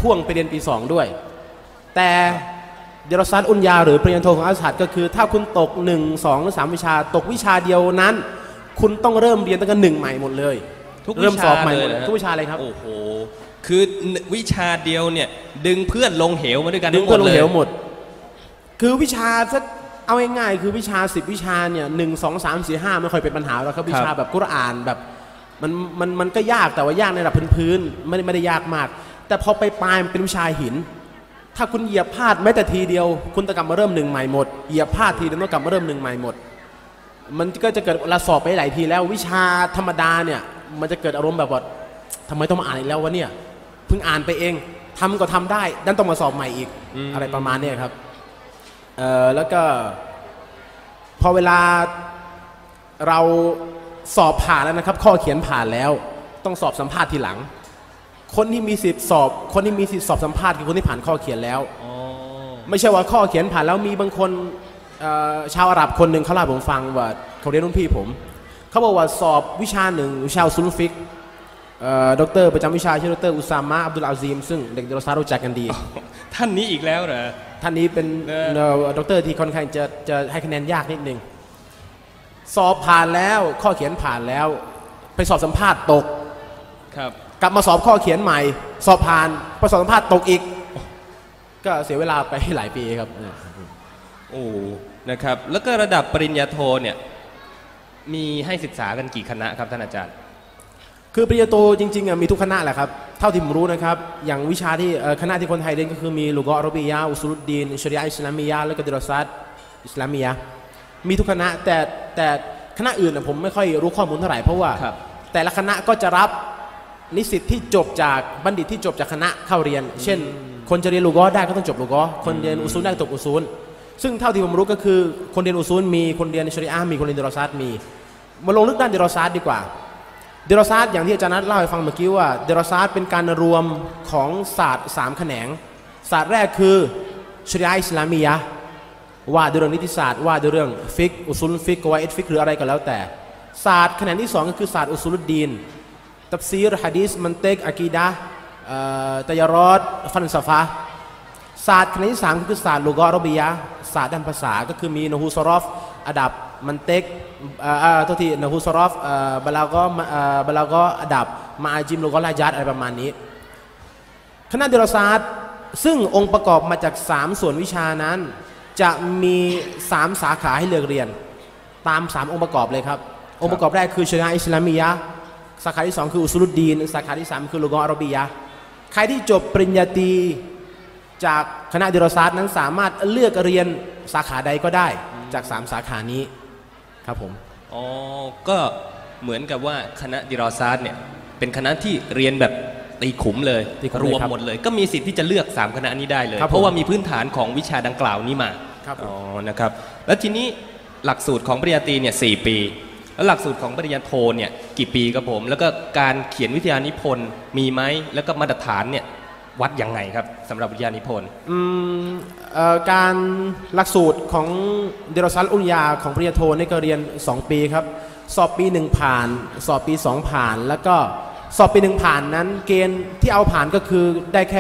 พ่วงไปเรียนปี 2ด้วยแต่เดรอซัตอุนยาหรือปริญญาโทของอัซฮัรก็คือถ้าคุณตก1 2หรือ3วิชาตกวิชาเดียวนั้นคุณต้องเริ่มเรียนตั้งแต่1ใหม่หมดเลยเริ่มสอบใหม่หมดทุกวิชาเลยครับ
โอ้โหคือวิชาเดียวเนี่ยดึงเพื่อนลงเหวมาด้วยกัน
ดึงเพื่อนลงเหวหมดคือวิชาสักเอาง่ายๆคือวิชา10วิชาเนี่ย1 2 3 4 5ไม่ค่อยเป็นปัญหาแล้วครับวิชาแบบกุรอานแบบมันก็ยากแต่ว่ายากในระดับพื้นๆไม่ได้ยากมากแต่พอไปปลายมันเป็นวิชาหินถ้าคุณเหยียบพลาดแม้แต่ทีเดียวคุณต้องกลับมาเริ่ม1ใหม่หมดเหยียบพลาดทีเดียวต้องกลับมาเริ่ม1ใหม่หมดมันก็จะเกิดเราสอบไปหลายทีแล้ววิชาธรรมดาเนี่ยมันจะเกิดอารมณ์แบบว่าทำไมต้องมาอ่านอีกแล้ววะเนี่ยเพิ่งอ่านไปเองทำก็ทำได้ดันต้องมาสอบใหม่อีกอะไรประมาณนี้ครับแล้วก็พอเวลาเราสอบผ่านแล้วนะครับข้อเขียนผ่านแล้วต้องสอบสัมภาษณ์ทีหลังคนที่มีสิทธิ์สอบสัมภาษณ์คือคนที่ผ่านข้อเขียนแล้วไม่ใช่ว่าข้อเขียนผ่านแล้วมีบางคนชาวอาหรับคนหนึ่งเขาเล่าผมฟังว่าเขาเรียนรุ่นพี่ผมเขาบอกว่าสอบวิชาหนึ่งวิชาอุซูลฟิกดร.ประจำวิชาชื่อดร.อุซามะอับดุลอาซีมซึ่งเด็กเดรอซารู้จักกันดี
ท่านนี้อีกแล้วเหรอ
ท่านนี้เป็นดร.ที่ค่อนข้างจะให้คะแนนยากนิดนึงสอบผ่านแล้วข้อเขียนผ่านแล้วไปสอบสัมภาษณ์ตก
ครับ
กลับมาสอบข้อเขียนใหม่สอบผ่านไปสอบสัมภาษณ์ตกอีกก็เสียเวลาไปหลายปีครับ
โอ้นะครับแล้วก็ระดับปริญญาโทเนี่ยมีให้ศึกษากันกี่คณะครับท่านอาจารย์
คือปริญญาโทจริงๆมีทุกคณะแหละครับเท่าที่ผมรู้นะครับอย่างวิชาที่คณะที่คนไทยเรียนก็คือมีลุกะอ์อาเราะบียะห์อุซูลุดดีนชะรีอะห์อิสลามียะห์แล้วก็ดิรอซาตอิสลามียะห์มีทุกคณะแต่คณะอื่นผมไม่ค่อยรู้ข้อมูลเท่าไหร่เพราะว่าแต่ละคณะก็จะรับนิสิตที่จบจากบัณฑิตที่จบจากคณะเข้าเรียนเช่นคนจะเรียนลุกะห์ได้ก็ต้องจบลุกะห์คนเรียนอุซูลได้จบอุซูลซึ่งเท่าที่ผมรู้ก็คือคนเรียนอุซูลมีคนเรียนชะรีอะห์มีคนเรียนดิรอซาตมีมาลงลึกด้านดิรอซาตดีกว่าดิรอซาตอย่างที่อาจารย์นัทเล่าให้ฟังเมื่อกี้ว่าดิรอซาตเป็นการรวมของศาสตร์3แขนงศาสตร์แรกคือชะรีอะห์อิสลามียะห์ว่าด้วยเรื่องนิติศาสตร์ว่าด้วยเรื่องฟิกอุซูลฟิกกอวาอิดฟิกหรืออะไรก็แล้วแต่ศาสตร์แขนงที่2ก็คือศาสตร์อุซูลุดดีนตัฟซีรหะดีษมันติกอะกีดะห์ตะยารอดฟัลซะฟะห์ศาสตร์แขนงที่3คือศาสตร์ลุกะอ์อาเราะบียะห์ศาสตร์ด้านภาษาก็คือมีนะฮูซอรอฟอะดับมันติกตัวที่นะฮูซอรอฟบะลาก็อะดับมาอาจิมลุกะอ์ละญาดอะไรประมาณนี้คณะดิรอซาตซึ่งองค์ประกอบมาจาก3ส่วนวิชานั้นจะมี3สาขาให้เลือกเรียนตาม3องค์ประกอบเลยครับองค์ประกอบแรกคือชะรีอะห์อิสลามียะห์สาขาที่2คืออุซูลุดดีนสาขาที่3คือลุกะอ์อาเราะบียะห์ใครที่จบปริญญาตรีจากคณะดิรอซาตนั้นสามารถเลือกเรียนสาขาใดก็ได้จาก3สาขานี้ครับผม
อ๋อก็เหมือนกับว่าคณะดิรอซาตเนี่ยเป็นคณะที่เรียนแบบตีขุมเลยรวมหมดเลยก็มีสิทธิ์ที่จะเลือก3คณะนี้ได้เลยเพราะว่ามีพื้นฐานของวิชาดังกล่าวนี้มาอ๋อนะครับแล้วทีนี้หลักสูตรของปริญญาตรีเนี่ย4 ปีแล้วหลักสูตรของปริญญาโทเนี่ยกี่ปีครับผมแล้วก็การเขียนวิทยานิพนธ์มีไหมแล้วก็มาตรฐานเนี่ยวัดยังไงครับสำหรับวิทยานิพนธ์
การหลักสูตรของดิรอซาตอุลยาของปริญญาโทนี่ก็เรียน2 ปีครับสอบปี1ผ่านสอบปี2ผ่านแล้วก็สอบปี1ผ่านนั้นเกณฑ์ที่เอาผ่านก็คือได้แค่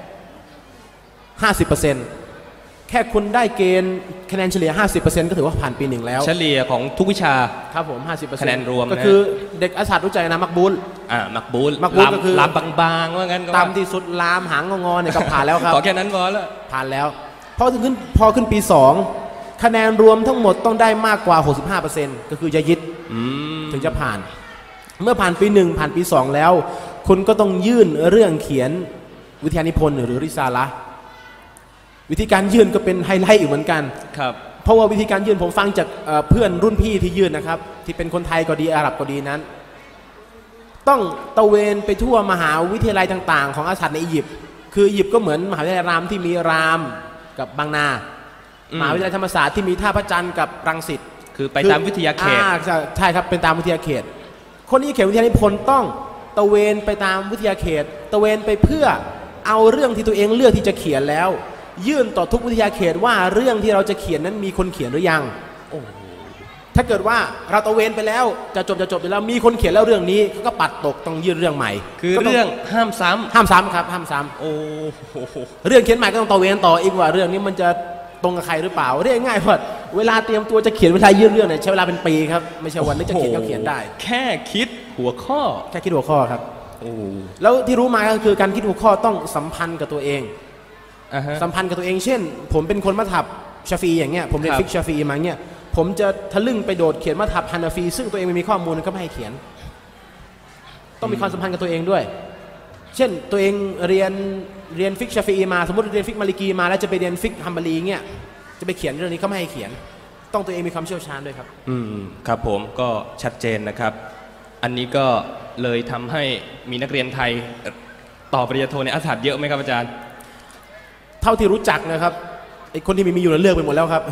50%แค่คุณได้เกณฑ์คะแนนเฉลี่ย 50% ก็ถือว่าผ่านปี1แล้ว
เฉลี่ยของทุกวิชา
ครับผม 50%
คะแนนรวม
ก็คือเด็กอัซฮัรรู้ใจนะมักบูล
มักบูล
ก็คือ
ลามบางๆว่างั้นก็
ตามที่สุดลามหางงอๆเนี่ยก็ผ่านแล้วครับ
ขอแค่นั้นพอแล้ว
ผ่านแล้วพอขึ้นปี2คะแนนรวมทั้งหมดต้องได้มากกว่า 65% ก็คือจะยึดถึงจะผ่านเมื่อผ่านปี1ผ่านปี2แล้วคุณก็ต้องยื่นเรื่องเขียนวิทยานิพนธ์หรือริซาละห์วิธีการยื่นก็เป็นไฮไลท์อีกเหมือนกัน
ครับ
เพราะว่าวิธีการยื่นผมฟังจากเพื่อนรุ่นพี่ที่ยื่นนะครับที่เป็นคนไทยก็ดีอาหรับก็ดีนั้นต้องตะเวนไปทั่วมหาวิทยาลัยต่างๆของอัซฮัรในอียิปต์คืออียิปต์ก็เหมือนมหาวิทยาลัยรามที่มีรามกับบางนามหาวิทยาลัยธรรมศาสตร์ที่มีท่าพระจันทร์กับรังสิต
คือไปตามวิทยาเขต
ใช่ครับเป็นตามวิทยาเขตคนที่เขียนวิทยานิพนธ์ต้องตะเวนไปตามวิทยาเขตตะเวนไปเพื่อเอาเรื่องที่ตัวเองเลือกที่จะเขียนแล้วยื่นต่อทุกวิทยาเขตว่าเรื่องที่เราจะเขียนนั้นมีคนเขียนหรือยังถ้าเกิดว่าเราตะเวนไปแล้วจะจบอยู่แล้วมีคนเขียนแล้วเรื่องนี้เขาก็ปัดตกต้องยื่นเรื่องใหม่
คือเรื่องห้ามซ้ำ
ครับห้ามซ้ำ
โอ้โห
เรื่องเขียนใหม่ก็ต้องตะเวนต่ออีกว่าเรื่องนี้มันจะตรงกับใครหรือเปล่าเรียกง่ายว่าเวลาเตรียมตัวจะเขียนเวลายื่นเรื่องเนี่ยใช้เวลาเป็นปีครับไม่ใช่วันนี้จะเขียนก็เขียนได้
แค่คิดหัวข้อ
ครับแล้วที่รู้มาก็คือการคิดหัวข้อต้องสัมพันธ์กับตัวเองสัมพันธ์กับตัวเองเช่นผมเป็นคนมัธยับชาฟีอย่างเงี้ยผมเรียนฟิกชาฟีมาเงี้ยผมจะทะลึ่งไปโดดเขียนมัธยับฮานาฟีซึ่งตัวเองไม่มีข้อมูลก็ไม่ให้เขียนต้องมีความสัมพันธ์กับตัวเองด้วยเช่นตัวเองเรียนฟิกชาฟีมาสมมติเรียนฟิกมาลิกีมาแล้วจะไปเรียนฟิกฮัมบารีเงี้ยจะไปเขียนเรื่องนี้ก็ไม่ให้เขียนต้องตัวเองมีความเชี่ยวชาญด้วยครับ
ครับผมก็ชัดเจนนะครับอันนี้ก็เลยทำให้มีนักเรียนไทยต่อปริญญาโทในอัสสัดเยอะไหมครับอาจารย์
เท่าที่รู้จักนะครับไอ้คนที่มีอยู่เลิกไปหมดแล้วครับ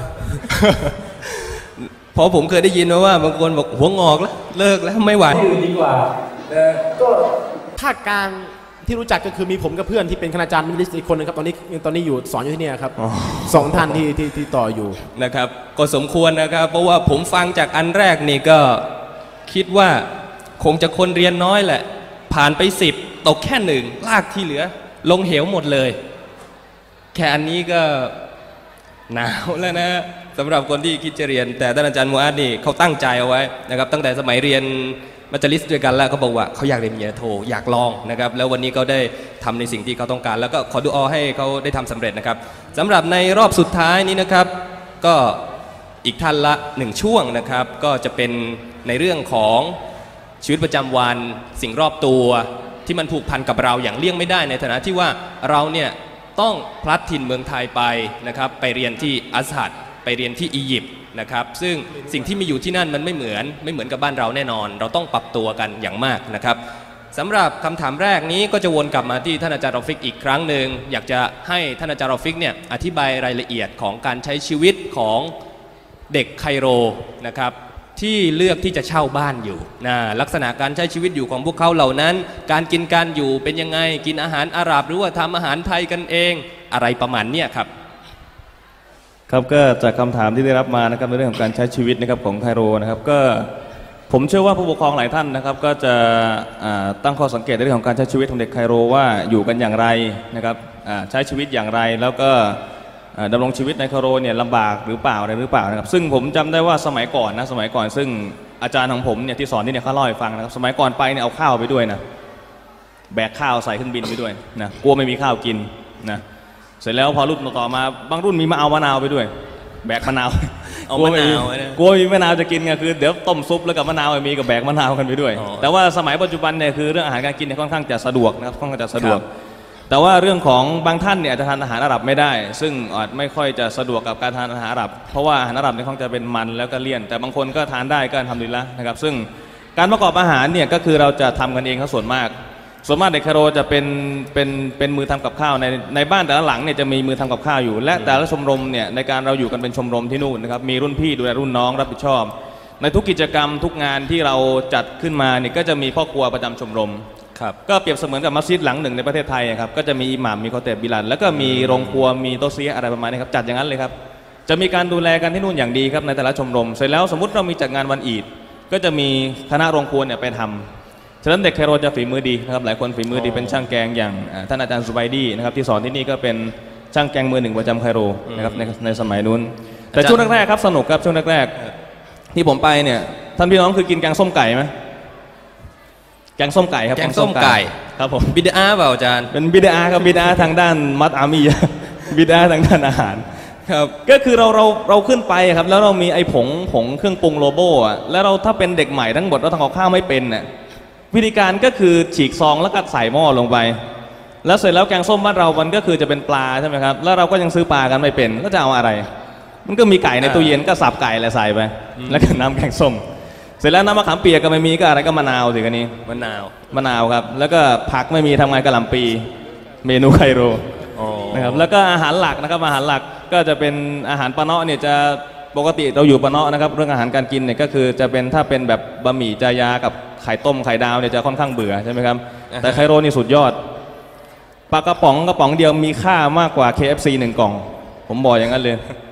เพราะผมเคยได้ยินว่าบางคนบอกหัวงอกแล้วเลิกแล้วไม่ไหว
ดีกว่าก็ภาคกลางที่รู้จักก็คือมีผมกับเพื่อนที่เป็นคณาจารย์มิลิสอีกคนนึงครับตอนนี้อยู่สอนอยู่ที่นี่ครับ2 ท่านที่ต่ออยู่
นะครับก็สมควรนะครับเพราะว่าผมฟังจากอันแรกนี่ก็คิดว่าคงจะคนเรียนน้อยแหละผ่านไป10ตกแค่1ลากที่เหลือลงเหวหมดเลยแค่อันนี้ก็หนาวแล้วนะสำหรับคนที่คิดจะเรียนแต่ท่านอาจารย์มูอาดนี่เขาตั้งใจเอาไว้นะครับตั้งแต่สมัยเรียนมัจลิสด้วยกันแล้วเขาบอกว่าเขาอยากเรียนปริญญาโทอยากลองนะครับแล้ววันนี้เขาได้ทำในสิ่งที่เขาต้องการแล้วก็ขอดุอาให้เขาได้ทำสำเร็จนะครับสำหรับในรอบสุดท้ายนี้นะครับก็อีกท่านละ1ช่วงนะครับก็จะเป็นในเรื่องของชีวิตประจำวันสิ่งรอบตัวที่มันผูกพันกับเราอย่างเลี่ยงไม่ได้ในฐานะที่ว่าเราเนี่ยต้องพลัดถิ่นเมืองไทยไปนะครับไปเรียนที่อัสฮัดไปเรียนที่อียิปต์นะครับซึ่งสิ่งที่มีอยู่ที่นั่นมันไม่เหมือนกับบ้านเราแน่นอนเราต้องปรับตัวกันอย่างมากนะครับสำหรับคำถามแรกนี้ก็จะวนกลับมาที่ท่านอาจารย์รอฟิกอีกครั้งหนึ่งอยากจะให้ท่านอาจารย์รอฟิกเนี่ยอธิบายรายละเอียดของการใช้ชีวิตของเด็กไคโรนะครับที่เลือกที่จะเช่าบ้านอยู่นะลักษณะการใช้ชีวิตอยู่ของพวกเขาเหล่านั้นการกินการอยู่เป็นยังไงกินอาหารอาหรับหรือว่าทำอาหารไทยกันเองอะไรประมาณเนี้ยครับ
ครับก็จากคำถามที่ได้รับมานะครับในเรื่องของการใช้ชีวิตนะครับของไคโรนะครับก็ผมเชื่อว่าผู้ปกครองหลายท่านนะครับก็จะตั้งข้อสังเกตในเรื่องของการใช้ชีวิตของเด็กไคโรว่าอยู่กันอย่างไรนะครับใช้ชีวิตอย่างไรแล้วก็ดำรงชีวิตในไคโรเนี่ยลำบากหรือเปล่าอะไรหรือเปล่านะครับซึ่งผมจำได้ว่าสมัยก่อนซึ่งอาจารย์ของผมเนี่ยที่สอนที่เนี่ยเขาเล่าให้ฟังนะครับสมัยก่อนไปเนี่ยเอาข้าวไปด้วยนะแบกข้าวใส่เครื่องบินไปด้วยนะกลัวไม่มีข้าวกินนะเสร็จแล้วพอรุ่นต่อมาบางรุ่นมีมะนาวไปด้วยแบกมะนาวกลัวมีมะนาวจะกินไงคือเดี๋ยวต้มซุปแล้วกับมะนาวมีกับแบกมะนาวกันไปด้วยแต่ว่าสมัยปัจจุบันเนี่ยคือเรื่องอาหารการกินเนี่ยค่อนข้างจะสะดวกนะครับค่อนข้างจะสะดวกแต่ว่าเรื่องของบางท่านเนี่ยอาจจะทานอาหารอาหรับไม่ได้ซึ่งอาจไม่ค่อยจะสะดวกกับการทานอาหารอาหรับเพราะว่าอาหารอาหรับเนี่ยค่อนข้างจะเป็นมันแล้วก็เลี่ยนแต่บางคนก็ทานได้ก็ทำดีแล้วนะครับซึ่งการประกอบอาหารเนี่ยก็คือเราจะทำกันเองส่วนมากเด็กไคโรจะเป็นมือทำกับข้าวในบ้านแต่ละหลังเนี่ยจะมีมือทำกับข้าวอยู่และแต่ละชมรมเนี่ยในการเราอยู่กันเป็นชมรมที่นู่นนะครับมีรุ่นพี่ดูแลรุ่นน้องรับผิดชอบในทุกกิจกรรมทุกงานที่เราจัดขึ้นมาเนี่ยก็จะมีพ่อครัวประจำชมรมก็เปรียบเสมือนกับมัสยิดหลังหนึ่งในประเทศไทยครับก็จะมีอิหม่ามมีคอเตบบิลันแล้วก็มีโรงครัวมีโต๊ะเซียอะไรประมาณนี้ครับจัดอย่างนั้นเลยครับจะมีการดูแลกันที่นู่นอย่างดีครับในแต่ละชมรมเสร็จแล้วสมมุติเรามีจัดงานวันอีดก็จะมีคณะโรงครัวเนี่ยไปทำฉะนั้นเด็กไคโรจะฝีมือดีนะครับหลายคนฝีมือดีเป็นช่างแกงอย่างท่านอาจารย์ซุบัยดีนะครับที่สอนที่นี่ก็เป็นช่างแกงมือหนึ่งประจำไคโรนะครับในสมัยนู้นแต่ช่วงแรกๆครับสนุกครับช่วงแรกๆที่ผมไปเนี่ยท่านพี่น้องคือกินแกงส้มไก่ไหมแกงส้มไก่ครับ
แกงส้มไก่
ครับผม
บิดาเปล่าอาจารย์
เป็นบิดาครับบิดาทางด้านมัตอามีบิดาทางด้านอาหารครับก็คือเราขึ้นไปครับแล้วเรามีไอ้ผงเครื่องปรุงโลโบ้อะแล้วเราถ้าเป็นเด็กใหม่ทั้งหมดเราทำกับข้าวไม่เป็นน่ะวิธีการก็คือฉีกซองแล้วก็ใส่หม้อลงไปแล้วเสร็จแล้วแกงส้มบ้านเรามันก็คือจะเป็นปลาใช่ไหมครับแล้วเราก็ยังซื้อปลากันไม่เป็นแล้วจะเอาอะไรมันก็มีไก่ในตู้เย็นก็สับไก่แล้วใส่ไปแล้วก็น้ำแกงส้มเสร็จแล้วน้ำมะขามเปียกก็ไม่มีก็อะไรก็มะนาวสิกันนี้
มะ
นาวครับแล้วก็ผักไม่มีทำไงกะหล่ำปีเมนูไคโรนะครับแล้วก็อาหารหลักนะครับอาหารหลักก็จะเป็นอาหารปะเนาะเนี่ยจะปกติเราอยู่ปะเนาะนะครับเรื่องอาหารการกินเนี่ยก็คือจะเป็นถ้าเป็นแบบบะหมี่จายากับไข่ต้มไข่ดาวเนี่ยจะค่อนข้างเบื่อใช่ไหมครับแต่ไคโรนี่สุดยอดปลากระป๋องเดียวมีค่ามากกว่า KFC 1 กล่องผมบอกอย่างนั้นเลยเพ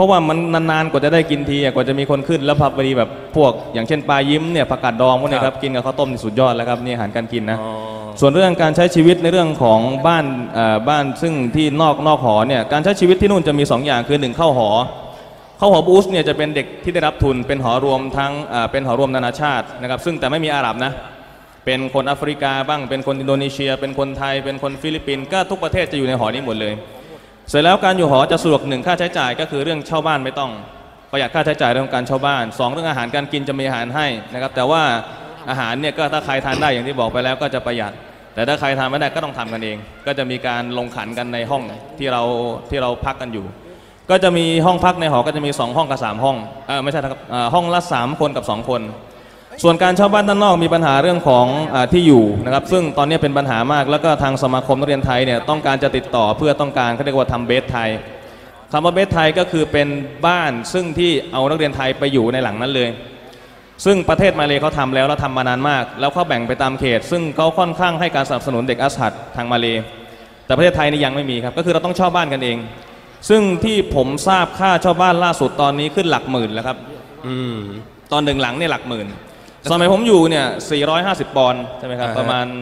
ราะว่ามันนานๆกว่าจะได้กินทีกว่าจะมีคนขึ้นแล้วพอดีแบบพวกอย่างเช่นปลายิ้มเนี่ยผักกาดดองพวกนี้ครับกินกับข้าวต้มนี่สุดยอดแล้วครับนี่อาหารการกินนะส่วนเรื่องการใช้ชีวิตในเรื่องของบ้านซึ่งที่นอกหอเนี่ยการใช้ชีวิตที่นู่นจะมี2อย่างคือ1เข้าหอบูสเนี่ยจะเป็นเด็กที่ได้รับทุนเป็นหอรวมทั้งเป็นหอรวมนานาชาตินะครับซึ่งแต่ไม่มีอาหรับนะเป็นคนแอฟริกาบ้างเป็นคนอินโดนีเซียเป็นคนไทยเป็นคนฟิลิปปินส์ก็ทุกประเทศจะอยู่ในหอนี้หมดเลยเสร็จแล้วการอยู่หอจะสะดวก1ค่าใช้จ่ายก็คือเรื่องเช่าบ้านไม่ต้องประหยัดค่าใช้จ่ายเรื่องการเช่าบ้าน2เรื่องอาหารการกินจะมีอาหารให้นะครับแต่ว่าอาหารเนี่ยก็ถ้าใครทานได้อย่างที่บอกไปแล้วก็จะประหยัดแต่ถ้าใครทานไม่ได้ก็ต้องทำกันเองก็จะมีการลงขันกันในห้องที่เราพักกันอยู่ก็จะมีห้องพักในหอก็จะมี2ห้องกับ3ห้องไม่ใช่ครับห้องละ3คนกับ2คนส่วนการเช่าบ้านด้านนอกมีปัญหาเรื่องของที่อยู่นะครับซึ่งตอนนี้เป็นปัญหามากแล้วก็ทางสมาคมนักเรียนไทยเนี่ยต้องการจะติดต่อเพื่อต้องการเขาเรียกว่าทำเบสไทยคำว่าเบสไทยก็คือเป็นบ้านซึ่งที่เอานักเรียนไทยไปอยู่ในหลังนั้นเลยซึ่งประเทศมาเลเขาทำแล้วทำมานานมากแล้วเขาแบ่งไปตามเขตซึ่งเขาค่อนข้างให้การสนับสนุนเด็กอัสฮัดทางมาเลแต่ประเทศไทยนี่ยังไม่มีครับก็คือเราต้องเช่าบ้านกันเองซึ่งที่ผมทราบค่าเช่าบ้านล่าสุดตอนนี้ขึ้นหลักหมื่นแล้วครับตอน1หลังเนี่ยหลักหมื่นสมัยผมอยู่เนี่ย450 ปอนด์ใช่ไหมครับประมาณ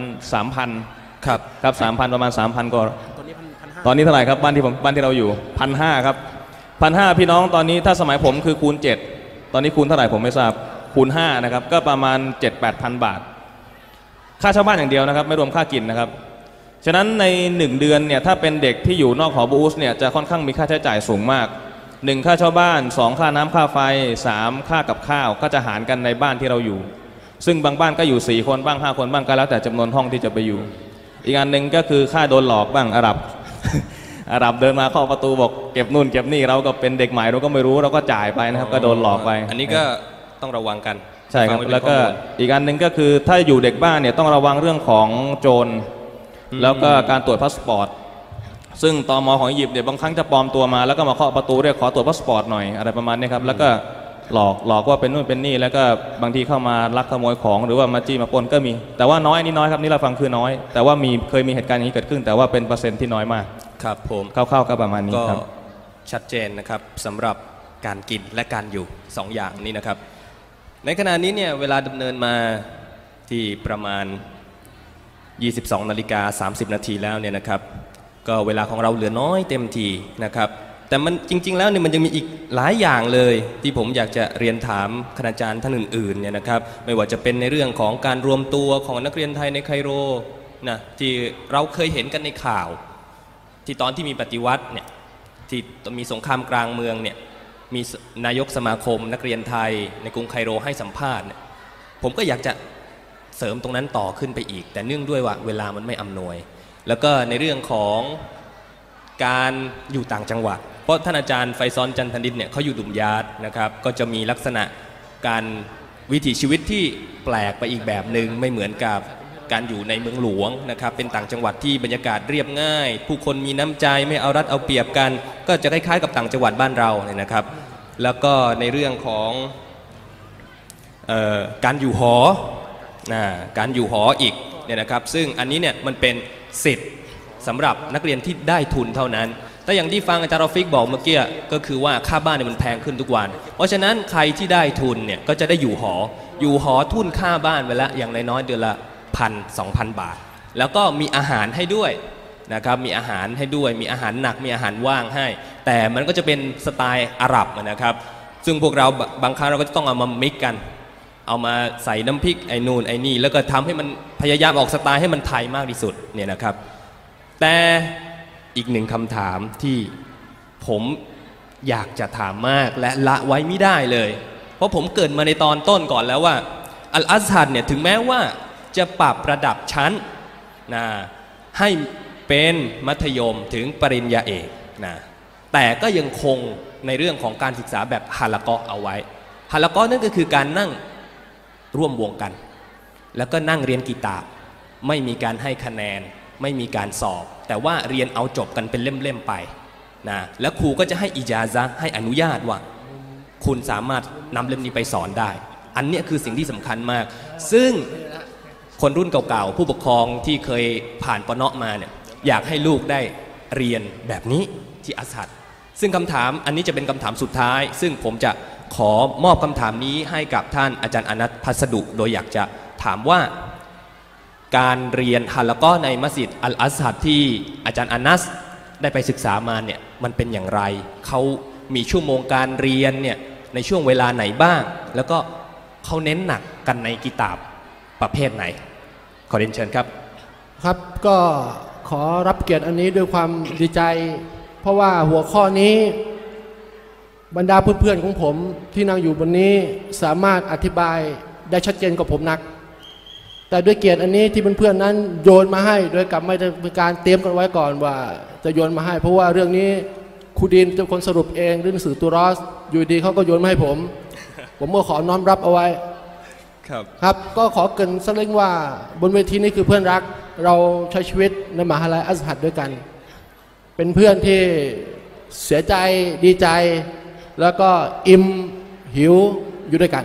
3,000 ครับ 3,000 ประมาณ 3,000 ก็ตอนนี้เท่าไหร่ครับบ้านที่เราอยู่ 1,500 ครับ 1,500 พี่น้องตอนนี้ถ้าสมัยผมคือคูณ7ตอนนี้คูณเท่าไหร่ผมไม่ทราบคูณ5นะครับก็ประมาณ 7-8,000 บาทค่าเช่าบ้านอย่างเดียวนะครับไม่รวมค่ากินนะครับฉะนั้นใน1เดือนเนี่ยถ้าเป็นเด็กที่อยู่นอกหอบูสเนี่ยจะค่อนข้างมีค่าใช้จ่ายสูงมาก1ค่าเช่าบ้าน2ค่าน้ำค่าไฟ3ค่ากับข้าวก็จะหารกันในบ้านที่เราอยู่ซึ่งบางบ้านก็อยู่4คนบ้าง5คนบ้างก็แล้วแต่จำนวนห้องที่จะไปอยู่อีกอันหนึ่งก็คือค่าโดนหลอกบ้างอาหรับเดินมาเข้าประตูบอกเก็บนู่นเก็บนี่เราก็เป็นเด็กใหม่เราก็ไม่รู้เราก็จ่ายไปนะครับก็โดนหลอกไป
อันนี้ก็ต้องระวังกัน
ใช่ครับแล้วก็อีกอันหนึ่งก็คือถ้าอยู่เด็กบ้านเนี่ยต้องระวังเรื่องของโจรแล้วก็การตรวจพาสปอร์ตซึ่งตม.ของอียิปต์เนี่ยบางครั้งจะปลอมตัวมาแล้วก็มาเคาะประตูเรียกขอตรวจพาสปอร์ตหน่อยอะไรประมาณนี้ครับแล้วก็หลอกว่าเป็นนู่นเป็นนี่แล้วก็บางทีเข้ามาลักขโมยของหรือว่ามาจี้มาปล้นก็มีแต่ว่าน้อยนี่น้อยครับนี่เราฟังคือน้อยแต่ว่าเคยมีเหตุการณ์อย่างนี้เกิดขึ้นแต่ว่าเป็นเปอร์เซ็นต์ที่น้อยมาก
ครับผม
คร่าวๆก็ประมาณนี้ครับ
ชัดเจนนะครับสำหรับการกินและการอยู่2อย่างนี้นะครับในขณะนี้เนี่ยเวลาดำเนินมาที่ประมาณ22:30 นาทีแล้วเนี่ยนะครับก็เวลาของเราเหลือน้อยเต็มทีนะครับแต่มันจริงๆแล้วเนี่ยมันยังมีอีกหลายอย่างเลยที่ผมอยากจะเรียนถามคณาจารย์ท่านอื่นๆเนี่ยนะครับไม่ว่าจะเป็นในเรื่องของการรวมตัวของนักเรียนไทยในไคโรนะที่เราเคยเห็นกันในข่าวที่ตอนที่มีปฏิวัติเนี่ยที่มีสงครามกลางเมืองเนี่ยมีนายกสมาคมนักเรียนไทยในกรุงไคโรให้สัมภาษณ์เนี่ยผมก็อยากจะเสริมตรงนั้นต่อขึ้นไปอีกแต่เนื่องด้วยว่าเวลามันไม่อำนวยแล้วก็ในเรื่องของการอยู่ต่างจังหวัดเพราะท่านอาจารย์ไฟซอนจันทนิตเนี่ยเขาอยู่ดุมยาดนะครับก็จะมีลักษณะการวิถีชีวิตที่แปลกไปอีกแบบหนึ่งไม่เหมือนกับการอยู่ในเมืองหลวงนะครับเป็นต่างจังหวัดที่บรรยากาศเรียบง่ายผู้คนมีน้ำใจไม่เอารัดเอาเปรียบกันก็จะคล้ายๆกับต่างจังหวัดบ้านเราเนี่ยนะครับแล้วก็ในเรื่องของการอยู่หอการอยู่หออีกเนี่ยนะครับซึ่งอันนี้เนี่ยมันเป็นสิทธิ์สำหรับนักเรียนที่ได้ทุนเท่านั้นแต่อย่างที่ฟังอาจารย์รอฟิกบอกเมื่อกี้ก็คือว่าค่าบ้านเนี่ยมันแพงขึ้นทุกวันเพราะฉะนั้นใครที่ได้ทุนเนี่ยก็จะได้อยู่หอทุนค่าบ้านไปแล้วอย่างน้อยๆเดือนละ1,000-2,000 บาทแล้วก็มีอาหารให้ด้วยนะครับมีอาหารให้ด้วยมีอาหารหนักมีอาหารว่างให้แต่มันก็จะเป็นสไตล์อาหรับนะครับซึ่งพวกเราบางครั้งเราก็จะต้องเอามามิกกันเอามาใส่น้ำพริกไอ้นู่นไอ้นี่แล้วก็ทำให้มันพยายามออกสไตล์ให้มันไทยมากที่สุดเนี่ยนะครับแต่อีกหนึ่งคำถามที่ผมอยากจะถามมากและละไว้ไม่ได้เลยเพราะผมเกิดมาในตอนต้นก่อนแล้วว่าอัลอัซฮัรเนี่ยถึงแม้ว่าจะปรับระดับชั้นนะให้เป็นมัธยมถึงปริญญาเอกนะแต่ก็ยังคงในเรื่องของการศึกษาแบบฮาละกอเอาไว้ฮาละกอนั่นก็คือการนั่งร่วมวงกันแล้วก็นั่งเรียนกีตาบไม่มีการให้คะแนนไม่มีการสอบแต่ว่าเรียนเอาจบกันเป็นเล่มๆไปนะแล้วครูก็จะให้อิจาซะห์ให้อนุญาตว่าคุณสามารถนำเล่มนี้ไปสอนได้อันนี้คือสิ่งที่สำคัญมากซึ่งคนรุ่นเก่าๆผู้ปกครองที่เคยผ่านปนมาเนี่ยอยากให้ลูกได้เรียนแบบนี้ที่อัสฮัรซึ่งคำถามอันนี้จะเป็นคำถามสุดท้ายซึ่งผมจะขอมอบคำถามนี้ให้กับท่านอาจารย์อานัสพัสดุโดยอยากจะถามว่าการเรียนฮะละกอฮ์ในมัสยิดอัลอัซฮัรที่อาจารย์อานัสได้ไปศึกษามาเนี่ยมันเป็นอย่างไรเขามีชั่วโมงการเรียนเนี่ยในช่วงเวลาไหนบ้างแล้วก็เขาเน้นหนักกันในกิตาบประเภทไหนขอเรียนเชิญครับ
ครับก็ขอรับเกียรติอันนี้ด้วยความดีใจเพราะว่าหัวข้อนี้บรรดาเพื่อนๆของผมที่นั่งอยู่บนนี้สามารถอธิบายได้ชัดเจนกว่าผมนักแต่ด้วยเกียรติอันนี้ที่เพื่อนๆนั้นโยนมาให้โดยกับไม่ได้เป็นการเตรียมกันไว้ก่อนว่าจะโยนมาให้เพราะว่าเรื่องนี้ครูดินเป็นคนสรุปเองเรื่องหนังสือตูรอสอยู่ดีเขาก็โยนมาให้ผมก็ขอน้อมรับเอาไว้ครับก็ขอเกริ่นสักเล็กว่าบนเวทีนี้คือเพื่อนรักเราใช้ชีวิตในมหาลัยอัซฮัรด้วยกันเป็นเพื่อนที่เสียใจดีใจแล้วก็อิ่มหิวอยู่ด้วยกัน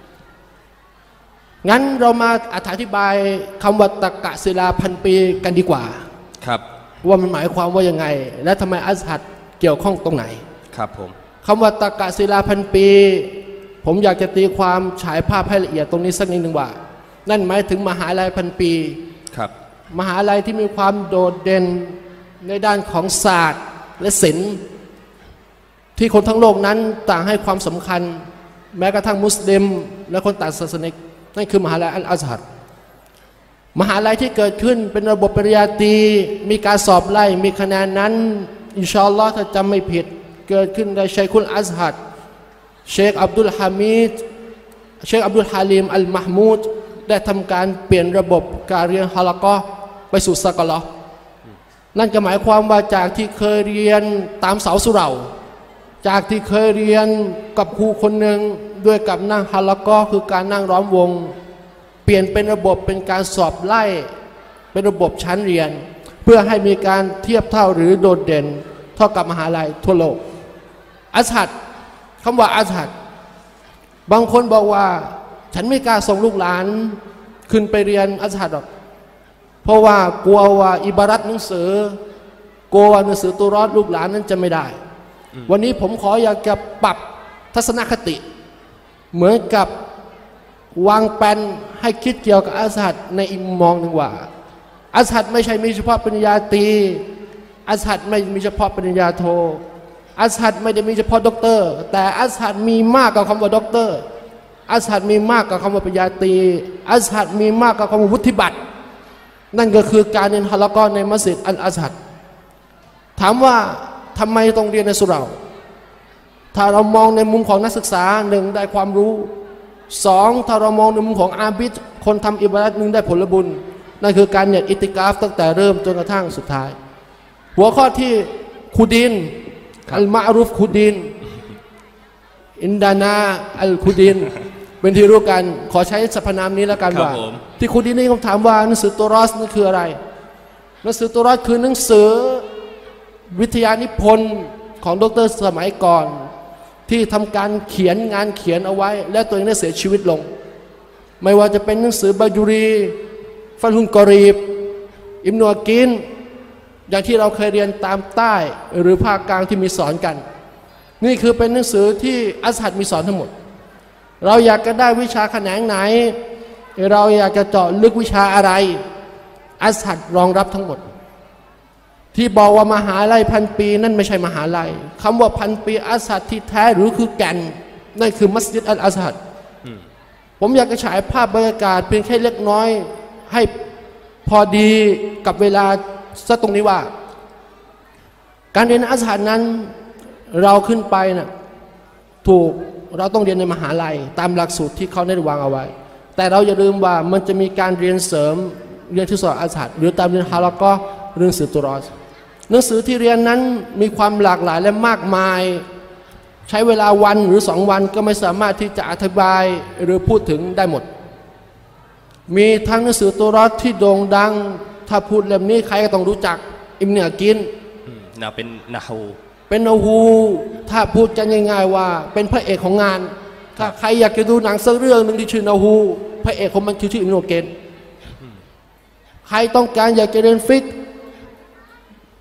งั้นเรามาอธิบายคำว่าตะกะศิลาพันปีกันดีกว่า
ครับ
ว่ามันหมายความว่ายังไงและทำไมอัซฮัรเกี่ยวข้องตรงไหน
ครับผม
คำว่าตะกะศิลาพันปีผมอยากจะตีความฉายภาพให้ละเอียดตรงนี้สักนิดหนึ่งว่านั่นหมายถึงมหาลัยพันปี
ครับ
มหาลัยที่มีความโดดเด่นในด้านของศาสตร์และศิลป์ที่คนทั้งโลกนั้นต่างให้ความสำคัญแม้กระทั่งมุสลิมและคนต่างศาสนานั่นคือมหาลัยอัลอัซฮัรมหาลัยที่เกิดขึ้นเป็นระบบปริญญาตรีมีการสอบไล่มีคะแนนนั้นอินชาอัลลอฮ์ถ้าจำไม่ผิดเกิดขึ้นในชัยคุลอัซฮัรเชคอับดุลฮามิดเชคอับดุลฮาลิมอัลมะฮ์มูดได้ทำการเปลี่ยนระบบการเรียนฮะละกอฮ์ไปสู่ซะกะลอนั่นก็หมายความว่าจากที่เคยเรียนตามเสาสุเหร่าจากที่เคยเรียนกับครูคนหนึ่งด้วยกับนั่งฮะละกอฮ์คือการนั่งล้อมวงเปลี่ยนเป็นระบบเป็นการสอบไล่เป็นระบบชั้นเรียนเพื่อให้มีการเทียบเท่าหรือโดดเด่นเท่ากับมหาลัยทั่วโลกอัซฮัรคำว่าอัซฮัรบางคนบอกว่าฉันไม่กล้าส่งลูกหลานขึ้นไปเรียนอัซฮัรหรอกเพราะว่ากลัวว่าอิบารัตหนังสือกลัวว่าหนังสือตูรอดลูกหลานนั้นจะไม่ได้วันนี้ผมขออยากจะปรับทัศนคติเหมือนกับวางแผนให้คิดเกี่ยวกับอัซฮัรในอีกมุมมองหนึ่งว่าอัซฮัรไม่ใช่มีเฉพาะปริญญาตรีอัซฮัรไม่มีเฉพาะปริญญาโทอัซฮัรไม่ได้มีเฉพาะด็อกเตอร์แต่อัซฮัรมีมากกว่าคำว่าด็อกเตอร์อัซฮัรมีมากกว่าคำว่าปริญญาตรีอัซฮัรมีมากกว่าคำว่าวุฒิบัตรนั่นก็คือการเรียนฮะละกอฮ์ในมัสยิดอัลอัซฮัรถามว่าทำไมต้องเรียนในสุเหร่าถ้าเรามองในมุมของนักศึกษาหนึ่งได้ความรู้สองถ้าเรามองในมุมของอาบิดคนทำอิบาดะห์หนึ่งได้ผลบุญนั่นคือการเนียดอิติกาฟตั้งแต่เริ่มจนกระทั่งสุดท้ายหัวข้อที่คูดินอัลมาอรุฟคูดินอินดานาอัลคูดินเป็นที่รู้กันขอใช้สรรพนามนี้แล้วกันว่าที่คูดินนี่เขาถามว่าหนังสือตูรอสนี่คืออะไรหนังสือตูรอสคือหนังสือวิทยานิพนธ์ของดร.สมัยก่อนที่ทำการเขียนงานเขียนเอาไว้และตัวเองได้เสียชีวิตลงไม่ว่าจะเป็นหนังสือบาจูรีฟันฮุนกอรีบอิบนุอากินอย่างที่เราเคยเรียนตามใต้หรือภาคกลางที่มีสอนกันนี่คือเป็นหนังสือที่อัซฮัรมีสอนทั้งหมดเราอยากจะได้วิชาแขนงไหนเราอยากจะเจาะลึกวิชาอะไรอัซฮัรรองรับทั้งหมดที่บอกว่ามหาลัยพันปีนั่นไม่ใช่มหาลัยคำว่าพันปีอัซฮัรที่แท้หรือคือแก่นนั่นคือมัสยิดอัลอัซฮัรผมอยากจะฉายภาพบรรยากาศเพียงแค่เล็กน้อยให้พอดีกับเวลาซะตรงนี้ว่าการเรียนอัซฮัรนั้นเราขึ้นไปนะถูกเราต้องเรียนในมหาลัยตามหลักสูตรที่เขาได้วางเอาไว้แต่เราอย่าลืมว่ามันจะมีการเรียนเสริมเรียนที่สอนอัซฮัรหรือตามเรียนฮะละกอฮ์เรื่องสื่อตูรอสหนังสือที่เรียนนั้นมีความหลากหลายและมากมายใช้เวลาวันหรือ2 วันก็ไม่สามารถที่จะอธิบายหรือพูดถึงได้หมดมีทั้งหนังสือตูรอสที่โด่งดังถ้าพูดเล่มนี้ใครก็ต้องรู้จักอิบนุอากิน
เป็นนะฮู
เป็นนะฮูถ้าพูดกันง่ายๆว่าเป็นพระเอกของงานถ้าใครอยากจะดูหนังสักเรื่องนึงที่ชื่อนะฮูพระเอกของมันคือชื่ออิบนุอากินใครต้องการอยากจะเรียนฟิก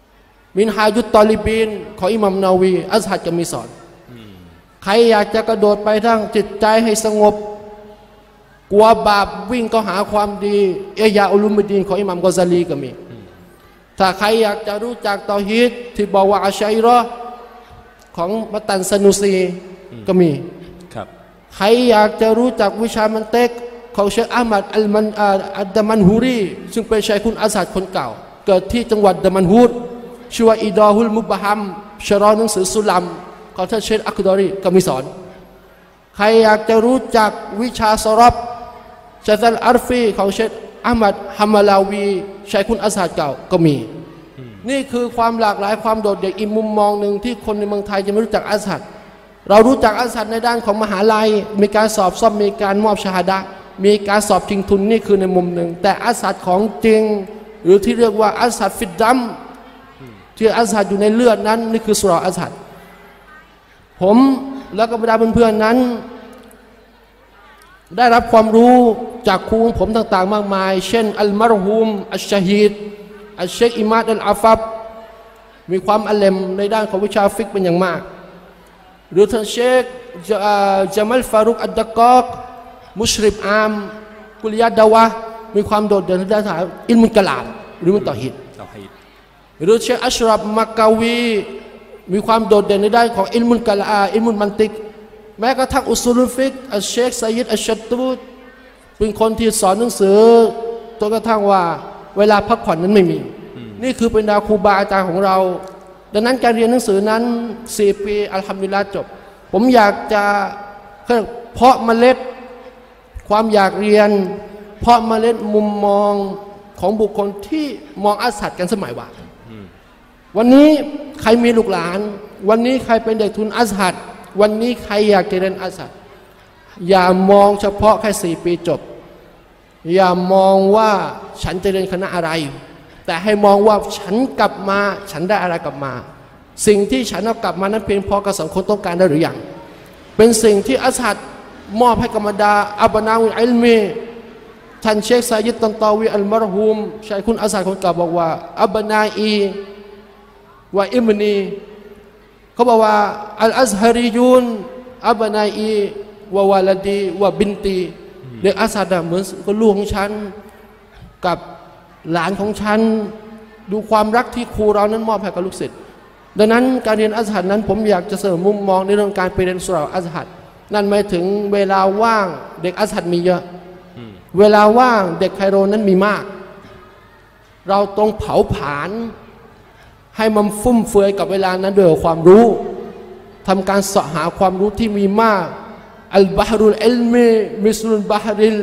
มินฮายุตตอลิบินของอิหมัมนาวีอัซฮัดก็มีสอนใครอยากจะกระโดดไปทั้งจิตใจให้สงบกลัวบาปวิ่งก็หาความดีเอยาอุลุมุดดีนของอิหมัมกอซาลีก็มีถ้าใครอยากจะรู้จักเตาฮีดที่บอกว่าอัชชัยรอของมัตตันซานุซีก็มี
ครับ
ใครอยากจะรู้จักวิชามันเต็กของเชคอามัดอัลดามันฮูรีซึ่งเป็นชัยคุณอัซฮัดคนเก่าเกิดที่จังหวัดดามันฮูดชื่อว่าอิดอฮุลมุบะฮัมชะรอหนังสือสุลัมของท่านเชคอักดอรีก็มีสอนใครอยากจะรู้จักวิชาซอรับชัตัลอาร์ฟีของเชคอามัดฮัมมาลาวีชัยคุณอัซฮัดเก่าก็มีนี่คือความหลากหลายความโดดเด่นอีกมุมมองหนึ่งที่คนในเมืองไทยจะไม่รู้จักอัซฮัดเรารู้จักอัซฮัดในด้านของมหาลัยมีการสอบซ่อมมีการมอบชาฮาดะห์มีการสอบชิงทุนนี่คือในมุมหนึ่งแต่อัซฮัดของจริงหรือที่เรียกว่าอัซฮัดฟิดดัมที่อัซฮัดอยู่ในเลือดนั้นนี่คือสุราอัซฮัดผมและก็บรรดาเพื่อนๆนั้นได้รับความรู้จากครูของผมต่างๆมากมายเช่นอัลมารฮูมอัชชาฮีดอัชเชคอิมาดอัลอาฟับมีความอัลเลมในด้านของวิชาฟิกเป็นอย่างมากหรือท่านเชคจามัลฟารุกอัดดะกอกมุชริบอามกุลยาดาวะมีความโดดเด่นในด้านอิลมุลกะลามหรือมุลตอฮีดหรือเชคอัชรับมักกาวีมีความโดดเด่นในด้านของอิลมุลกะลาอิลมุลมันติกแม้กระทั่งอุซูลุลฟิกอัชเชคไซยิดอัชชัตตูดเป็นคนที่สอนหนังสือจนกระทั่งว่าเวลาพักผ่อนนั้นไม่มีนี่คือเป็นดาวครูบาอาจารย์ของเราดังนั้นการเรียนหนังสือนั้น4 ปีอัลฮัมดุลิลละห์จบผมอยากจะเพาะเมล็ดความอยากเรียนเพาะเมล็ดมุมมองของบุคคลที่มองอัซฮัดกันสมัยว่าวันนี้ใครมีลูกหลานวันนี้ใครเป็นเด็กทุนอัซฮัดวันนี้ใครอยากจะเรียนอัซฮัดอย่ามองเฉพาะแค่4 ปีจบอย่ามองว่าฉันจะเรียนคณะอะไรแต่ให้มองว่าฉันกลับมาฉันได้อะไรกลับมาสิ่งที่ฉันเอากลับมานั้นเพียงพอกับสังคมต้องการได้หรือยังเป็นสิ่งที่อัซฮัดมอบให้กับบรรดาอับนาอุลอิลมีท่านเชคซายิดตันตาวีอัลมารฮูมชัยคุณอัซฮัดคนกล่าวบอกว่าอับนาอีวะอิบนีเขาบอกว่าอัลอัซฮาริยูนอับนาอีวะวาลดีวะบินตีเด็กอัซฮัดเหมือนกับลูกของฉันกับหลานของฉันดูความรักที่ครูเรานั้นมอบให้กับลูกศิษย์ดังนั้นการเรียนอัซฮัดนั้นผมอยากจะเสริมมุมมองในเรื่องการไปเรียนสุราอัซฮัดนั่นหมายถึงเวลาว่างเด็กอัซฮัดมีเยอะเวลาว่างเด็กไคโรนั้นมีมากเราต้องเผาผลาญให้มันฟุ่มเฟือยกับเวลานั้นด้วยความรู้ทำการเสาะหาความรู้ที่มีมากอัลบาฮรุลอิลมีมิสลุลบาฮริล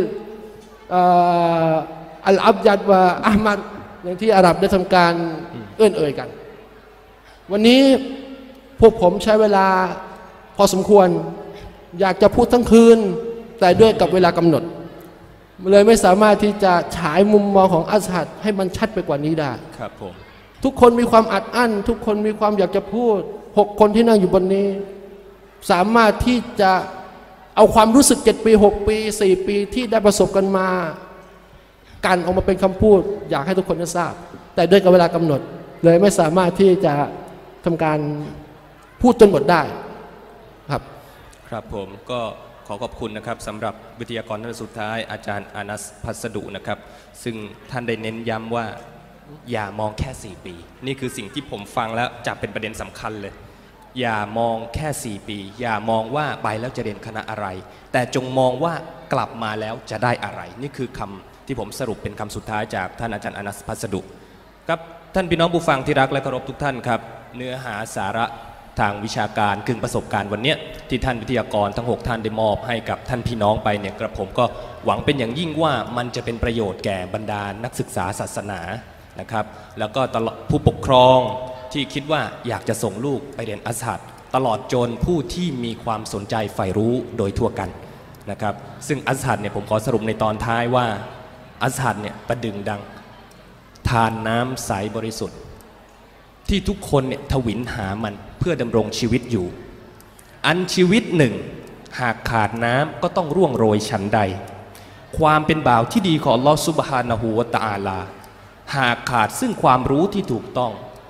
อัลอับยัดวะอัลมัดอย่างที่อาหรับได้ทำการเอื้อนเอ่ยกันวันนี้พวกผมใช้เวลาพอสมควรอยากจะพูดทั้งคืนแต่ด้วยกับเวลากำหนดเลยไม่สามารถที่จะฉายมุมมองของอัซฮัดให้มันชัดไปกว่านี้ได้
ครับผม
ทุกคนมีความอัดอั้นทุกคนมีความอยากจะพูด6 คนที่นั่งอยู่บนนี้สามารถที่จะเอาความรู้สึก7 ปี6 ปี4 ปีที่ได้ประสบกันมากันออกมาเป็นคำพูดอยากให้ทุกคนได้ทราบแต่ด้วยกับเวลากำหนดเลยไม่สามารถที่จะทำการพูดจนหมดได้ครับ
ครับผมก็ขอขอบคุณนะครับสำหรับวิทยากรท่านสุดท้ายอาจารย์อานัสพัสดุนะครับซึ่งท่านได้เน้นย้ำว่าอย่ามองแค่4 ปีนี่คือสิ่งที่ผมฟังแล้วจับเป็นประเด็นสำคัญเลยอย่ามองแค่4 ปีอย่ามองว่าไปแล้วจะเรียนคณะอะไรแต่จงมองว่ากลับมาแล้วจะได้อะไรนี่คือคำที่ผมสรุปเป็นคำสุดท้ายจากท่านอาจารย์อานัสพัสดุครับท่านพี่น้องผู้ฟังที่รักและเคารพทุกท่านครับเนื้อหาสาระทางวิชาการกึ่งประสบการณ์วันนี้ที่ท่านวิทยากรทั้ง6 ท่านได้มอบให้กับท่านพี่น้องไปเนี่ยกระผมก็หวังเป็นอย่างยิ่งว่ามันจะเป็นประโยชน์แก่บรรดานักศึกษาศาสนานะครับแล้วก็ผู้ปกครองที่คิดว่าอยากจะส่งลูกไปเรียนอัซฮัดตลอดจนผู้ที่มีความสนใจใฝ่รู้โดยทั่วกันนะครับซึ่งอัซฮัดเนี่ยผมขอสรุปในตอนท้ายว่าอัซฮัดเนี่ยประดึงดังทานน้ำใสบริสุทธิ์ที่ทุกคนเนี่ยทวินหามันเพื่อดำรงชีวิตอยู่อันชีวิตหนึ่งหากขาดน้ำก็ต้องร่วงโรยฉันใดความเป็นบ่าวที่ดีของอัลลอฮฺซุบฮานะฮูวะตะอาลาหากขาดซึ่งความรู้ที่ถูกต้อง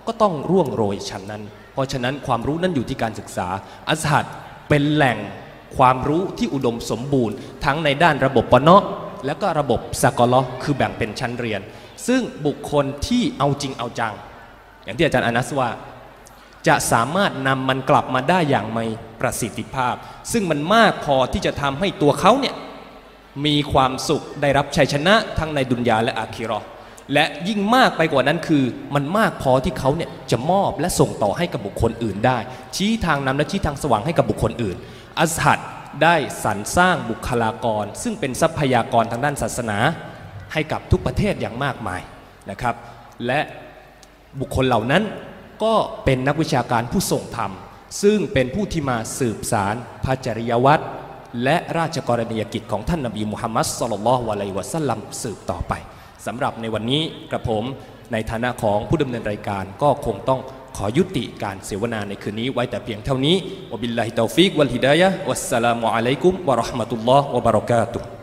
ก็ต้องร่วงโรยชั้นนั้นเพราะฉะนั้นความรู้นั้นอยู่ที่การศึกษาอัซฮัรเป็นแหล่งความรู้ที่อุดมสมบูรณ์ทั้งในด้านระบบปะเนาะและก็ระบบซากอลอคือแบ่งเป็นชั้นเรียนซึ่งบุคคลที่เอาจริงเอาจังอย่างที่อาจารย์อานัสว่าจะสามารถนำมันกลับมาได้อย่างมีประสิทธิภาพซึ่งมันมากพอที่จะทำให้ตัวเขาเนี่ยมีความสุขได้รับชัยชนะทั้งในดุนยาและอาคิเราะห์และยิ่งมากไปกว่านั้นคือมันมากพอที่เขาเนี่ยจะมอบและส่งต่อให้กับบุคคลอื่นได้ชี้ทางนำและชี้ทางสว่างให้กับบุคคลอื่นอัซฮัรได้สรรสร้างบุคลากรซึ่งเป็นทรัพยากรทางด้านศาสนาให้กับทุกประเทศอย่างมากมายนะครับและบุคคลเหล่านั้นก็เป็นนักวิชาการผู้ทรงธรรมซึ่งเป็นผู้ที่มาสืบสารพระจริยวัตรและราชกรณียกิจของท่านนบีมุฮัมมัดศ็อลลัลลอฮุอะลัยฮิวะซัลลัมสืบต่อไปสำหรับในวันนี้กระผมในฐานะของผู้ดำเนินรายการก็คงต้องขอยุติการเสวนาในคืนนี้ไว้แต่เพียงเท่านี้วะบิลลาฮิตอฟิกวัลฮิดายะฮ์วัสสลามุอะลัยกุมวะเราะห์มะตุลลอฮ์วะบะเราะกาตุฮ์